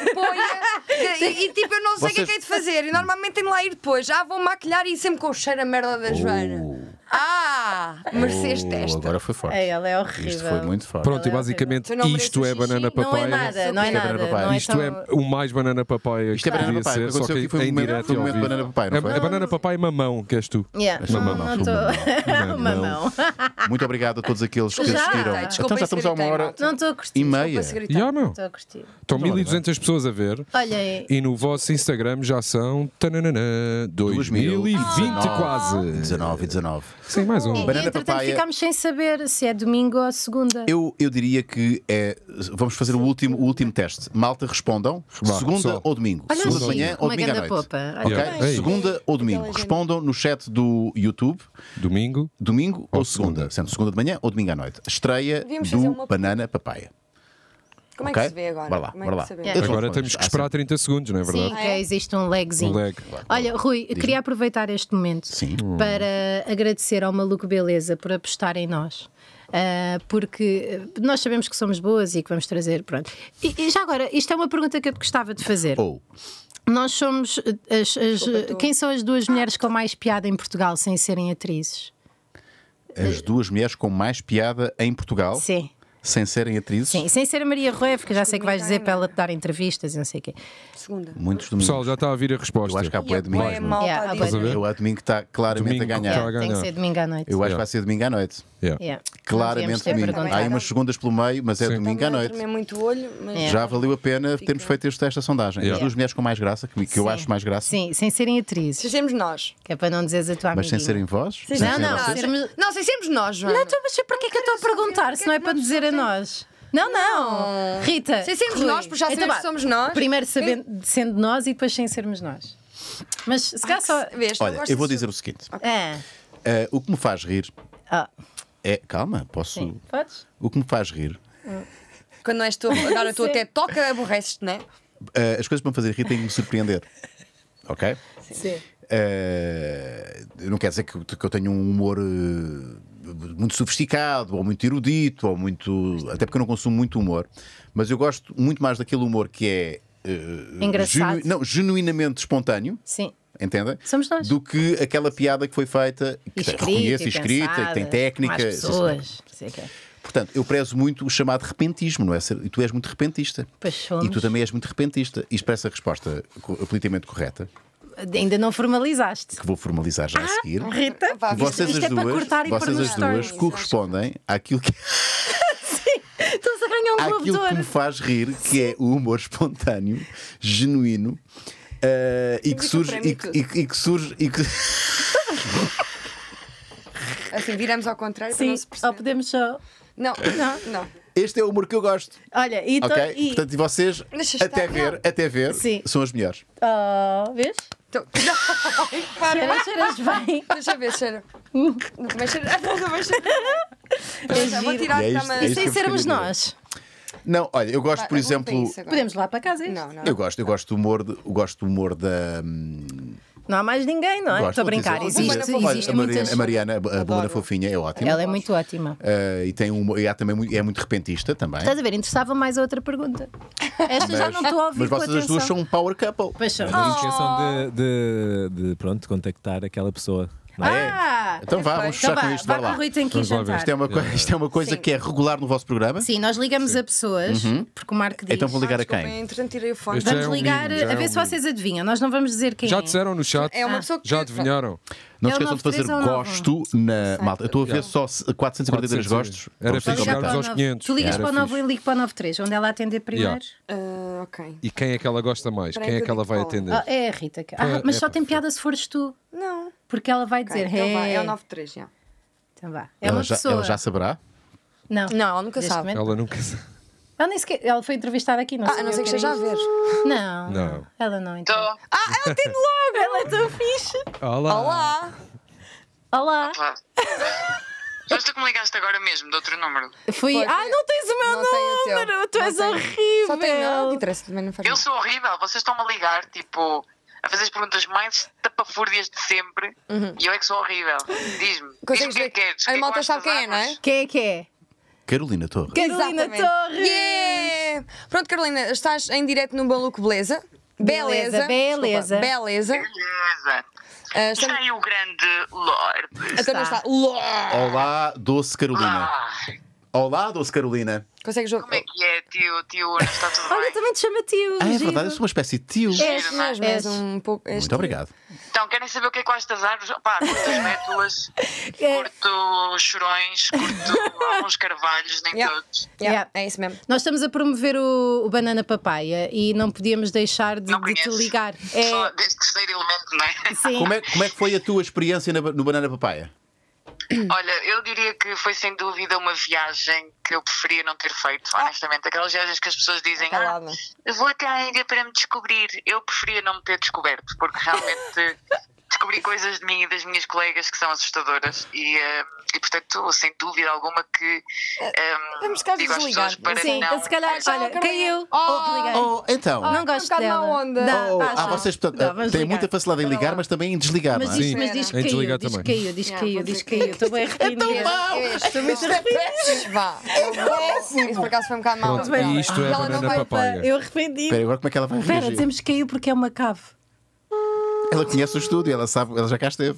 poia e tipo, eu não sei o que é Vocês- que é de fazer. E normalmente tenho lá ir depois. Vou maquilhar e sempre com o cheiro a merda da Joana. Mereceste esta. Agora foi forte. É, ela é horrível. Isto foi muito forte. Pronto, e Ela é basicamente horrível. Tu não isto é mereces banana xixi? papaya. Não é nada, não é Isto é banana nada. papaya. Não é Isto tão- é o mais banana papaya Isto é que banana podia papaya. ser, só Aconteceu que aqui foi um em momento, direto foi um e ao momento vivo. banana papaya, não foi? É banana papaya mamão, que és tu. Yeah. Mamão. Não estou. Mamão. Uma mão. Muito obrigado a todos aqueles que Já? assistiram. Desculpa, Então já estamos a uma hora Não estou a curtir. e meia. Já, meu. Estou a curtir. Estão 1200 pessoas a ver. Olha aí. E no vosso Instagram já são tananana, 2020 quase. 19 e 19. Sim, mais um. E Banana entretanto papaya. ficámos sem saber se é domingo ou segunda. Eu diria que é. Vamos fazer o último teste. Malta, respondam. Vá, Segunda pessoal. ou domingo? Olha Segunda assim, de manhã ou uma domingo à ganda noite? popa. Ok? Yeah. Ei. Segunda ou domingo? Respondam no chat do YouTube. Domingo. Domingo ou segunda. segunda? Sendo segunda de manhã ou domingo à noite? Estreia Devíamos fazer do uma- Banana Papaya. Como é Ok? que se vê agora? Bora lá, Como é bora que lá. se vê? Yeah. Agora temos que esperar 30 segundos, não é Sim, verdade? que existe um lagzinho. Um lag. Olha, Rui, eu queria aproveitar este momento Sim. para agradecer ao Maluco Beleza por apostar em nós. Porque nós sabemos que somos boas e que vamos trazer. Pronto. E já agora, isto é uma pergunta que eu te gostava de fazer. Ou. Nós somos quem são as duas mulheres com mais piada em Portugal sem serem atrizes? As duas mulheres com mais piada em Portugal, Sim. sem serem atrizes. Sim, sem ser a Maria Rué, porque já sei que vais dizer para ela dar entrevistas e não sei o quê. Segunda. Muitos domingos. Pessoal, já está a vir a resposta. Eu acho que há E bué a domingos. bué não é? malta Yeah, a há dizer. Estás a ver? Eu acho domingo que está claramente Domingo a ganhar. está a Tem que ganhar. ser domingo à noite. Eu acho que Yeah. vai ser domingo à noite. Yeah. Yeah. Claramente Devíamos ter domingo. perguntado. Há aí umas segundas pelo meio, mas é Sim. domingo à Também noite. tremeu muito o olho, mas Yeah. Já valeu a pena termos feito esta sondagem. Yeah. As duas mulheres com mais graça, que eu Sim. acho mais graça, Sim, sem serem atrizes. se sermos nós. Que é para não dizeres a tua mas sem amiguinha. serem vós. Sem Não, sermos não, nós. sermos- Não, sem sermos nós, Joana. Não, então, mas para que é que eu estou a perguntar se não é para dizer a nós? Não. Rita. Sem sermos Rui. nós, porque já Então sabemos vá, que somos nós. Primeiro sendo nós e depois sem sermos nós. Mas se calhar só. Vês, Olha, gosto eu vou desse dizer o jogo. seguinte: É. o que me faz rir Ah, é. Calma, posso. sim. Podes? O que me faz rir. Quando não és tu a dar a tua Sim. até toca, aborreces-te, não é? As coisas para me fazer rir têm que me surpreender. Ok? Sim. Não quer dizer que eu tenho um humor muito sofisticado, ou muito erudito, ou muito. Até porque eu não consumo muito humor. Mas eu gosto muito mais daquele humor que é. Engraçado. Genuinamente espontâneo. Sim. Entendem? Somos nós. Do que aquela piada que foi feita, que reconheço, escrita, que tem técnica. Mais pessoas. Sei que é. Portanto, eu prezo muito o chamado repentismo, não é? E tu és muito repentista. Pois somos. E tu também és muito repentista. Isto parece a resposta politicamente correta, Ainda não formalizaste. que vou formalizar já a seguir. Rita, Vá, Vocês isto as é para duas, cortar e pôr vocês nos as duas stories. correspondem àquilo que, estás a ganhar um Globo de àquilo que me Ouro. faz rir, que é o humor espontâneo, genuíno, e que Temos surge. um E prémio que, tudo. e que surge. E que... Assim, viramos ao contrário para Sim, não se ou perceber. podemos só. Não, não. Este é o humor que eu gosto. Olha, e, Ok? e... Portanto, e vocês, Deixa estar. até ver, Sim. são as melhores. Oh, vês? Então, não. Para. Cheiras bem. Deixa ver, cheira. Também cheira. Também cheira. Também já vou giro. tirar E é a isto- cama. é isto Sem que eu sermos queria dizer. nós. Não, olha, eu gosto, Vai, por exemplo. aguenta isso agora. Podemos lá para casa. Não, não. Eu gosto do humor, gosto do humor da. Não há mais ninguém, não é? Gosto, Estou a vou brincar. dizer- Existe, Olha, existe a Mariana, muitas. a Mariana, a Bruna Adoro. Fofinha é ótima. Ela é muito ótima. E tem e há também é muito repentista também. Estás a ver? Interessava mais a outra pergunta. Esta já não estou a ouvir Mas com vocês as atenção. duas são um power couple. Pois são. Não se esqueçam de pronto, contactar aquela pessoa. Não é? Ah! Então vá, vamos Então fechar vá, com isto. vá Vai que o lá. Rui tem que ir Vamos lá ver. jantar. Isto é uma coisa Sim. que é regular no vosso programa. Sim, nós ligamos a pessoas, porque o Marco diz. Então vou ligar a Desculpem, quem? entretanto tirei o fone. Este já Vamos é um ligar mimo, já a é ver um se mimo. vocês adivinham. Nós não vamos dizer quem Já é. disseram no chat? É uma pessoa que Já adivinharam? Não É se o esqueçam de fazer 93 ou não? gosto na malta. Eu estou a ver só 443 gostos. Era Vamos ter fixe que chegarmos aumentar. aos 500. Tu ligas Era para o 9 fixe. e ligo para o 93, onde ela atender primeiro. Ok. E quem é que ela gosta mais? Espera Quem aí é que que eu ela digo vai qual. atender? Ah, é a Rita. Mas É, só pá, tem foi. piada se fores tu. Não. Porque ela vai Ok, dizer. então vá, é o "Hey." 93, já. Então vá. É uma pessoa. Ela já saberá? Não. Não, ela nunca Neste sabe. momento. Ela nunca sabe. Ela nem sequer. Ela foi entrevistada aqui, não sei. A não ser que esteja a ver. Não. Não. Ela não então. Ela tem logo! Ela é tão fixe. Olá. Olá! Olá. Foste tu que me ligaste agora mesmo, de outro número. Fui. Foi. Ai, não tens o meu Não tem o teu. número. Tu Não és tem. horrível. Só tem o meu. Não te interessa, também não faz Eu mal. sou horrível, vocês estão-me a ligar, tipo, a fazer as perguntas mais tapafúrdias de sempre e eu é que sou horrível. Diz-me. Consegues Diz-me o que é ver? que queres. A malta sabe quem é, não é? Quem é que é? Carolina Torres. Carolina Exatamente. Torres. Yeah! Pronto, Carolina, estás em direto no Baluco Beleza. Beleza, beleza. Desculpa, beleza. Beleza. Ah, Está estamos... aí o grande Lorde. A Carolina está. Lorde. Olá, doce Carolina. Ah, Olá, doce Carolina. Consegues jogar? como é que é, tio? Não está tudo Olha, bem? também te chama tio. Ah, é giro. verdade, eu sou uma espécie de tio. És, Mesmo, és. és um pouco. és Muito tio. obrigado. Então, querem saber o que é que eu gosto das árvores? Pá, curto as métulas, É. curto chorões, curto alguns carvalhos, nem Yeah. todos. Yeah, Yeah. é isso mesmo. Nós estamos a promover o Banana Papaya e não podíamos deixar de, Não de te conheço. ligar. Só É, deste terceiro elemento, não é? sim. Como é que foi a tua experiência no Banana Papaya? Olha, eu diria que foi sem dúvida uma viagem que eu preferia não ter feito, honestamente. Aquelas viagens que as pessoas dizem, Calada. eu vou até à Índia para me descobrir. Eu preferia não me ter descoberto, porque realmente descobri coisas de mim e das minhas colegas que são assustadoras e portanto, sem dúvida alguma que Vamos ficar digo às desligar. pessoas para Sim, não... se calhar, olha, caiu. Desliguei. Então. Não gosto bocado dela. má onda. Dá, acha? Vocês, portanto, Dá, vamos têm ligar. muita facilidade em ligar, mas também em desligar, Mas não é? diz, Sim. mas diz que Em caiu, desligar diz que também. caiu, diz que caiu, vou diz dizer que caiu. Estou bem arrependida. Estou muito arrependida. Vá. Isso por acaso foi um bocado mal. Pronto, e isto é a Ela não banana vai papaya. Eu arrependi. Espera, agora como é que ela vai Espera, reagir? dizemos que caiu porque é uma cave. Ela conhece o estúdio, ela sabe, ela já cá esteve.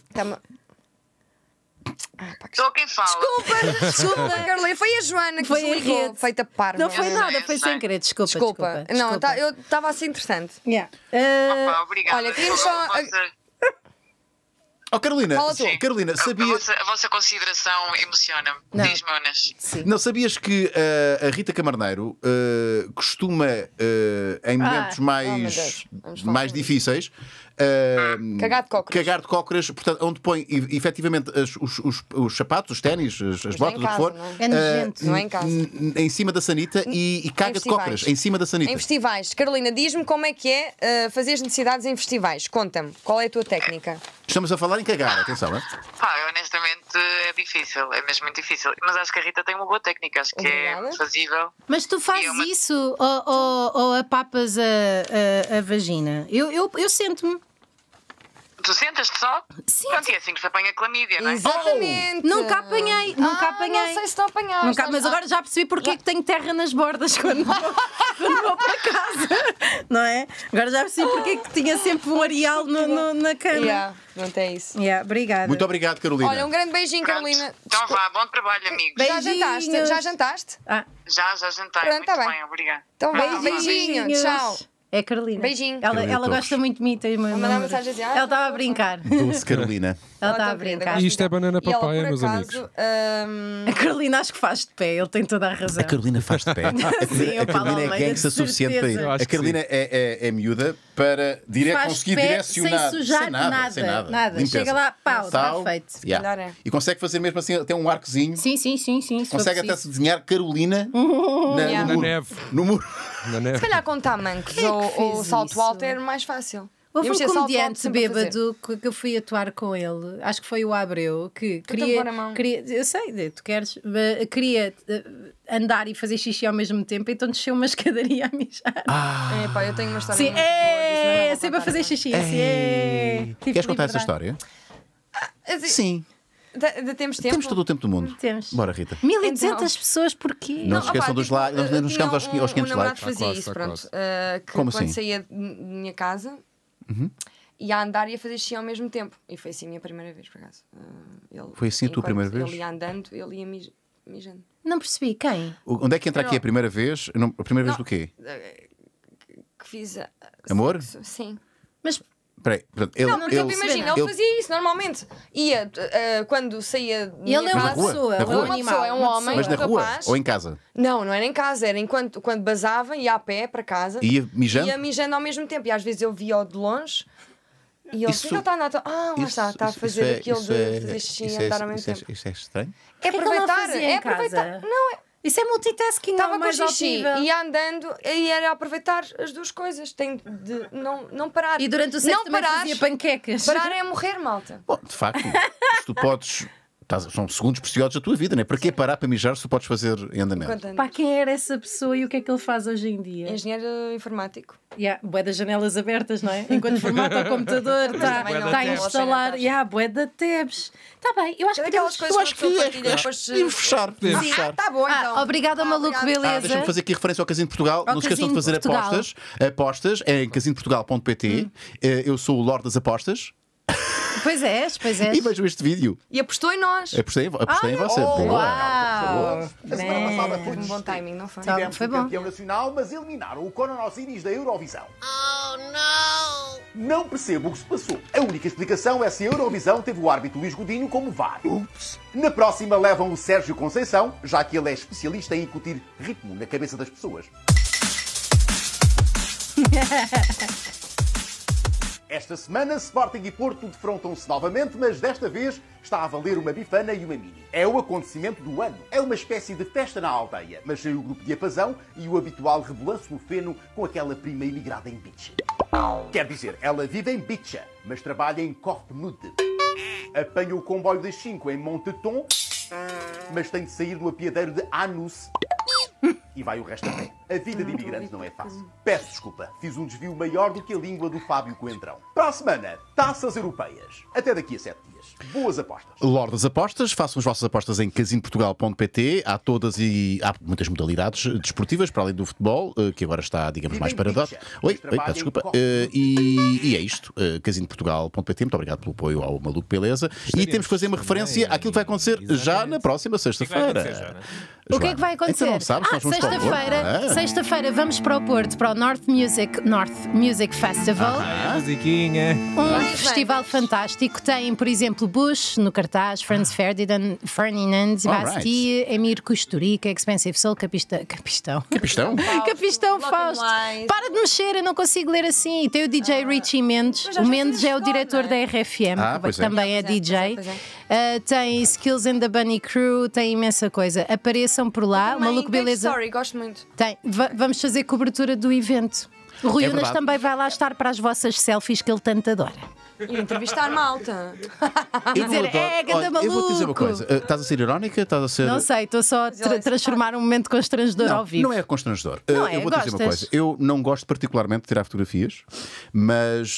Sou quem fala. Desculpa, Carolina. Foi a Joana que Foi a desligou, rede. feita parva. Não foi sei, nada, eu foi sei. sem querer. Desculpa. Não, eu estava assim interessante. Yeah. Opa, obrigada. Olha, queríamos só- A vossa- Oh, Carolina, Fala tu. Carolina, a vossa consideração emociona-me. Não. Diz-me, Unas. não sabias que a Rita Camarneiro costuma, em momentos meu mais, Deus. Vamos falar mais sobre difíceis, Cagar de cócoras. cagar de cócoras, portanto, onde põe efetivamente os sapatos, os ténis, as botas, em o que casa, for, não é? É nojento. Não é em casa. em cima da sanita e caga de festivais. cócoras em cima da sanita. Em festivais. Carolina, diz-me como é que é fazer as necessidades em festivais. Conta-me, qual é a tua técnica? Estamos a falar em cagar, atenção, é? Honestamente é difícil, é mesmo muito difícil. Mas acho que a Rita tem uma boa técnica, acho que Obrigada. é fazível. Mas tu fazes Eu, mas- isso ou apapas a vagina? Eu sento-me. Tu sentas-te só? Sim. Pronto, e é assim que se apanha clamídia, não é? Exatamente. Nunca apanhei, nunca apanhei. Não sei se não apanhaste. Nunca, mas agora já percebi porque é que tenho terra nas bordas quando vou para casa. Não é? Agora já percebi porque é que tinha sempre um areal na cama. Yeah, não tem isso. Yeah, obrigada. Muito obrigado, Carolina. Olha, um grande beijinho, Pronto. Carolina. Então vá, bom trabalho, amigos. Bem- Já jantaste? Beijinhos. Já jantaste? Ah, Já jantei. Pronto, Muito tá bem. bem, obrigada. Então vá, Vá, beijinho. Tchau. É a Carolina. Beijinho. Ela Carolina gosta Torres. muito de mim. Tem uma mandar mensagem assim, Ela estava a brincar. Doce Carolina. Ela Ela estava a tá querida, brincar. gosto Isto é banana E ela, papaya, por meus acaso, amigos. A Carolina acho que faz de pé, ele tem toda a razão. A Carolina faz de pé. Sim, A eu falo Carolina é Almeida, gangsta de suficiente para certeza. Eu ir. acho A que Carolina é miúda para Faz conseguir pé direcionar sem sujar sem nada. Limpeza. Chega lá, pau, está Tal. feito. Yeah. Calhar é. E consegue fazer mesmo assim, até um arcozinho. Sim, sim, sim, sim. se for Consegue até preciso. se desenhar Carolina Yeah. no muro. Na neve. No muro. Na neve. Se calhar com tamancos Quem é que ou fez salto isso? alto é mais fácil. Houve um Devíamos ter salto alto comediante sempre a fazer. bêbado que eu fui atuar com ele, acho que foi o Abreu, que queria, pôr a mão. eu sei, tu queres, queria andar e fazer xixi ao mesmo tempo, então desceu uma escadaria a mijar. É, pá, eu tenho uma história Sim, muito boa disso, mas não vou sempre a contar fazer agora. xixi. Assim, Tive Queres contar essa liberdade. história? Sim. Temos tempo? Temos todo o tempo do mundo. Temos. Bora, Rita. 1200 pessoas, porquê? Não se esqueçam dos likes. Nós não chegamos aos 500 O namorado likes. fazia quase, isso, está pronto. quase. Que Como quando assim? saía de minha casa, ia a andar e a fazer xixi ao mesmo tempo. E foi assim a minha primeira vez, por acaso. Ele, Foi assim a tua enquanto primeira vez? Ele ia andando, ele ia mijando. Não percebi, quem? Onde é que entra aqui a primeira vez? A primeira vez do quê? Que fiz. Amor? Sim. Mas Espera aí, portanto, ele, Não, porque ele, imagina, ele fazia isso normalmente. Ia quando saía de minha ele é uma casa. rua? pessoa, Na é rua? um Uma animal. pessoa, é um uma homem. mas na um rua rapaz. ou em casa? Não era nem em casa, era enquanto quando basava, ia a pé para casa. Ia mijando? Ia mijando ao mesmo tempo. E às vezes eu via-o de longe e ele Isso- ele está a andar. Ah, lá está a fazer aquilo de fazer xixi e andar ao mesmo tempo. Isso é estranho? É que é que ele não aproveitar, fazia é em aproveitar. casa? Não, é. Isso é multitasking, Estava ao com mais xixi, alto nível. ia andando e era aproveitar as duas coisas. Tem de não parar. E durante o sexo não também parares, fazia panquecas. Parar é morrer, malta. Bom, de facto, se tu podes. São segundos preciosos da tua vida, não é? Para que parar para mijar se tu podes fazer em andamento? Quanto antes. Pá, quem era essa pessoa e o que é que ele faz hoje em dia? Engenheiro informático. Bué das janelas abertas, não é? Enquanto formata o computador, está também não, a não, instalar. não, Bué da tabs. Está bem, eu acho É que daquelas podemos... coisas que a pessoa partilha depois. Podemos fechar, podemos fechar. Tá bom, então. Obrigada ao maluco, obrigado. beleza. Deixa-me fazer aqui referência ao Casino de Portugal. Ao Não se esqueçam de Casino de fazer Portugal. apostas em casinoportugal.pt. Eu sou o Lorde das Apostas Pois és. e vejo este vídeo. E apostou em nós. Apostei em você. Uau! Boa. A semana passada Teve um bom timing, não foi? tivemos foi um bom. campeão nacional, mas eliminaram o Coronocinis da Eurovisão. Oh, não! Não percebo o que se passou. A única explicação é se a Eurovisão teve o árbitro Luís Godinho como VAR. Ups! Na próxima levam o Sérgio Conceição, já que ele é especialista em incutir ritmo na cabeça das pessoas. Esta semana, Sporting e Porto defrontam-se novamente, mas desta vez está a valer uma bifana e uma mini. É o acontecimento do ano. É uma espécie de festa na aldeia, mas sem o grupo de apazão e o habitual rebulanço no feno com aquela prima imigrada em Bicha. Quer dizer, ela vive em Bicha, mas trabalha em Kortmud. Apanha o comboio das 5 em Monteton, mas tem de sair do apiadeiro de Anus e vai o resto a pé. A vida de imigrante não é fácil. Peço desculpa, fiz um desvio maior do que a língua do Fábio Coentrão. Para a semana, taças europeias. Até daqui a 7 dias. Boas apostas. Lorde das apostas, façam as vossas apostas em casinoportugal.pt. Há todas e há muitas modalidades desportivas para além do futebol, que agora está, digamos, mais paradoxo. Oi, peço desculpa. E é isto, casinoportugal.pt. Muito obrigado pelo apoio ao Maluco Beleza. E temos que fazer uma referência àquilo que vai acontecer já na próxima sexta-feira. O que é que vai acontecer? Então não sabes, nós vamos para o Porto. Sexta-feira vamos para o Porto, para o North Music Festival. Musiquinha. Um festival fantástico. Tem, por exemplo, Bush no cartaz, Franz Ferdinand, Bastille, Emir Kusturica, Expensive Soul, Capistão. Capistão? Capistão Fausto. Para de mexer, eu não consigo ler assim. Tem o DJ Richie Mendes. O Mendes é o diretor da RFM, que também é DJ. Tem Skills and the Bunny Crew, tem imensa coisa. Apareçam por lá. Maluco Beleza. Story, gosto muito. Vamos fazer cobertura do evento. O Rui Unas também vai lá estar para as vossas selfies que ele tanto adora. E entrevistar malta. E dizer, ganda maluco. Eu vou-te dizer uma coisa. Estás a ser irónica? Estás a ser... Não sei, estou só a transformar um momento constrangedor ao vivo. Não é constrangedor. Não é, eu vou-te dizer uma coisa. Eu não gosto particularmente de tirar fotografias, mas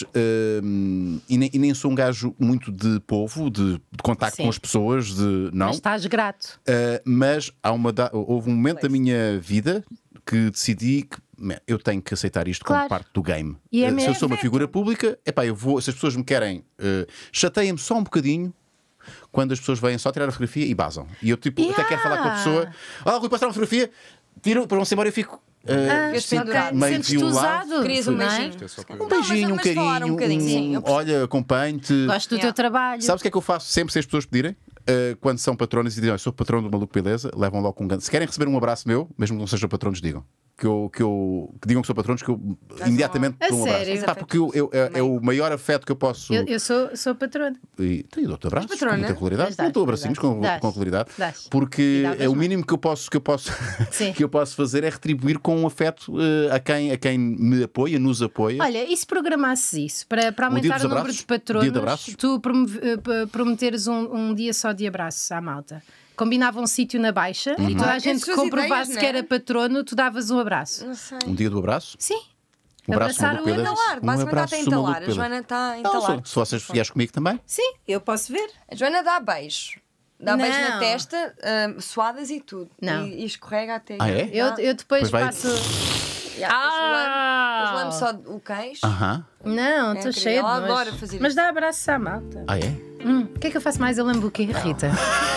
e nem sou um gajo muito de povo, de contacto com as pessoas, não. Mas estás grato. Mas houve um momento da minha vida que decidi que eu tenho que aceitar isto como parte do game. Se eu sou uma figura pública, se as pessoas me querem, chateiem-me só um bocadinho quando as pessoas vêm só tirar a fotografia e basam. E eu até quero falar com a pessoa. Rui, posso tirar uma fotografia? Tiro, para vão-se embora, eu fico meio violado. Querias um beijinho? Um beijinho, um carinho. Olha, acompanho-te. Gosto do teu trabalho. Sabes o que é que eu faço sempre se as pessoas pedirem? Quando são patronos e dizem, eu sou patrono do Maluco Beleza, levam logo um ganho. Se querem receber um abraço meu, mesmo que não sejam patronos, digam. Que digam que sou patronos, que eu imediatamente dou um abraço. Porque é o maior afeto que eu posso. Eu sou patrona. E dou-te abraços com muita regularidade. Eu dou abracinhos com regularidade. Porque é o mínimo que eu posso fazer é retribuir com um afeto a quem me apoia, nos apoia. Olha, e se programasses isso para aumentar o número de patronos, tu prometeres um dia só de abraços à malta? Combinava um sítio na Baixa e toda a gente que comprovasse que era patrono, tu davas um abraço. Não sei. Um dia do abraço? Sim. Um abraço entalar. Basicamente está a entalar. A Joana está a entalar. Se vocês vieres comigo também? Sim, eu posso ver. A Joana dá beijo. Dá beijo na testa, suadas e tudo. Não. E escorrega até. É? Eu depois passo. Depois lembro só o queijo. Não, estou cheia de ela nojo. adora fazer Mas isso. dá abraço à malta. É? O que é que eu faço mais? Eu lembro o quê? Rita.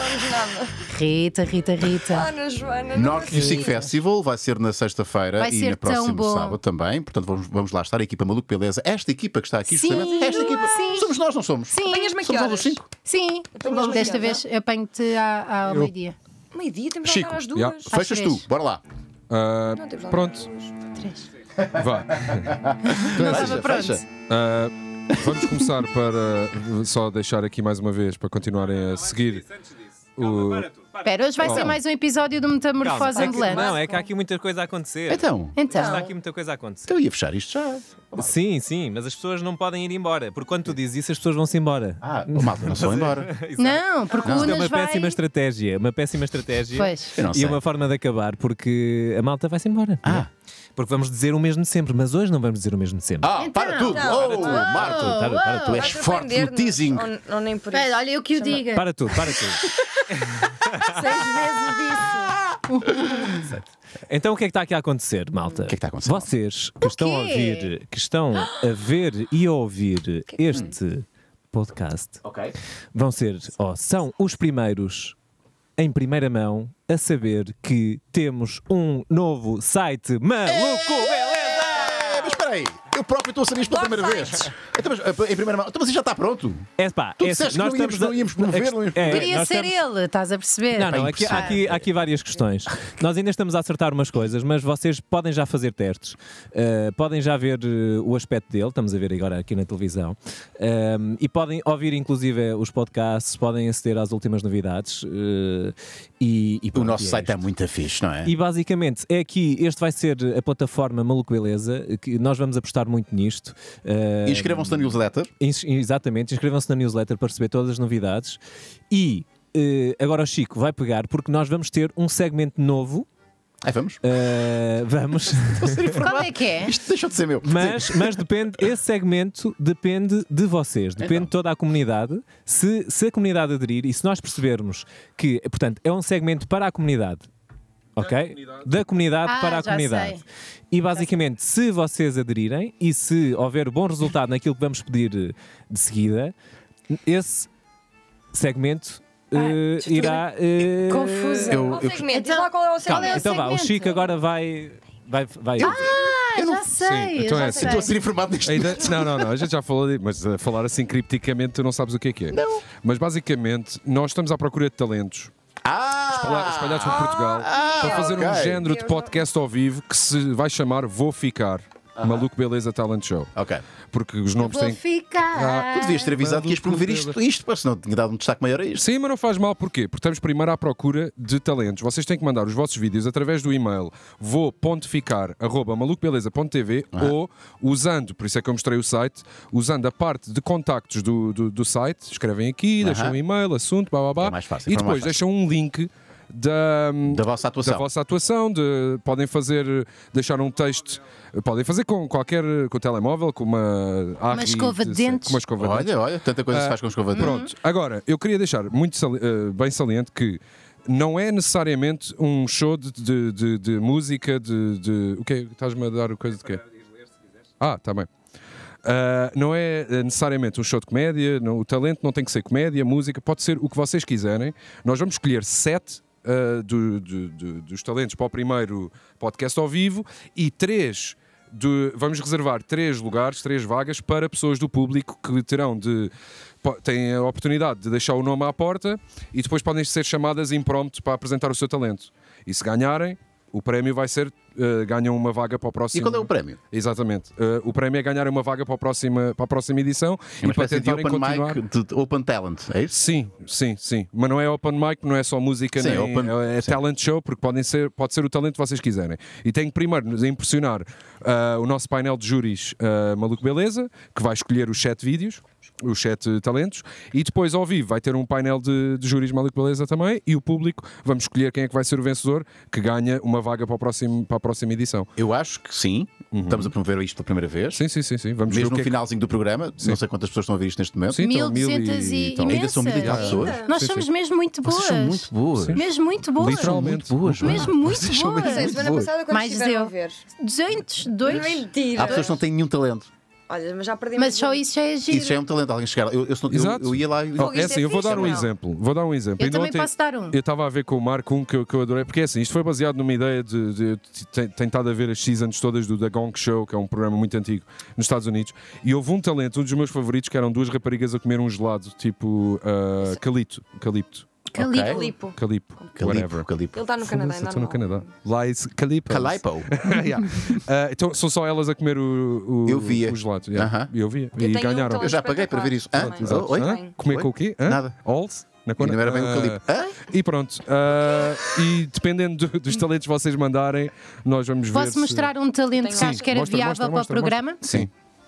Rita. Ana, Joana. North Music Festival vai ser na sexta-feira e na próxima sábado também. Portanto, vamos lá estar. A equipa Maluco Beleza. Esta equipa que está aqui, justamente. Esta equipa. Somos nós, não somos? Sim. Somos nós os 5? Sim. Desta vez eu apanho-te ao meio-dia. Meio-dia, temos de Chico, andar às 2. Fechas tu, bora lá. Pronto. 3. Vá. Não estava pronto. Vamos começar para só deixar aqui mais uma vez para continuarem a seguir o. Espera, hoje vai ser mais um episódio do Metamorfose Ambulante. Não, é que há aqui muita coisa a acontecer. Então. Está aqui muita coisa a acontecer. Então eu ia fechar isto já. Sim, mas as pessoas não podem ir embora. Porque quando tu dizes isso, as pessoas vão-se embora. Malta, não se vão embora. Não, porque o Isto é Unas uma vai... péssima estratégia. Uma péssima estratégia. Pois. Eu não E sei. uma forma de acabar, porque a malta vai-se embora. Porque vamos dizer o mesmo de sempre, mas hoje não vamos dizer o mesmo de sempre. Para tudo! Marco, para tu és forte no teasing. Ou nem por isso. Espera, olha, eu que o diga. Para tudo. 6 vezes disso. Então o que é que está aqui a acontecer, malta? O que é que está a acontecer? Vocês que estão a ouvir, que estão a ver e a ouvir este podcast, são os primeiros em primeira mão a saber que temos um novo site Maluco Beleza! Mas espera aí, Eu próprio estou a saber isto pela primeira vez. Então, mas, em primeira mão. Então, mas já está pronto. Tu disseste que não íamos promover, não íamos promover. Queria ser ele, estás a perceber? Não, há aqui várias questões. Nós ainda estamos a acertar umas coisas, mas vocês podem já fazer testes, podem já ver o aspecto dele, estamos a ver agora aqui na televisão, e podem ouvir inclusive os podcasts, podem aceder às últimas novidades. O nosso site é muito fixe, não é? E basicamente é aqui, este vai ser a plataforma Maluco Beleza, que nós vamos apostar muito nisto. Inscrevam-se na newsletter. Exatamente, inscrevam-se na newsletter para receber todas as novidades. E agora o Chico vai pegar, porque nós vamos ter um segmento novo. Vamos? Vamos. Qual é que é? Isto deixou de ser meu. Mas depende, esse segmento depende de vocês, depende de toda a comunidade. Se a comunidade aderir e se nós percebermos que, portanto, é um segmento para a comunidade. Ok? Da comunidade para a comunidade. Sei. E basicamente, se vocês aderirem e se houver bom resultado naquilo que vamos pedir de seguida, esse segmento irá. Confusa. Qual segmento? Diz lá qual é o segmento. Então vá, o Chico agora vai. Já sei. então já é assim. sei. Estou a ser informado disto. Não, a gente já falou disso, mas falar assim cripticamente tu não sabes o que é. Não. Mas basicamente, nós estamos à procura de talentos espalhados por Portugal para fazer um género de podcast ao vivo que se vai chamar Vou Ficar. Maluco Beleza Talent Show. Ok. Porque os nomes Vou têm. ficar. Tu devias ter avisado que ias promover isto, porque senão tinha dado um destaque maior a isto. Sim, mas não faz mal, porquê? Porque estamos primeiro à procura de talentos. Vocês têm que mandar os vossos vídeos através do e-mail vou.ficar@malucobeleza.tv ou usando, por isso é que eu mostrei o site, usando a parte de contactos do site, escrevem aqui, deixam um e-mail, assunto, É mais fácil, e depois deixam um link da vossa atuação. Podem deixar um texto, podem fazer com o telemóvel, com uma escova de dentes. Com uma escova de dentes. Olha, tanta coisa se faz com escova de dentes. Pronto, agora, eu queria deixar muito bem saliente que não é necessariamente um show de música, o que estás-me a dar coisa de quê? Está bem. Não é necessariamente um show de comédia, o talento não tem que ser comédia, música, pode ser o que vocês quiserem. Nós vamos escolher 7 dos talentos para o primeiro podcast ao vivo e 3 vamos reservar 3 lugares, 3 vagas para pessoas do público que têm a oportunidade de deixar o nome à porta e depois podem ser chamadas impromptu para apresentar o seu talento. E se ganharem, o prémio vai ser ganham uma vaga para o próximo. E qual é o prémio? Exatamente. O prémio é ganhar uma vaga para a próxima edição E para tentarem open continuar. mic, de Open Talent, é isso? Sim. Mas não é open mic, não é só música, Sim, é talent show, porque pode ser o talento que vocês quiserem. E tenho primeiro de impressionar o nosso painel de júris Maluco Beleza, que vai escolher os 7 vídeos, os 7 talentos, e depois ao vivo vai ter um painel de júris Maluco Beleza também, e o público vamos escolher quem é que vai ser o vencedor, que ganha uma vaga para a próxima edição. Eu acho que sim. Estamos a promover isto pela primeira vez. Sim. Vamos ver mesmo no finalzinho do programa. Não sei quantas pessoas estão a ver isto neste momento. Sim, 1200 e tal. Ainda são 1000 e tal imensas. pessoas. Nós somos mesmo muito boas. Vocês são muito boas. Mesmo muito boas. Literalmente. Muito boas. Mesmo muito Vocês são boas. mesmo muito Semana boas. passada, quando Mais estiveram eu. a ver. 200, 2. Mentira. Há pessoas que não têm nenhum talento. Olha, mas já perdi. Mas só isso já é giro. Isso já é um talento. Alguém chegar lá. Exato. Eu ia lá e. É assim, eu vou dar um exemplo. Eu Ainda também ontem posso dar um. Eu estava a ver com o Marco que eu adorei, porque é assim, isto foi baseado numa ideia de tentado a ver as seasons todas do The Gong Show, que é um programa muito antigo nos Estados Unidos, e houve um talento, um dos meus favoritos, que eram 2 raparigas a comer um gelado, tipo calipto. Calipo. Whatever. Calipo. Ele está no Canadá, Foda-se, ainda estou no Canadá. Lies Calipos. Calipo. Yeah. Então são só elas a comer Eu via. o gelado. Yeah. Eu via. Eu E tenho ganharam. um Eu já paguei para ver isso. Também. Exato. Oi? Hã? Comer Oi? com o quê? Nada. Alls? Na E não era bem o Calipo. E pronto. E dependendo dos talentos que vocês mandarem, nós vamos ver. Posso mostrar um talento que Sim, acho que era mostra, viável mostra, para o programa? Sim.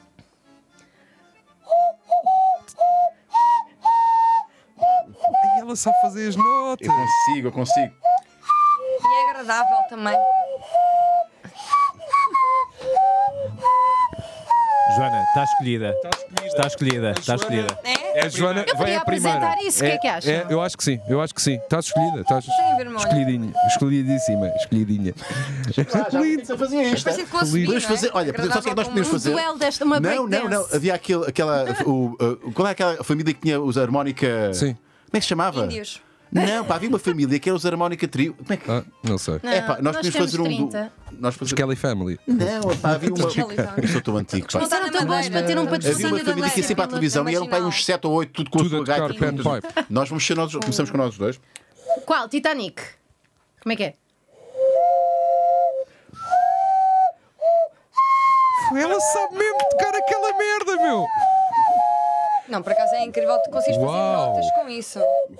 Ai, ela sabe fazer as notas. Eu consigo. E é agradável também. Joana, está escolhida. Está escolhida. É a Joana, Eu vai podia a primeira. apresentar isso, o que é que acham? Eu acho que sim. Estás escolhida. Estás Sem ver-me, olha. escolhidinha. Já fazia isto. Parecido com a Lindo. subir, Podemos fazer, olha, sabe o que é que nós podemos fazer? Duelo desta, uma Não. breakdance. Havia qual é aquela família que tinha os harmónica. Sim. Como é que se chamava? Índios. Não, pá, havia uma família que era os Harmónica Trio. Como é que. Não sei. Não, É pá, nós podíamos temos fazer um. 30. Nós Os fazemos... Kelly Family. Não, pá, havia uma. Kelly Family. Eu sou tão antigo, pá. Isso era tão bom para ter um Havia uma patrocínio da família que ia sempre à televisão e eram pá, uns 7 ou 8, tudo com Tudo a a sua tocar gaita. panpipe. Nós vamos ser nós, começamos com nós dois. Qual? Titanic. Como é que é? Ela sabe mesmo tocar aquela merda, meu! Não, por acaso é incrível que tu consegues fazer Uau. notas com isso.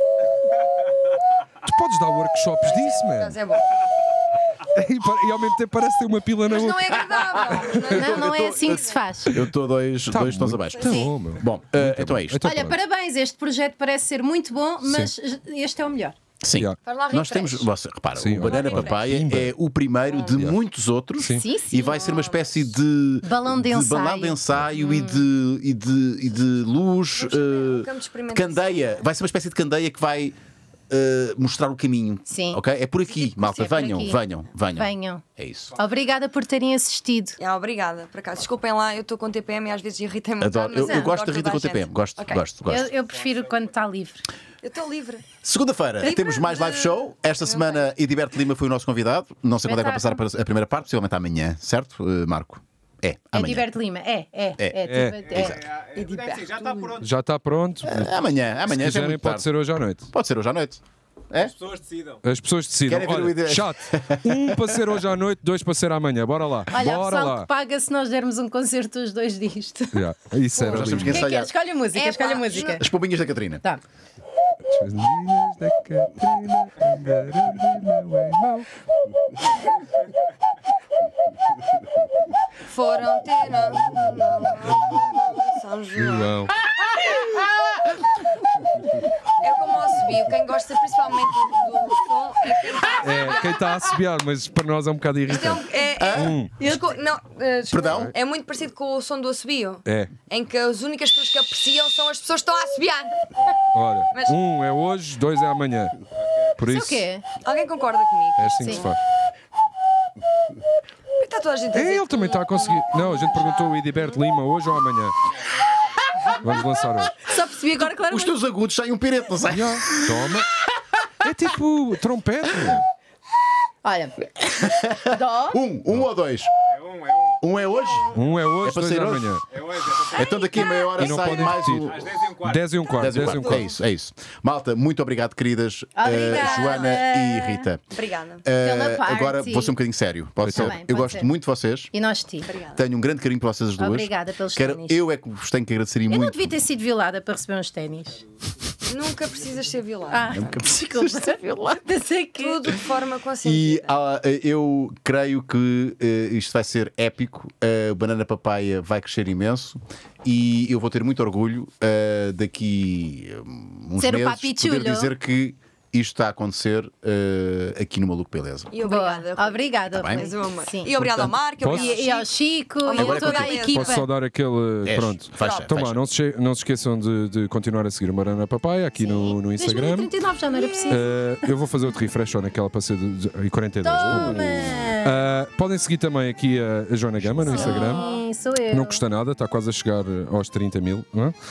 Tu podes dar workshops disso, Por man. acaso é bom. E ao mesmo tempo parece ter uma pila na Mas boca. não é agradável. Não é assim que se faz. Eu estou dois tons abaixo. Tá bom, meu. Bom, então é isto. Então Olha, pronto. parabéns, este projeto parece ser muito bom, mas este é o melhor. Sim. Yeah. Faz lá Nós refresh. temos, você, repara, Sim, o Banana olha. Papaya Pimba. é o primeiro de muitos outros Sim. Sim, sim. e vai ser uma espécie de Balão de ensaio. balão de ensaio e de luz, Campo de experimentação. candeia. Vai ser uma espécie de candeia que vai mostrar o caminho. Sim. Ok? É por aqui, malta. É por Venham, aqui. venham, venham. Venham. É isso. Obrigada por terem assistido. Obrigada, por acaso. Desculpem lá, eu estou com TPM e às vezes irrita-me um Adoro. bocado, mas Eu gosto da adoro Rita toda com a TPM. gente. Gosto, Ok. gosto, gosto. Eu prefiro quando está livre. Eu estou livre. Segunda-feira temos mais live show. Esta semana Ediberto Lima foi o nosso convidado. Não sei quando é que vai passar para a primeira parte, possivelmente amanhã, certo, Marco? É, É amanhã. Diverto Lima. Já está pronto. Já está pronto. Amanhã, Se amanhã já é quiserem, muito pode tarde. ser hoje à noite. Pode ser hoje à noite. É? As pessoas decidam. As pessoas decidem. Querem ver o Olha, ideia? chato. Um para ser hoje à noite, dois para ser amanhã. Bora lá. Olha, há Bora pessoal lá. que paga se nós dermos um concerto os dois disto. Yeah, Isso era Nós temos lindo. que Quem é que é? ensaiar. Escolhe a música, É, escolhe a pá, música. As pombinhas da Catarina. Tá. As meninas da Catarina andaram de mão em mão. Foram ter São João. João. É como ao subiu. Quem gosta principalmente do som é quem está. É, quem está a assobiar, mas para nós é um bocado irritante. Perdão? É muito parecido com o som do assobio. É. Em que as únicas pessoas que apreciam são as pessoas que estão a assobiar. Ora, Mas- um é hoje, dois é amanhã. Por Isso é isso, o quê? Alguém concorda comigo? é assim que Sim. se faz. Está toda a gente a dizer Ele também está a conseguir. Não, a gente perguntou o Ediberto Lima hoje ou amanhã. Vamos lançar hoje. Só percebi agora Os claramente. teus agudos saem um pirete, não sai? Já, toma. É tipo trompete. Olha. Dó. Um ou dois? Um é hoje? Um é hoje, É para dois é sair hoje? amanhã. Então daqui a meia hora E não sai podem mais repetir. um. 10 e um quarto. 10 e um quarto. É isso, é isso. Malta, muito obrigado, queridas Obrigada. Joana e Rita. Obrigada. Pela parte. Agora vou ser um bocadinho sério. Pode ser? Tá bem, Eu pode gosto ser. muito de vocês. E nós te. Tenho um grande carinho por vocês as duas. Obrigada pelos Quero, ténis. eu é que vos tenho que agradecer e Eu não muito. devia ter sido violada para receber uns ténis. Nunca precisas ser violado. Ah, desculpa. Pensei que. Tudo de forma E consentida. eu creio que isto vai ser épico. O Banana Papaya vai crescer imenso e eu vou ter muito orgulho daqui uns Ser o meses papichulho. poder dizer que isto está a acontecer aqui no Maluco Beleza. E obrigada. Boa. Obrigada, Tá bem? Rui. És um amor. Sim. E obrigada ao Marco. Posso? Obrigada ao E ao Chico. Chico e Agora a toda a contigo. equipa. Posso só dar aquele. És. Pronto. Fecha, Então fecha. lá, não se esqueçam de continuar a seguir o Banana Papaya aqui no Instagram. 2039 já não era preciso. Eu vou fazer outro refresh só naquela para ser e 42. Toma! Podem seguir também aqui a Joana Gama no Instagram. Sim, sou eu. Não custa nada, está quase a chegar aos 30 mil. Não é?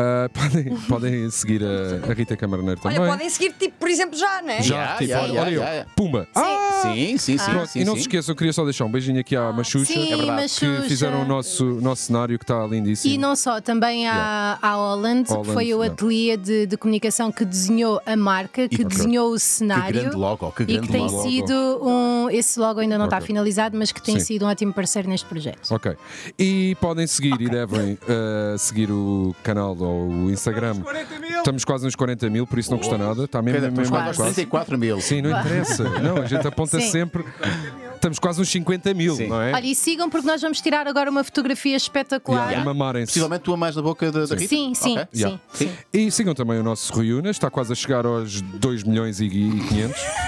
Podem seguir a Rita Camarneiro também. Olha, podem seguir, tipo, por exemplo, já, não é? Já, tipo, olha eu. Pumba! Sim, sim, sim. Pronto, sim, e não sim. se esqueçam, eu queria só deixar um beijinho aqui à Machucha, Sim, É verdade. Machucha. que fizeram o nosso cenário que está lindíssimo. E não só, também à Holland, que Holland, foi o yeah. ateliê de comunicação que desenhou a marca, que pronto. desenhou o Que cenário. grande logo, que E grande que tem logo. sido esse logo ainda não está Ok. finalizado, mas que tem Sim. sido um ótimo parceiro neste projeto. Ok. E podem seguir e devem seguir o canal ou o Instagram. Estamos quase nos 40 mil, por isso não custa nada. Está mesmo, Estamos mesmo quase aos 34 mil. Sim, não interessa. Não, a gente aponta Sim. sempre. Estamos quase nos 50 mil, Sim. não é? Olha, e sigam porque nós vamos tirar agora uma fotografia espetacular. Yeah, mamarem-se. Possivelmente tu a mais na boca da Rita? Sim, sim, Ok. sim, Yeah. sim. E sigam também o nosso Rui Unas, está quase a chegar aos 2 milhões e 500.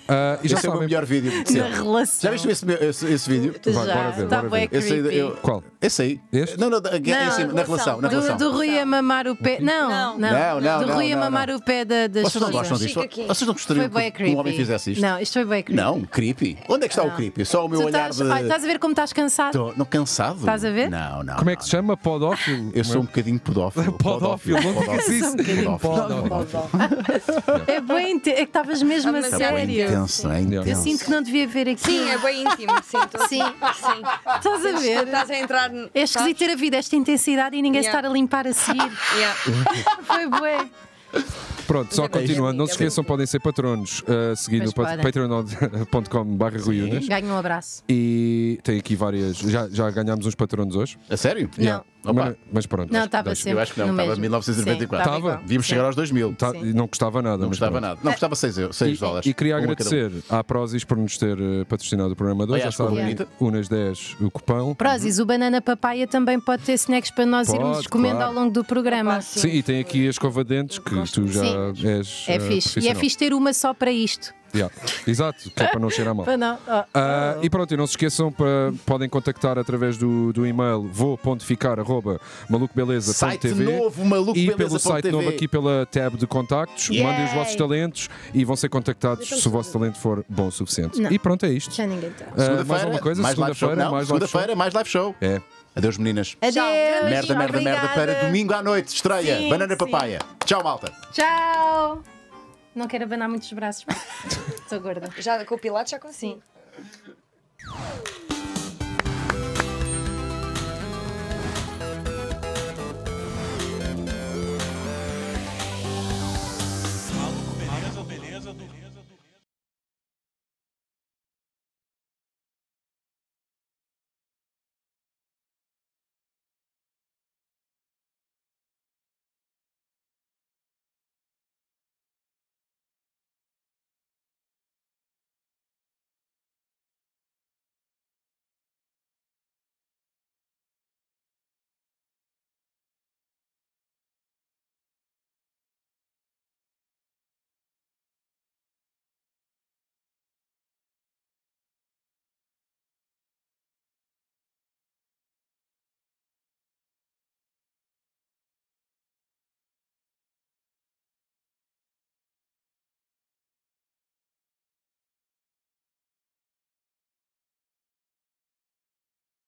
E já Esse é o meu sabem. melhor vídeo. de Na sempre. relação. Já viste esse vídeo? Vai, bora ver, Está bora bem ver. Esse aí, creepy. Qual? Esse aí. Este? Não, em cima, na relação. Na relação. Do Rui a mamar o pé. Não. Do Rui a não, mamar o pé das Vocês não esposas. gostam disto? Fica aqui. Vocês não Foi gostariam bem que um homem creepy. fizesse isto? Não, isto foi bem creepy. Não, creepy. Onde é que está o creepy? Só o meu Tu olhar estás, de. estás a ver como estás cansado? Não, cansado? Estás a ver? Não. Como é que se chama? Podófilo? Eu sou um bocadinho pedófilo. Podófilo, não digas isso. Podófilo. É bem, é que estavas mesmo a Mas É sério. intenso, é Eu intenso. sinto que não devia ver aqui. Sim, é bem íntimo. Sim, Sim. Estás a Quando ver? estás a entrar. É esquisito ter a vida esta intensidade e ninguém se Yeah. estar a limpar a seguir. Foi bué. Pronto, só Mas é bem continuando, não se bonito, é esqueçam, podem ser patronos seguindo Pois podem. patreon.com/ruiunas. Ganha um abraço. E tem aqui várias. Já ganhámos uns patronos hoje? A sério? Não. Opa. Mas pronto. Não, estava deixa. sempre. Eu acho que não, no estava mesmo. 1994. Sim, Estava? igual. Devíamos Sim. chegar aos 2000. Não custava nada. Não mas custava pronto. nada. Não custava 6 dólares. E queria Um a cada um. agradecer à Prozis por nos ter patrocinado o programa 2. Já Olha, acho que foi sabem, bonita. Unas 10 o cupão. Prozis, o banana papaya também pode ter snacks para nós Pode, irmos comendo claro. ao longo do programa. Sim, e tem aqui a escova de dentes que tu já és. É fixe. E é fixe ter uma só para isto. Yeah. Exato, que é para não cheirar mal. Para não. E pronto, e não se esqueçam, podem contactar através do e-mail vou.ficar@malucobeleza.tv Site novo, malucobeleza.tv. e pelo site novo aqui pela tab de contactos. Yay! Mandem os vossos talentos e vão ser contactados se o vosso talento for bom o suficiente. Não. E pronto, é isto. Já ninguém está. Mais alguma coisa? mais live show. Segunda-feira, Não, mais live show. segunda-feira, mais live show. É. Adeus, meninas. Adeus. Merda, merda, merda para domingo à noite. Estreia. Sim, Banana sim. papaya. Tchau, malta. Tchau. Não quero abanar muitos braços. Estou gorda. Já com o Pilates já consigo. Sim.